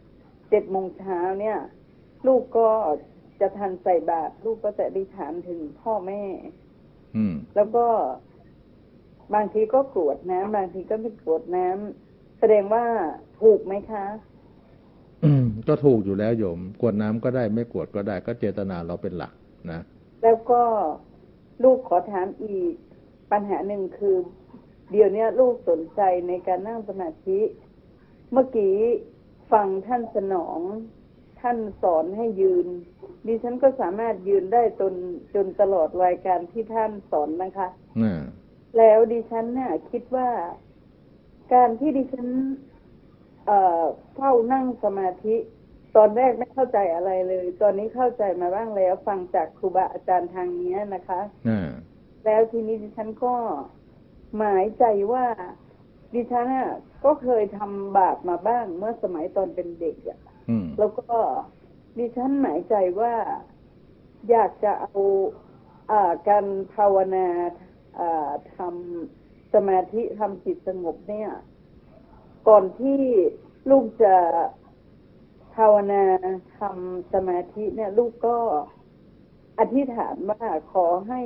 7 โมงเช้าเนี่ยลูกก็จะทันใส่บาตรลูกก็จะอธิษฐานถึงพ่อแม่แล้วก็บางทีก็กรวดน้ำบางทีก็ไม่กรวดน้ำแสดงว่าถูกไหมคะก็ถูกอยู่แล้วโยมกรวดน้ำก็ได้ไม่กรวดก็ได้ก็เจตนาเราเป็นหลักนะแล้วก็ลูกขอถามอีกปัญหาหนึ่งคือเดี๋ยวนี้ลูกสนใจในการนั่งสมาธิเมื่อกี้ฟังท่านสนองท่านสอนให้ยืนดิฉันก็สามารถยืนได้จนตลอดรายการที่ท่านสอนนะคะแล้วดิฉันเนี่ยคิดว่าการที่ดิฉันเฝ้านั่งสมาธิตอนแรกไม่เข้าใจอะไรเลยตอนนี้เข้าใจมาบ้างแล้วฟังจากครูบาอาจารย์ทางนี้นะคะแล้วทีนี้ดิฉันก็หมายใจว่าดิฉันก็เคยทำบาปมาบ้างเมื่อสมัยตอนเป็นเด็กแล้วก็ดิฉันหมายใจว่าอยากจะเอาการภาวนาทำสมาธิทำจิตสงบเนี่ยก่อนที่ลูกจะทภาวนาทำสมาธิเนี่ยลูกก็อธิษฐานว่าขอให้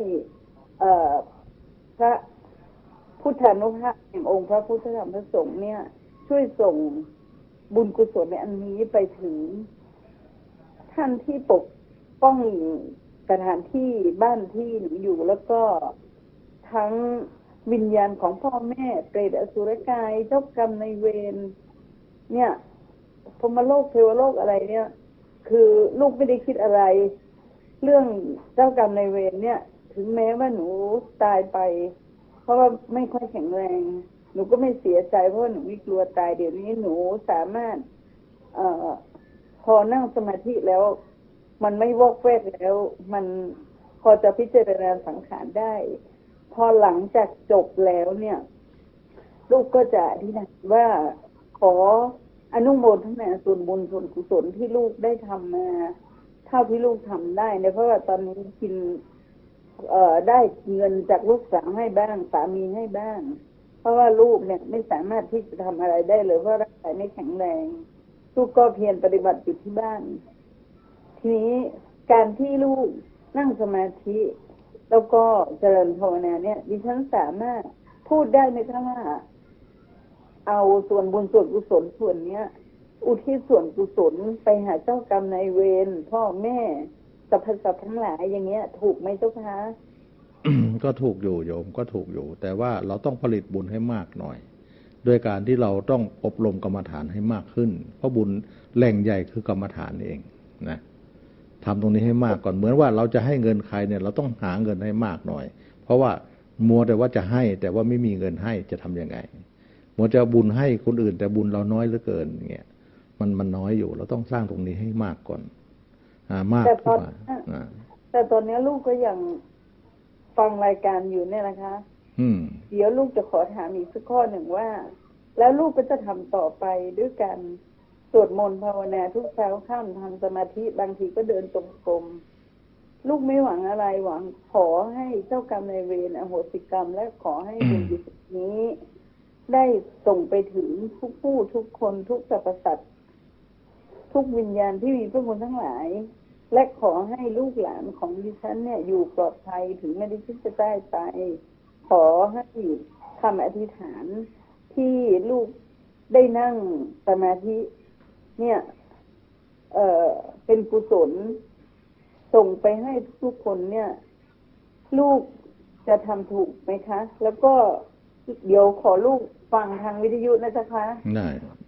พระพุทธานุภาพแห่งองค์พระพุทธธรรมพระสงฆ์เนี่ยช่วยส่งบุญกุศลในอันนี้ไปถึงท่านที่ปกป้องสถานที่บ้านที่หนูอยู่แล้วก็ทั้งวิญญาณของพ่อแม่เปรตอสุรกายเจ้ากรรมในเวรเนี่ยพรหมโลกเทวโลกอะไรเนี่ยคือลูกไม่ได้คิดอะไรเรื่องเจ้ากรรมในเวรเนี่ยถึงแม้ว่าหนูตายไปเพราะว่าไม่ค่อยแข็งแรงหนูก็ไม่เสียใจเพราะว่าหนูไม่กลัวตายเดี๋ยวนี้หนูสามารถพอนั่งสมาธิแล้วมันไม่วอกแวกแล้วมันพอจะพิจารณาสังขารได้พอหลังจากจบแล้วเนี่ยลูกก็จะอธิษฐานว่าขออนุโมทนาส่วนบุญส่วนกุศลที่ลูกได้ทำมาเท่าที่ลูกทำได้เนี่ยเพราะว่าตอนนี้กินได้เงินจากลูกสาวให้บ้างสามีให้บ้างเพราะว่าลูกเนี่ยไม่สามารถที่จะทำอะไรได้เลยเพราะร่างกายไม่แข็งแรงลูกก็เพียรปฏิบัติอยู่ที่บ้านทีนี้การที่ลูกนั่งสมาธิแล้วก็เจริญภาวนาเนี่ยดิฉันสามารถพูดได้ไหมคะว่าเอาส่วนบุญส่วนกุศลส่วนเนี้ยอุทิศส่วนกุศลไปหาเจ้ากรรมนายเวรพ่อแม่สรรพสัตว์ทั้งหลายอย่างเงี้ยถูกไหมเจ้าคะก็ถูกอยู่โยมก็ถูกอยู่แต่ว่าเราต้องผลิตบุญให้มากหน่อยด้วยการที่เราต้องอบรมกรรมฐานให้มากขึ้นเพราะบุญแหล่งใหญ่คือกรรมฐานเองนะทำตรงนี้ให้มากก่อนเหมือนว่าเราจะให้เงินใครเนี่ยเราต้องหาเงินให้มากหน่อยเพราะว่ามัวแต่ว่าจะให้แต่ว่าไม่มีเงินให้จะทำยังไงมัวจะบุญให้คนอื่นแต่บุญเราน้อยเหลือเกินเงี้ยมันน้อยอยู่เราต้องสร้างตรงนี้ให้มากก่อนมากขึ้นมาแต่ตอนนี้ลูกก็ยังฟังรายการอยู่เนี่ยนะคะเดี๋ยวลูกจะขอถามอีกสักข้อหนึ่งว่าแล้วลูกก็จะทำต่อไปด้วยการสวดมนต์ภาวนาทุกเช้าค่ำทำสมาธิบางทีก็เดินจงกรมลูกไม่หวังอะไรหวังขอให้เจ้ากรรมนายเวรอโหสิกรรมและขอให้บุญกุศลนี้ได้ส่งไปถึงทุกผู้ทุกคนทุกสรรพสัตว์ทุกวิญญาณที่มีพระคุณทั้งหลายและขอให้ลูกหลานของดิฉันเนี่ยอยู่ปลอดภัยถึงแม้ดิฉันจะได้ไปขอให้คำอธิษฐานที่ลูกได้นั่งสมาธิเนี่ยเป็นกุศลส่งไปให้ทุกคนเนี่ยลูกจะทำถูกไหมคะแล้วก็เดี๋ยวขอลูกฟังทางวิทยุนะจ๊ะคะได้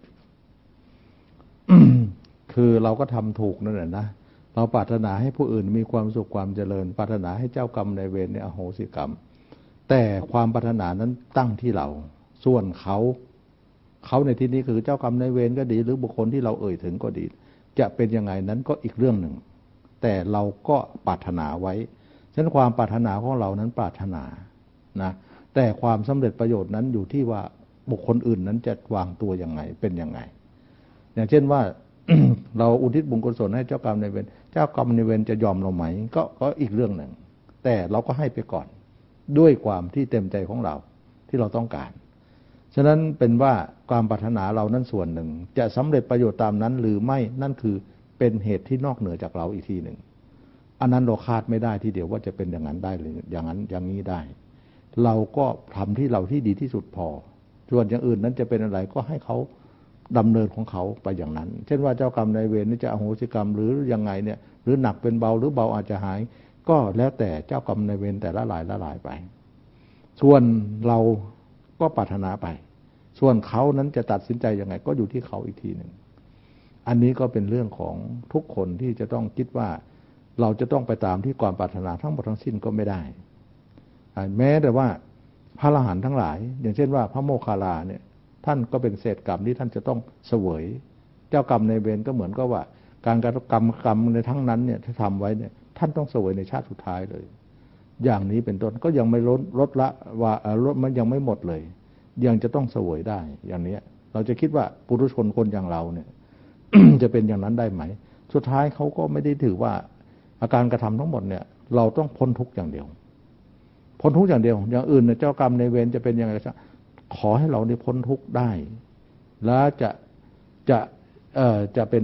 คือเราก็ทำถูกนั่นแหละนะเราปรารถนาให้ผู้อื่นมีความสุขความเจริญปรารถนาให้เจ้ากรรมนายเวรเนี่ยอโหสิกรรมแต่ความปรารถนานั้นตั้งที่เราส่วนเขาในที่นี้คือเจ้ากรรมนายเวรก็ดีหรือบุคคลที่เราเอ่ยถึงก็ดีจะเป็นยังไงนั้นก็อีกเรื่องหนึ่งแต่เราก็ปรารถนาไว้ฉะนั้นความปรารถนาของเรานั้นปรารถนานะแต่ความสำเร็จประโยชน์นั้นอยู่ที่ว่าบุคคลอื่นนั้นจะวางตัวยังไงเป็นยังไงอย่างเช่นว่า เราอุทิศบุญกุศลให้เจ้ากรรมนายเวรเจ้ากรรมนายเวรจะยอมเราไหมก็อีกเรื่องหนึ่งแต่เราก็ให้ไปก่อนด้วยความที่เต็มใจของเราที่เราต้องการฉะนั้นเป็นว่าความปรารถนาเรานั้นส่วนหนึ่งจะสำเร็จประโยชน์ตามนั้นหรือไม่นั่นคือเป็นเหตุที่นอกเหนือจากเราอีกทีหนึ่งอันนั้นเราคาดไม่ได้ทีเดียวว่าจะเป็นอย่างนั้นได้หรืออย่างนั้นอย่างนี้ได้เราก็ทำที่เราที่ดีที่สุดพอส่วนอย่างอื่นนั้นจะเป็นอะไรก็ให้เขาดำเนินของเขาไปอย่างนั้นเช่นว่าเจ้ากรรมนายเวรนี่จะอโหสิกรรมหรือยังไงเนี่ยหรือหนักเป็นเบาหรือเบาอาจจะหายก็แล้วแต่เจ้ากรรมนายเวรแต่ละหลายไปส่วนเราก็ปรารถนาไปส่วนเขานั้นจะตัดสินใจยังไงก็อยู่ที่เขาอีกทีหนึ่งอันนี้ก็เป็นเรื่องของทุกคนที่จะต้องคิดว่าเราจะต้องไปตามที่ความปรารถนาทั้งหมดทั้งสิ้นก็ไม่ได้แม้แต่ว่าพระอรหันต์ทั้งหลายอย่างเช่นว่าพระโมคคัลลาเนี่ยท่านก็เป็นเศษกรรมที่ท่านจะต้องเสวยเจ้ากรรมในเวรก็เหมือนกับว่าการกระทำกรรมในทั้งนั้นเนี่ยที่ทำไว้เนี่ยท่านต้องเสวยในชาติสุดท้ายเลยอย่างนี้เป็นต้นก็ยังไม่ลดละว่าลดมันยังไม่หมดเลยยังจะต้องเสวยได้อย่างนี้เราจะคิดว่าปุถุชนคนอย่างเราเนี่ย จะเป็นอย่างนั้นได้ไหมสุดท้ายเขาก็ไม่ได้ถือว่าอาการกระทำทั้งหมดเนี่ยเราต้องพ้นทุกข์อย่างเดียวพ้นทุกข์อย่างเดียวอย่างอื่นเนี่ยเจ้ากรรมในเวรจะเป็นยังไงขอให้เราได้พ้นทุกข์ได้แล้วจะเป็นผู้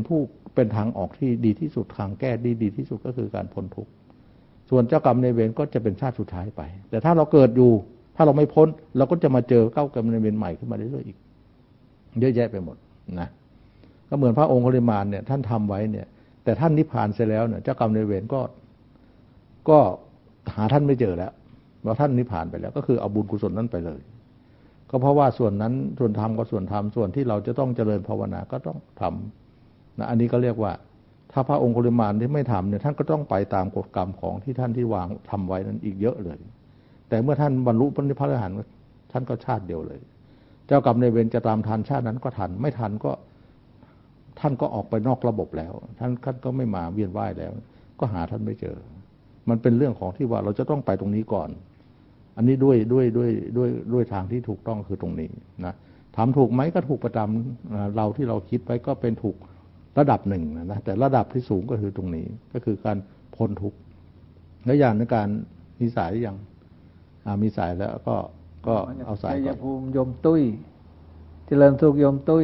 เป็นทางออกที่ดีที่สุดทางแก้ดีที่สุดก็คือการพ้นทุกข์ส่วนเจ้ากรรมนายเวรก็จะเป็นชาติสุดท้ายไปแต่ถ้าเราเกิดอยู่ถ้าเราไม่พ้นเราก็จะมาเจอเจ้ากรรมนายเวรใหม่ขึ้นมาเรื่อยๆอีกเยอะแยะไปหมดนะก็เหมือนพระองค์โคลิมานเนี่ยท่านทำไว้เนี่ยแต่ท่านนิพพานเสร็จแล้วเนี่ยเจ้ากรรมนายเวรก็หาท่านไม่เจอแล้วเพราะท่านนิพพานไปแล้วก็คือเอาบุญกุศลนั้นไปเลยก็เพราะว่าส่วนนั้นส่วนธรรมก็ส่วนธรรมส่วนที่เราจะต้องเจริญภาวนาก็ต้องทำนะอันนี้ก็เรียกว่าถ้าพระองค์โคลิมานที่ไม่ทำเนี่ยท่านก็ต้องไปตามกฎกรรมของที่ท่านที่วางทำไว้นั้นอีกเยอะเลยแต่เมื่อท่านบรรลุพระนิพพานท่านก็ชาติเดียวเลยเจ้ากรรมนายเวรจะตามทันชาตินั้นก็ทันไม่ทันก็ท่านก็ออกไปนอกระบบแล้วท่านก็ไม่มาเวียนว่ายแล้วก็หาท่านไม่เจอมันเป็นเรื่องของที่ว่าเราจะต้องไปตรงนี้ก่อนอันนี้ด้วยทางที่ถูกต้องคือตรงนี้นะทำถูกไหมก็ถูกประจำเราที่เราคิดไว้ก็เป็นถูกระดับหนึ่งนะแต่ระดับที่สูงก็คือตรงนี้ก็คือการพ้นทุกข์และอย่างในการมีสายยังมีสายแล้วก็เอาสายก่อนภูมิโยมตุ้ยเจริญสุขโยมตุ้ย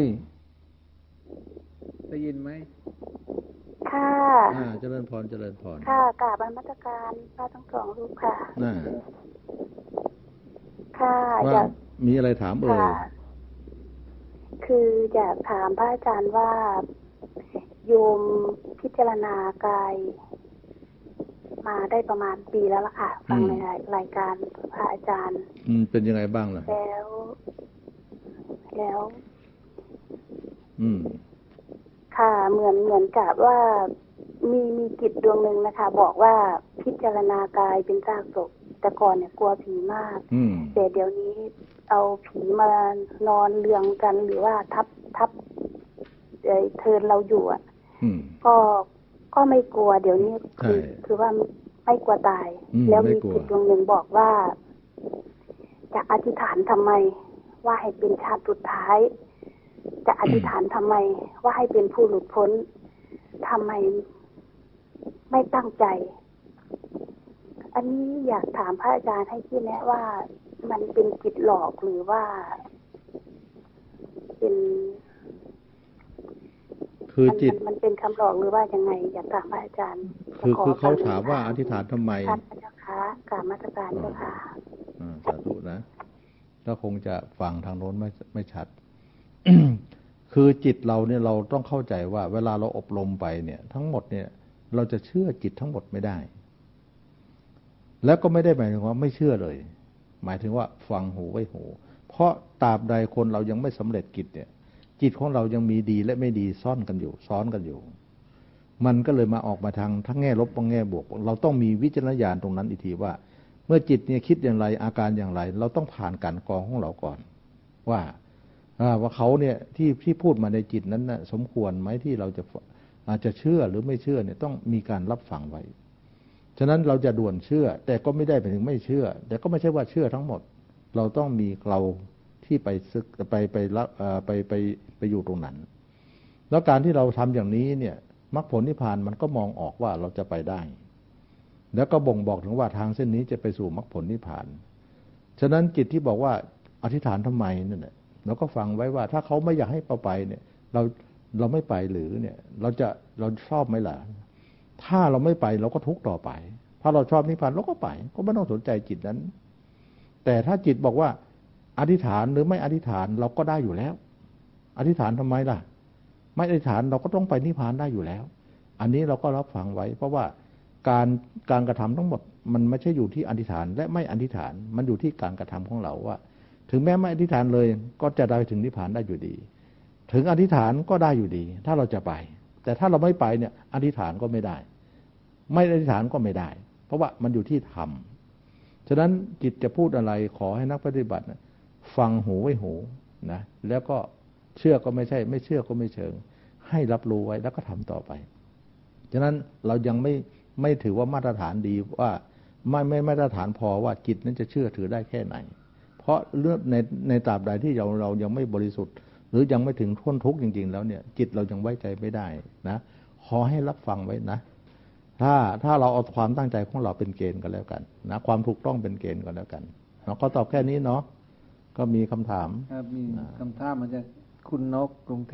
ได้ยินไหมค่ะเจริญพรค่ะกราบนมัสการพระทั้งสองรูปค่ะค่ะอยากมีอะไรถามคืออยากถามพระอาจารย์ว่าโยมพิจารณากายมาได้ประมาณปีแล้วล่ะค่ะฟังในรายการพระอาจารย์เป็นยังไงบ้างล่ะแล้วค่ะเหมือนกับว่ามีจิตดวงหนึ่งนะคะบอกว่าพิจารณากายเป็นซากศพแต่ก่อนเนี่ยกลัวผีมากแต่เดี๋ยวนี้เอาผีมานอนเรืองกันหรือว่าทับเทินเราอยู่อ่ะก็ไม่กลัวเดี๋ยวนี้คือว่าไม่กลัวตายแล้วมีจิตดวงหนึ่งบอกว่าจะอธิษฐานทำไมว่าให้เป็นชาติสุดท้ายจะอธิษฐานทำไมว่าให้เป็นผู้หลุดพ้นทำไมไม่ตั้งใจอันนี้อยากถามพระอาจารย์ให้ชี้แนะว่ามันเป็นจิตหลอกหรือว่าเป็นคือจิตมันเป็นคำหลอกหรือว่ายังไงอยากถามพระอาจารย์คือเขาถามว่าอธิษฐานทำไมท่านพระเจ้าค่ะกราบนมัสการเจ้าค่ะสาธุนะก็คงจะฟังทางโน้นไม่ชัด คือจิตเราเนี่ยเราต้องเข้าใจว่าเวลาเราอบรมไปเนี่ยทั้งหมดเนี่ยเราจะเชื่อจิตทั้งหมดไม่ได้แล้วก็ไม่ได้หมายถึงว่าไม่เชื่อเลยหมายถึงว่าฟังหูไว้หูเพราะตราบใดคนเรายังไม่สำเร็จกิจเนี่ยจิตของเรายังมีดีและไม่ดีซ้อนกันอยู่มันก็เลยมาออกมาทางทั้งแง่ลบทั้งแง่บวกเราต้องมีวิจารณญาณตรงนั้นอีกทีว่าเมื่อจิตเนี่ยคิดอย่างไรอาการอย่างไรเราต้องผ่านการกรองของเราก่อนว่าเขาเนี่ยที่พูดมาในจิตนั้นนะสมควรไหมที่เราจะอาจจะเชื่อหรือไม่เชื่อเนี่ยต้องมีการรับฟังไว้ฉะนั้นเราจะด่วนเชื่อแต่ก็ไม่ได้ไปถึงไม่เชื่อแต่ก็ไม่ใช่ว่าเชื่อทั้งหมดเราต้องมีเราที่ไปซึกไปอยู่ตรงนั้นแล้วการที่เราทำอย่างนี้เนี่ยมรรคผลนิพพานมันก็มองออกว่าเราจะไปได้แล้วก็บ่งบอกถึงว่าทางเส้นนี้จะไปสู่มรรคผลนิพพานฉะนั้นจิตที่บอกว่าอธิษฐานทำไมนั่นแหละเราก็ฟังไว้ว่าถ้าเขาไม่อยากให้เราไปเนี่ยเราไม่ไปหรือเนี่ยเราชอบไหมล่ะถ้าเราไม่ไปเราก็ทุกข์ต่อไปถ้าเราชอบนิพพานเราก็ไปก็ไม่ต้องสนใจจิตนั้นแต่ถ้าจิตบอกว่าอธิษฐานหรือไม่อธิษฐานเราก็ได้อยู่แล้วอธิษฐานทำไมล่ะไม่อธิษฐานเราก็ต้องไปนิพพานได้อยู่แล้วอันนี้เราก็รับฟังไว้เพราะว่าการกระทำทั้งหมดมันไม่ใช่อยู่ที่อธิษฐานและไม่อธิษฐานมันอยู่ที่การกระทำของเราว่าถึงแม้ไม่อธิษฐานเลยก็จะได้ถึงนิพพานได้อยู่ดีถึงอธิษฐานก็ได้อยู่ดีถ้าเราจะไปแต่ถ้าเราไม่ไปเนี่ยอธิษฐานก็ไม่ได้ไม่อธิษฐานก็ไม่ได้เพราะว่ามันอยู่ที่ธรรมฉะนั้นจิตจะพูดอะไรขอให้นักปฏิบัติฟังหูไว้หูนะแล้วก็เชื่อก็ไม่ใช่ไม่เชื่อก็ไม่เชิงให้รับรู้ไว้แล้วก็ทำต่อไปฉะนั้นเรายังไม่ถือว่ามาตรฐานดีว่าไม่มาตรฐานพอว่าจิตนั้นจะเชื่อถือได้แค่ไหนเพราะเรื่องในตราบใดที่เรายังไม่บริสุทธิ์หรือยังไม่ถึงพ้นทุกข์จริงๆแล้วเนี่ยจิตเรายังไว้ใจไม่ได้นะขอให้รับฟังไว้นะถ้าเราเอาความตั้งใจของเราเป็นเกณฑ์กันแล้วกันนะความถูกต้องเป็นเกณฑ์กันแล้วกันเราก็ตอบแค่นี้เนาะก็มีคำถามครับมีคำถามมาจากคุณนกกรุงเทพ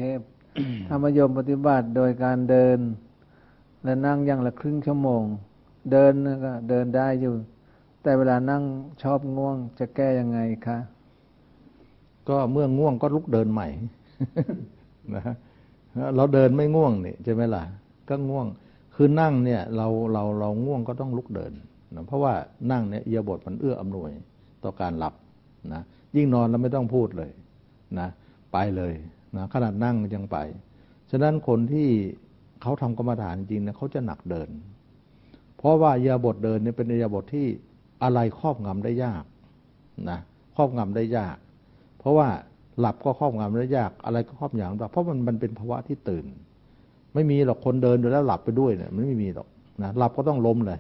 ถ้ามาโยมปฏิบัติโดยการเดินและนั่งอย่างละครึ่งชั่วโมงเดินก็เดินได้อยู่แต่เวลานั่งชอบง่วงจะแก้ยังไงคะก็เมื่อง่วงก็ลุกเดินใหม่ นะเราเดินไม่ง่วงนี่ใช่ไหมล่ะก็ง่วงคือนั่งเนี่ยเราง่วงก็ต้องลุกเดินนะเพราะว่านั่งเนี่ยอิริยาบถมันเอื้ออำนวยต่อการหลับนะยิ่งนอนแล้วไม่ต้องพูดเลยนะไปเลยนะขนาดนั่งยังไปฉะนั้นคนที่เขาทำกรรมฐานจริงนะเขาจะหนักเดินเพราะว่าอิริยาบถเดินเนี่ยเป็นอิริยาบถที่อะไรครอบงำได้ยากนะครอบงำได้ยากเพราะว่าหลับก็ครอบงำได้ยากอะไรก็ครอบงำได้เพราะมันเป็นภาวะที่ตื่นไม่มีหรอกคนเดินแล้วหลับไปด้วยเนี่ยมันไม่มีหรอกนะหลับก็ต้องล้มเลย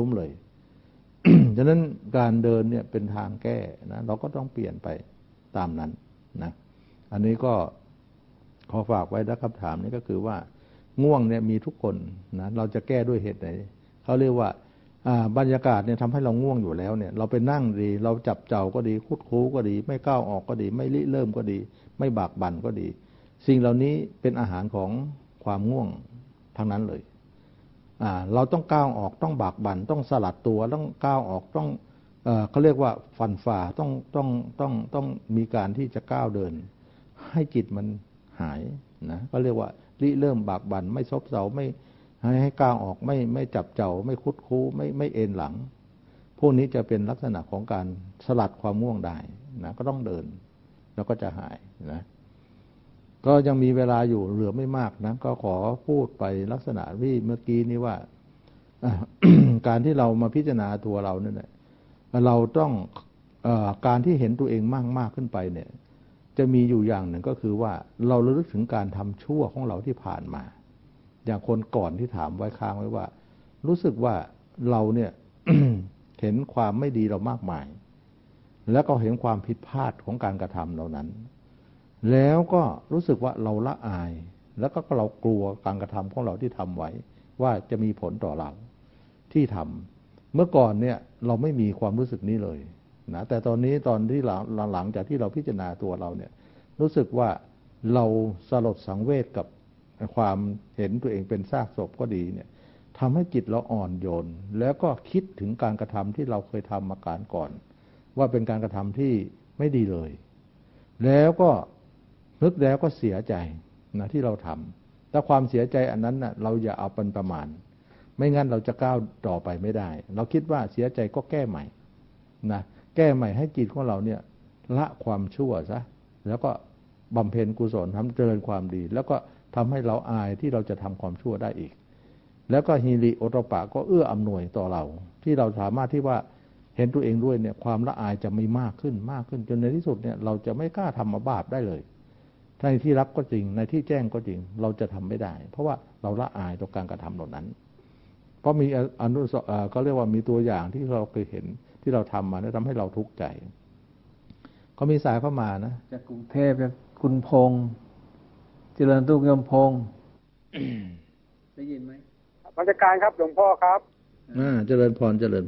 ฉะนั้นการเดินเนี่ยเป็นทางแก้นะเราก็ต้องเปลี่ยนไปตามนั้นนะอันนี้ก็ขอฝากไว้นะคำถามนี้ก็คือว่าง่วงเนี่ยมีทุกคนนะเราจะแก้ด้วยเหตุไหนเขาเรียกว่าบรรยากาศเนี่ยทำให้เราง่วงอยู่แล้วเนี่ยเราไปนั่งดีเราจับเจ้าก็ดีคุดคูก็ดีไม่ก้าวออกก็ดีไม่ริเริ่มก็ดีไม่บากบั่นก็ดีสิ่งเหล่านี้เป็นอาหารของความง่วงทั้งนั้นเลยเราต้องก้าวออกต้องบากบั่นต้องสลัดตัวต้องก้าวออกต้องเขาเรียกว่าฟันฝ่าต้องมีการที่จะก้าวเดินให้จิตมันหายนะก็เรียกว่าริเริ่มบากบั่นไม่ซบเซาไม่ให้ก้าวออกไม่จับเจ้าไม่คุดคูไม่เอ็นหลังพวกนี้จะเป็นลักษณะของการสลัดความง่วงได้นะก็ต้องเดินแล้วก็จะหายนะก็ยังมีเวลาอยู่เหลือไม่มากนะก็ขอพูดไปลักษณะที่เมื่อกี้นี้ว่า การที่เรามาพิจารณาตัวเราเนี่ยเราต้องการที่เห็นตัวเองมากขึ้นไปเนี่ยจะมีอยู่อย่างหนึ่งก็คือว่าเราระลึกถึงการทำชั่วของเราที่ผ่านมาอย่างคนก่อนที่ถามไว้ค้างไว้ว่ารู้สึกว่าเราเนี่ย เห็นความไม่ดีเรามากมายแล้วก็เห็นความผิดพลาดของการกระทำเหล่านั้นแล้วก็รู้สึกว่าเราละอายแล้วก็เรากลัวการกระทำของเราที่ทำไว้ว่าจะมีผลต่อเราที่ทำเมื่อก่อนเนี่ยเราไม่มีความรู้สึกนี้เลยนะแต่ตอนนี้ตอนที่หลังจากที่เราพิจารณาตัวเราเนี่ยรู้สึกว่าเราสลดสังเวชกับความเห็นตัวเองเป็นซากศพก็ดีเนี่ยทำให้จิตเราอ่อนโยนแล้วก็คิดถึงการกระทำที่เราเคยทำมาก่อนว่าเป็นการกระทำที่ไม่ดีเลยแล้วก็นึกแล้วก็เสียใจนะที่เราทำแต่ความเสียใจอันนั้นนะเราอย่าเอาเป็นประมาณไม่งั้นเราจะก้าวต่อไปไม่ได้เราคิดว่าเสียใจก็แก้ใหม่นะแก้ใหม่ให้จิตของเราเนี่ยละความชั่วซะแล้วก็บำเพ็ญกุศลทำเจริญความดีแล้วก็ทำให้เราอายที่เราจะทำความชั่วได้อีกแล้วก็ฮีริโอตปะก็เอื้ออำนวยต่อเราที่เราสามารถที่ว่าเห็นตัวเองด้วยเนี่ยความละอายจะไม่มากขึ้นจนในที่สุดเนี่ยเราจะไม่กล้าทำบาปได้เลยในที่รับก็จริงในที่แจ้งก็จริงเราจะทำไม่ได้เพราะว่าเราละอายต่อการกระทำเหล่านั้นเพราะมีก็เรียกว่ามีตัวอย่างที่เราเคยเห็นที่เราทำมาแล้วทำให้เราทุกข์ใจก็มีสายเข้ามานะจากกรุงเทพคุณพงษ์เจริญตุกยมพงษ์ ได้ยินไหมราชการครับหลวงพ่อครับเจริญพร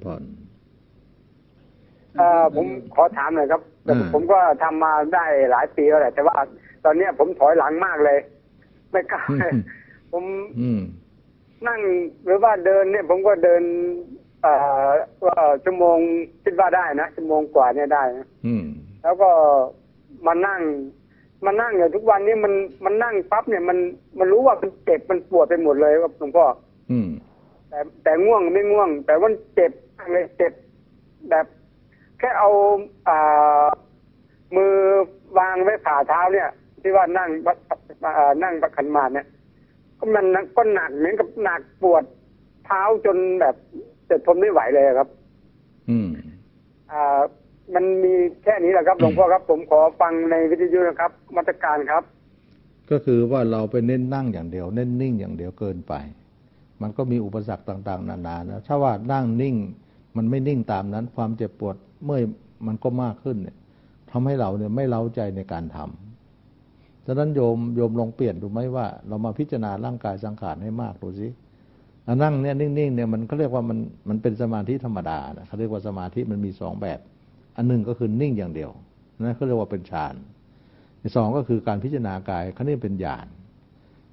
ผมขอถามหน่อยครับผมก็ทำมาได้หลายปีแล้วแหละแต่ว่าตอนนี้ผมถอยหลังมากเลยไม่กล้าผมนั่งหรือว่าเดินเนี่ยผมก็เดินชั่วโมงคิดว่าได้นะชั่วโมงกว่าเนี่ยได้นะแล้วก็มานั่งเนี่ยทุกวันนี้มันนั่งปั๊บเนี่ยมันรู้ว่ามันเจ็บมันปวดไปหมดเลยครับหลวงพ่อแต่ง่วงไม่ง่วงแต่ว่าเจ็บเลยเจ็บแบบแค่เอามือวางไว้ฝ่าเท้าเนี่ยที่ว่านั่งบักขันมาเนี่ยก็มันก็หนักเหมือนกับหนักปวดเท้าจนแบบจะทนไม่ไหวเลยครับมันมีแค่นี้แหละครับหลวงพ่อครับผมขอฟังในวิทยุนะครับมาตรการครับก็คือว่าเราไปเน้นนั่งอย่างเดียวเน้นนิ่งอย่างเดียวเกินไปมันก็มีอุปสรรคต่างๆนานานะถ้าว่านั่งนิ่งมันไม่นิ่งตามนั้นความเจ็บปวดเมื่อยมันก็มากขึ้นเนี่ยทำให้เราเนี่ยไม่เล้าใจในการทำฉะนั้นโยมลองเปลี่ยนดูไหมว่าเรามาพิจารณาร่างกายสังขารให้มากดูสินั่งเนี่ยนิ่งๆเนี่ยมันเขาเรียกว่ามันเป็นสมาธิธรรมดานะเขาเรียกว่าสมาธิมันมีสองแบบอันหนึ่งก็คือนิ่งอย่างเดียวนะเขาเรียกว่าเป็นฌานสองก็คือการพิจารณากายเขาเรียกเป็นญาณ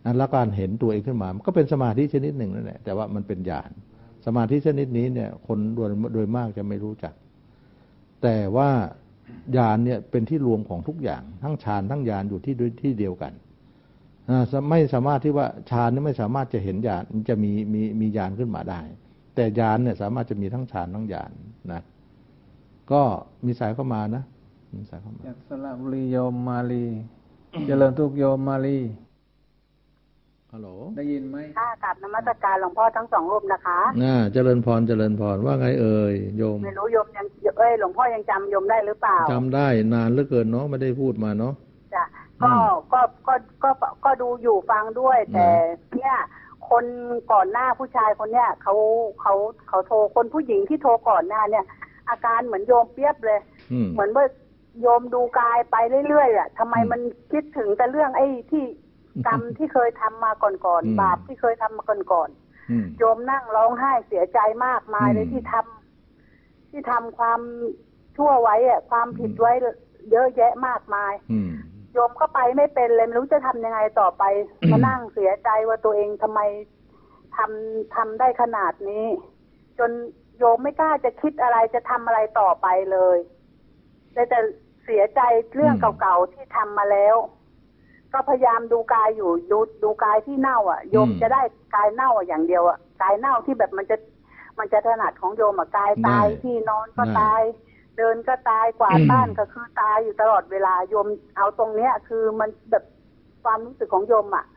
แล้วการเห็นตัวเองขึ้นมามันก็เป็นสมาธิชนิดหนึ่งนั่นแหละแต่ว่ามันเป็นญาณสมาธิชนิดนี้เนี่ยคนโดยมากจะไม่รู้จักแต่ว่าญาณเนี่ยเป็นที่รวมของทุกอย่างทั้งฌานทั้งญาณอยู่ที่เดียวกันไม่สามารถที่ว่าฌานนี่ไม่สามารถจะเห็นญาณจะมีญาณขึ้นมาได้แต่ญาณเนี่ยสามารถจะมีทั้งฌานทั้งญาณนะก็มีสายเข้ามานะมีสายเข้ามาจากสระบุรีโยมมาลีเจริญทุกโยมมาลีฮัลโหลได้ยินไหมค่ะกราบนมัสการหลวงพ่อทั้งสองรูปนะคะเจริญพรว่าไงเอ่ยโยมไม่รู้โยมยังหลวงพ่อยังจำโยมได้หรือเปล่าจำได้นานเหลือเกินเนาะไม่ได้พูดมาเนาะจ้ะก็ดูอยู่ฟังด้วยแต่เนี่ยคนก่อนหน้าผู้ชายคนเนี้ยเขาโทรคนผู้หญิงที่โทรก่อนหน้าเนี่ยอาการเหมือนโยมเปียบเลยเหมือนว่าโยมดูกายไปเรื่อยๆอ่ะทำไมมันคิดถึงแต่เรื่องไอ้ที่กรรมที่เคยทำมาก่อนบาปที่เคยทำมาก่อนโยมนั่งร้องไห้เสียใจมากมายเลยที่ทำความชั่วไว้อ่ะความผิดไว้เยอะแยะมากมายโยมก็ไปไม่เป็นเลยไม่รู้จะทำยังไงต่อไปมานั่งเสียใจว่าตัวเองทำไมทำได้ขนาดนี้จนโยมไม่กล้าจะคิดอะไรจะทำอะไรต่อไปเลยแต่เสียใจเรื่องเก่าๆที่ทำมาแล้วก็พยายามดูกายอยู่ดูกายที่เน่าอ่ะโยมจะได้กายเน่าอย่างเดียวอ่ะกายเน่าที่แบบมันจะถนัดของโยมอ่ะกายตายที่นอนก็ตายเดินก็ตายกวาดบ้านก็คือตายอยู่ตลอดเวลาโยมเอาตรงเนี้ยคือมันแบบความรู้สึกของโยมอ่ะ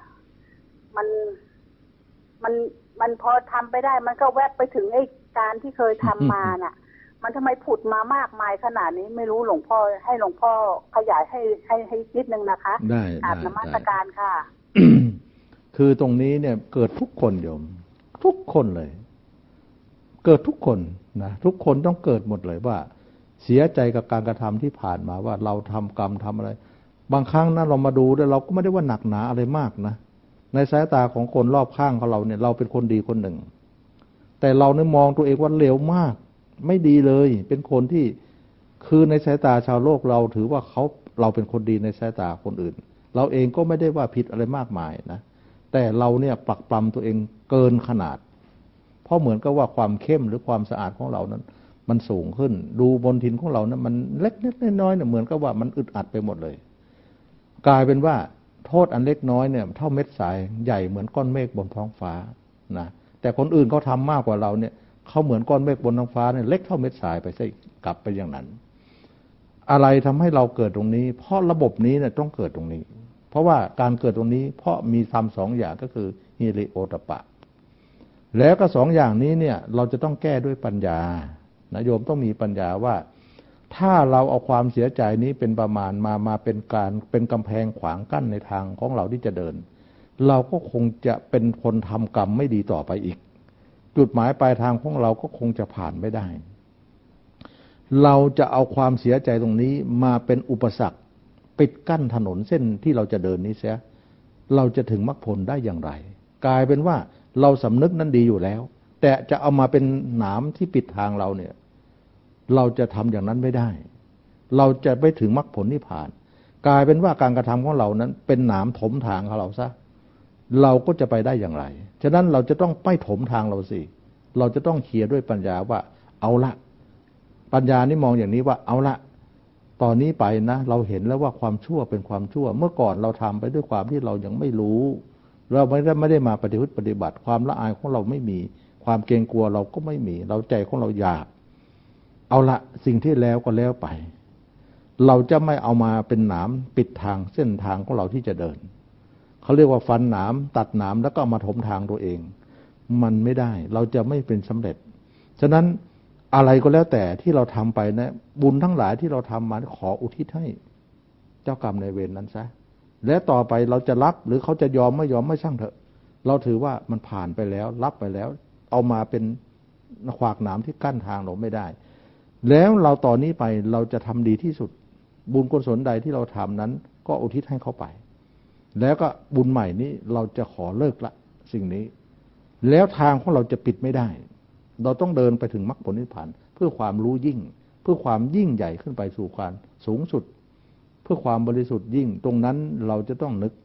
มันพอทำไปได้มันก็แวบไปถึงไอ้การที่เคยทำมาน่ะมันทำไมผุดมามากมายขนาดนี้ไม่รู้หลวงพ่อให้หลวงพ่อขยายให้นิดนึงนะคะได้กราบนมัสการค่ะคือตรงนี้เนี่ยเกิดทุกคนโยมทุกคนเลยเกิดทุกคนนะทุกคนต้องเกิดหมดเลยว่าเสียใจกับการกระทำที่ผ่านมาว่าเราทำกรรมทำอะไรบางครั้งนะเรามาดูแล้วเราก็ไม่ได้ว่าหนักหนาอะไรมากนะในสายตาของคนรอบข้างของเราเนี่ยเราเป็นคนดีคนหนึ่งแต่เราเนี่ยมองตัวเองว่าเลวมากไม่ดีเลยเป็นคนที่คือในสายตาชาวโลกเราถือว่าเราเป็นคนดีในสายตาคนอื่นเราเองก็ไม่ได้ว่าผิดอะไรมากมายนะแต่เราเนี่ยปลักปลำตัวเองเกินขนาดเพราะเหมือนกับว่าความเข้มหรือความสะอาดของเรานั้นมันสูงขึ้นดูบนทินของเรานั้นมันเล็กๆน้อยๆเนี่ยเหมือนกับว่ามันอึดอัดไปหมดเลยกลายเป็นว่าโทษอันเล็กน้อยเนี่ยเท่าเม็ดทรายใหญ่เหมือนก้อนเมฆบนท้องฟ้านะแต่คนอื่นเขาทำมากกว่าเราเนี่ยเขาเหมือนก้อนเมฆบนท้องฟ้าเนี่ยเล็กเท่าเม็ดทรายไปซะกลับไปอย่างนั้นอะไรทำให้เราเกิดตรงนี้เพราะระบบนี้เนี่ยต้องเกิดตรงนี้เพราะว่าการเกิดตรงนี้เพราะมีธรรมสองอย่างก็คือฮิริโอตปะแล้วก็สองอย่างนี้เนี่ยเราจะต้องแก้ด้วยปัญญานะโยมต้องมีปัญญาว่าถ้าเราเอาความเสียใจนี้เป็นประมาณมาเป็นกำแพงขวางกั้นในทางของเราที่จะเดินเราก็คงจะเป็นคนทำกรรมไม่ดีต่อไปอีกจุดหมายปลายทางของเราก็คงจะผ่านไม่ได้เราจะเอาความเสียใจตรงนี้มาเป็นอุปสรรคปิดกั้นถนนเส้นที่เราจะเดินนี้เสียเราจะถึงมรรคผลได้อย่างไรกลายเป็นว่าเราสำนึกนั้นดีอยู่แล้วแต่จะเอามาเป็นหนามที่ปิดทางเราเนี่ยเราจะทำอย่างนั้นไม่ได้เราจะไปถึงมรรคผลนิพพานกลายเป็นว่าการกระทำของเรานั้นเป็นหนามถมทางของเราซะเราก็จะไปได้อย่างไรฉะนั้นเราจะต้องไม่ถมทางเราสิเราจะต้องเคลียร์ด้วยปัญญาว่าเอาละปัญญานี่มองอย่างนี้ว่าเอาละตอนนี้ไปนะเราเห็นแล้วว่าความชั่วเป็นความชั่วเมื่อก่อนเราทำไปด้วยความที่เรายังไม่รู้เราไม่ได้มาปฏิบัติความละอายของเราไม่มีความเกรงกลัวเราก็ไม่มีเราใจของเราอยากเอาละสิ่งที่แล้วก็แล้วไปเราจะไม่เอามาเป็นหนามปิดทางเส้นทางของเราที่จะเดินเขาเรียกว่าฟันหนามตัดหนามแล้วก็มาถมทางตัวเองมันไม่ได้เราจะไม่เป็นสำเร็จฉะนั้นอะไรก็แล้วแต่ที่เราทำไปนะบุญทั้งหลายที่เราทำมาขออุทิศให้เจ้ากรรมนายเวรนั้นซะและต่อไปเราจะรับหรือเขาจะยอมไม่ยอมไม่ช่างเถอะเราถือว่ามันผ่านไปแล้วรับไปแล้วเอามาเป็นขวากหนามที่กั้นทางเราไม่ได้แล้วเราต่อนนี้ไปเราจะทำดีที่สุดบุญกุศลใดที่เราทำนั้นก็อุทิศให้เขาไปแล้วก็บุญใหม่นี้เราจะขอเลิกละสิ่งนี้แล้วทางของเราจะปิดไม่ได้เราต้องเดินไปถึงมรรคผลนิพพานเพื่อความรู้ยิ่งเพื่อความยิ่งใหญ่ขึ้นไปสู่ความสูงสุดเพื่อความบริสุทธิ์ยิ่งตรงนั้นเราจะต้องนึก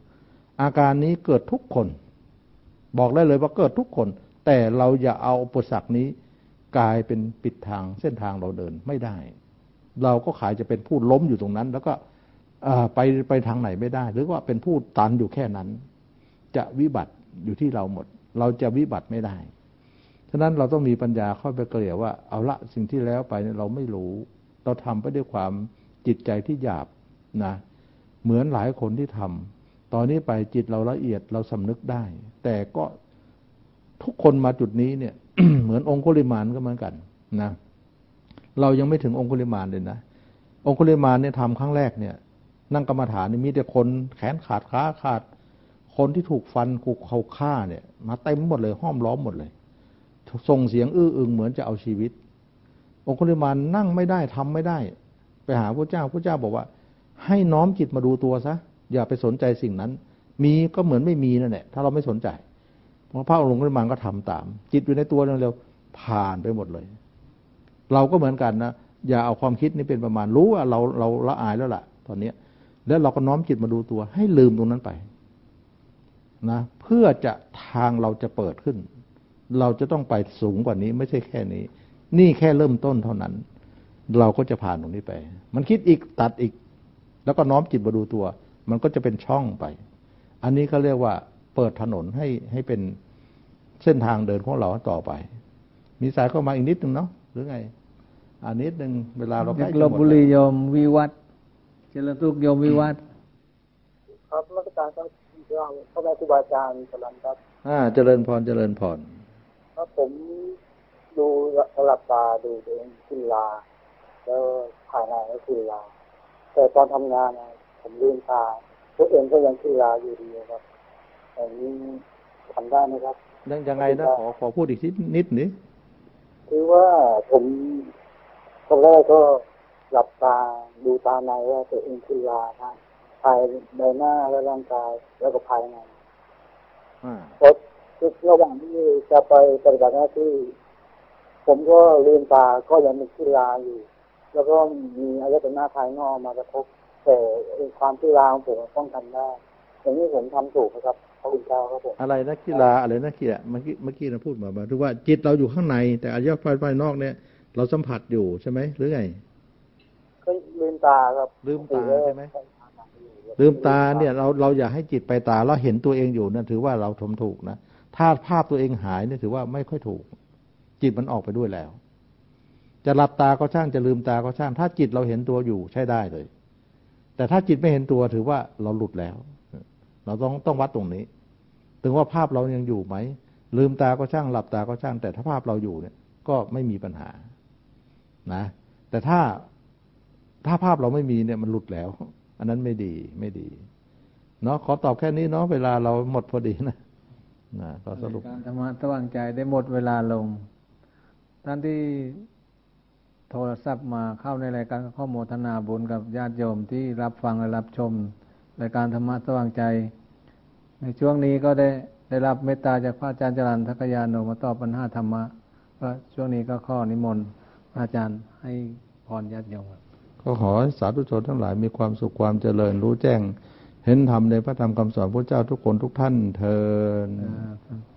อาการนี้เกิดทุกคน บอกได้เลยว่าเกิดทุกคน แต่เราอย่าเอาอุปสรรคนี้กลายเป็นปิดทางเส้นทางเราเดินไม่ได้ เราก็ขายจะเป็นผู้ล้มอยู่ตรงนั้น แล้วก็ไปทางไหนไม่ได้ หรือว่าเป็นผู้ตันอยู่แค่นั้น จะวิบัติอยู่ที่เราหมด เราจะวิบัติไม่ได้ฉะนั้นเราต้องมีปัญญาเข้าไปเกลี่ยว่าเอาละสิ่งที่แล้วไปเราไม่รู้เราทำไปด้วยความจิตใจที่หยาบนะเหมือนหลายคนที่ทำตอนนี้ไปจิตเราละเอียดเราสำนึกได้แต่ก็ทุกคนมาจุดนี้เนี่ย เหมือนองคุลิมานก็เหมือนกันนะเรายังไม่ถึงองคุลิมานเลยนะองคุลิมานเนี่ยทำครั้งแรกเนี่ยนั่งกรรมฐานนี่มีแต่คนแขนขาดขาขาดคนที่ถูกฟันถูกเขาฆ่าเนี่ยมาเต็มหมดเลยห้อมล้อมหมดเลยส่งเสียงอื้ออึงเหมือนจะเอาชีวิตองคุลิมานนั่งไม่ได้ทำไม่ได้ไปหาพระเจ้าพระเจ้าบอกว่าให้น้อมจิตมาดูตัวซะอย่าไปสนใจสิ่งนั้นมีก็เหมือนไม่มีนั่นแหละถ้าเราไม่สนใจพระองค์คุลิมานก็ทำตามจิตอยู่ในตัวเร็วผ่านไปหมดเลยเราก็เหมือนกันนะอย่าเอาความคิดนี้เป็นประมาณรู้ว่าเราละอายแล้วล่ะตอนนี้แล้วเราก็น้อมจิตมาดูตัวให้ลืมตรงนั้นไปนะเพื่อจะทางเราจะเปิดขึ้นเราจะต้องไปสูงกว่านี้ไม่ใช่แค่นี้นี่แค่เริ่มต้นเท่านั้นเราก็จะผ่านตรงนี้ไปมันคิดอีกตัดอีกแล้วก็น้อมจิตมาดูตัวมันก็จะเป็นช่องไปอันนี้เขาเรียกว่าเปิดถนนให้เป็นเส้นทางเดินของเราต่อไปมีสายเข้ามาอีกนิดนึงเนาะหรือไงนิดนึงเวลาเราใกล้จะหมดลพบุรีโยมวิวัฒน์เจริญสุขโยมวิวัฒน์ครับนักการครับพ่อแม่ครูบาอาจารย์สลันครับเจริญพรเจริญพรครับผมดูหลับตาดูตัวเองขึ้นลาแล้วภายในก็ขึ้นลาแต่ตอนทำงานผมลืมตาตัวเองก็ยังขึ้นลาอยู่ดีครับอย่างนี้ทำได้ไหมครับยังไงนะขอพูดอีกนิดนึงคือว่าผมตอนแรกก็หลับตาดูตาในว่าตัวเองขึ้นลาครับภายในหน้าและร่างกายแล้วก็ภายในพอระหว่างที่จะไปปฏิบัติหน้าที่ผมก็ลืมตาก็ยังมีขึ้นลาอยู่แล้วก็มีอายตนะภายนอกมากระทบแต่ความขึ้นลาของผมต้องทำได้อย่างนี้ผมทำถูกครับพระคุณเจ้าครับผมอะไรนะกีฬาอะไรนะกีฬาเมื่อกี้เราพูดมาถือว่าจิตเราอยู่ข้างในแต่อายตนะภายนอกเนี่ยเราสัมผัสอยู่ใช่ไหมหรือไงก็ลืมตาครับลืมตาใช่ไหมลืมตาเนี่ยเราอย่าให้จิตไปตาเราเห็นตัวเองอยู่นั่นถือว่าเราทำถูกนะถ้าภาพตัวเองหายเนี่ยถือว่าไม่ค่อยถูกจิตมันออกไปด้วยแล้วจะหลับตาก็ช่างจะลืมตาก็ช่างถ้าจิตเราเห็นตัวอยู่ใช้ได้เลยแต่ถ้าจิตไม่เห็นตัวถือว่าเราหลุดแล้วเราต้องวัดตรงนี้ถึงว่าภาพเรายังอยู่ไหมลืมตาก็ช่างหลับตาก็ช่างแต่ถ้าภาพเราอยู่เนี่ยก็ไม่มีปัญหานะแต่ถ้าภาพเราไม่มีเนี่ยมันหลุดแล้วอันนั้นไม่ดีเนาะขอตอบแค่นี้เนาะเวลาเราหมดพอดีนะก็สรุปธรรมะสว่างใจได้หมดเวลาลงท่านที่โทรศัพท์มาเข้าในรายการข้อโมทนาบุญกับญาติโยมที่รับฟังและรับชมรายการธรรมะสว่างใจในช่วงนี้ก็ได้รับเมตตาจากพระอาจารย์จรัญทักยาโนมาตอบปัญหาธรรมะก็ช่วงนี้ก็ข้อนิมนต์พระอาจารย์ให้พรญาติโยมก็ขอให้สาธุชนทั้งหลายมีความสุขความเจริญรู้แจ้งเห็นธรรมในพระธรรมคำสอนพระเจ้าทุกคนทุกท่านเทอญ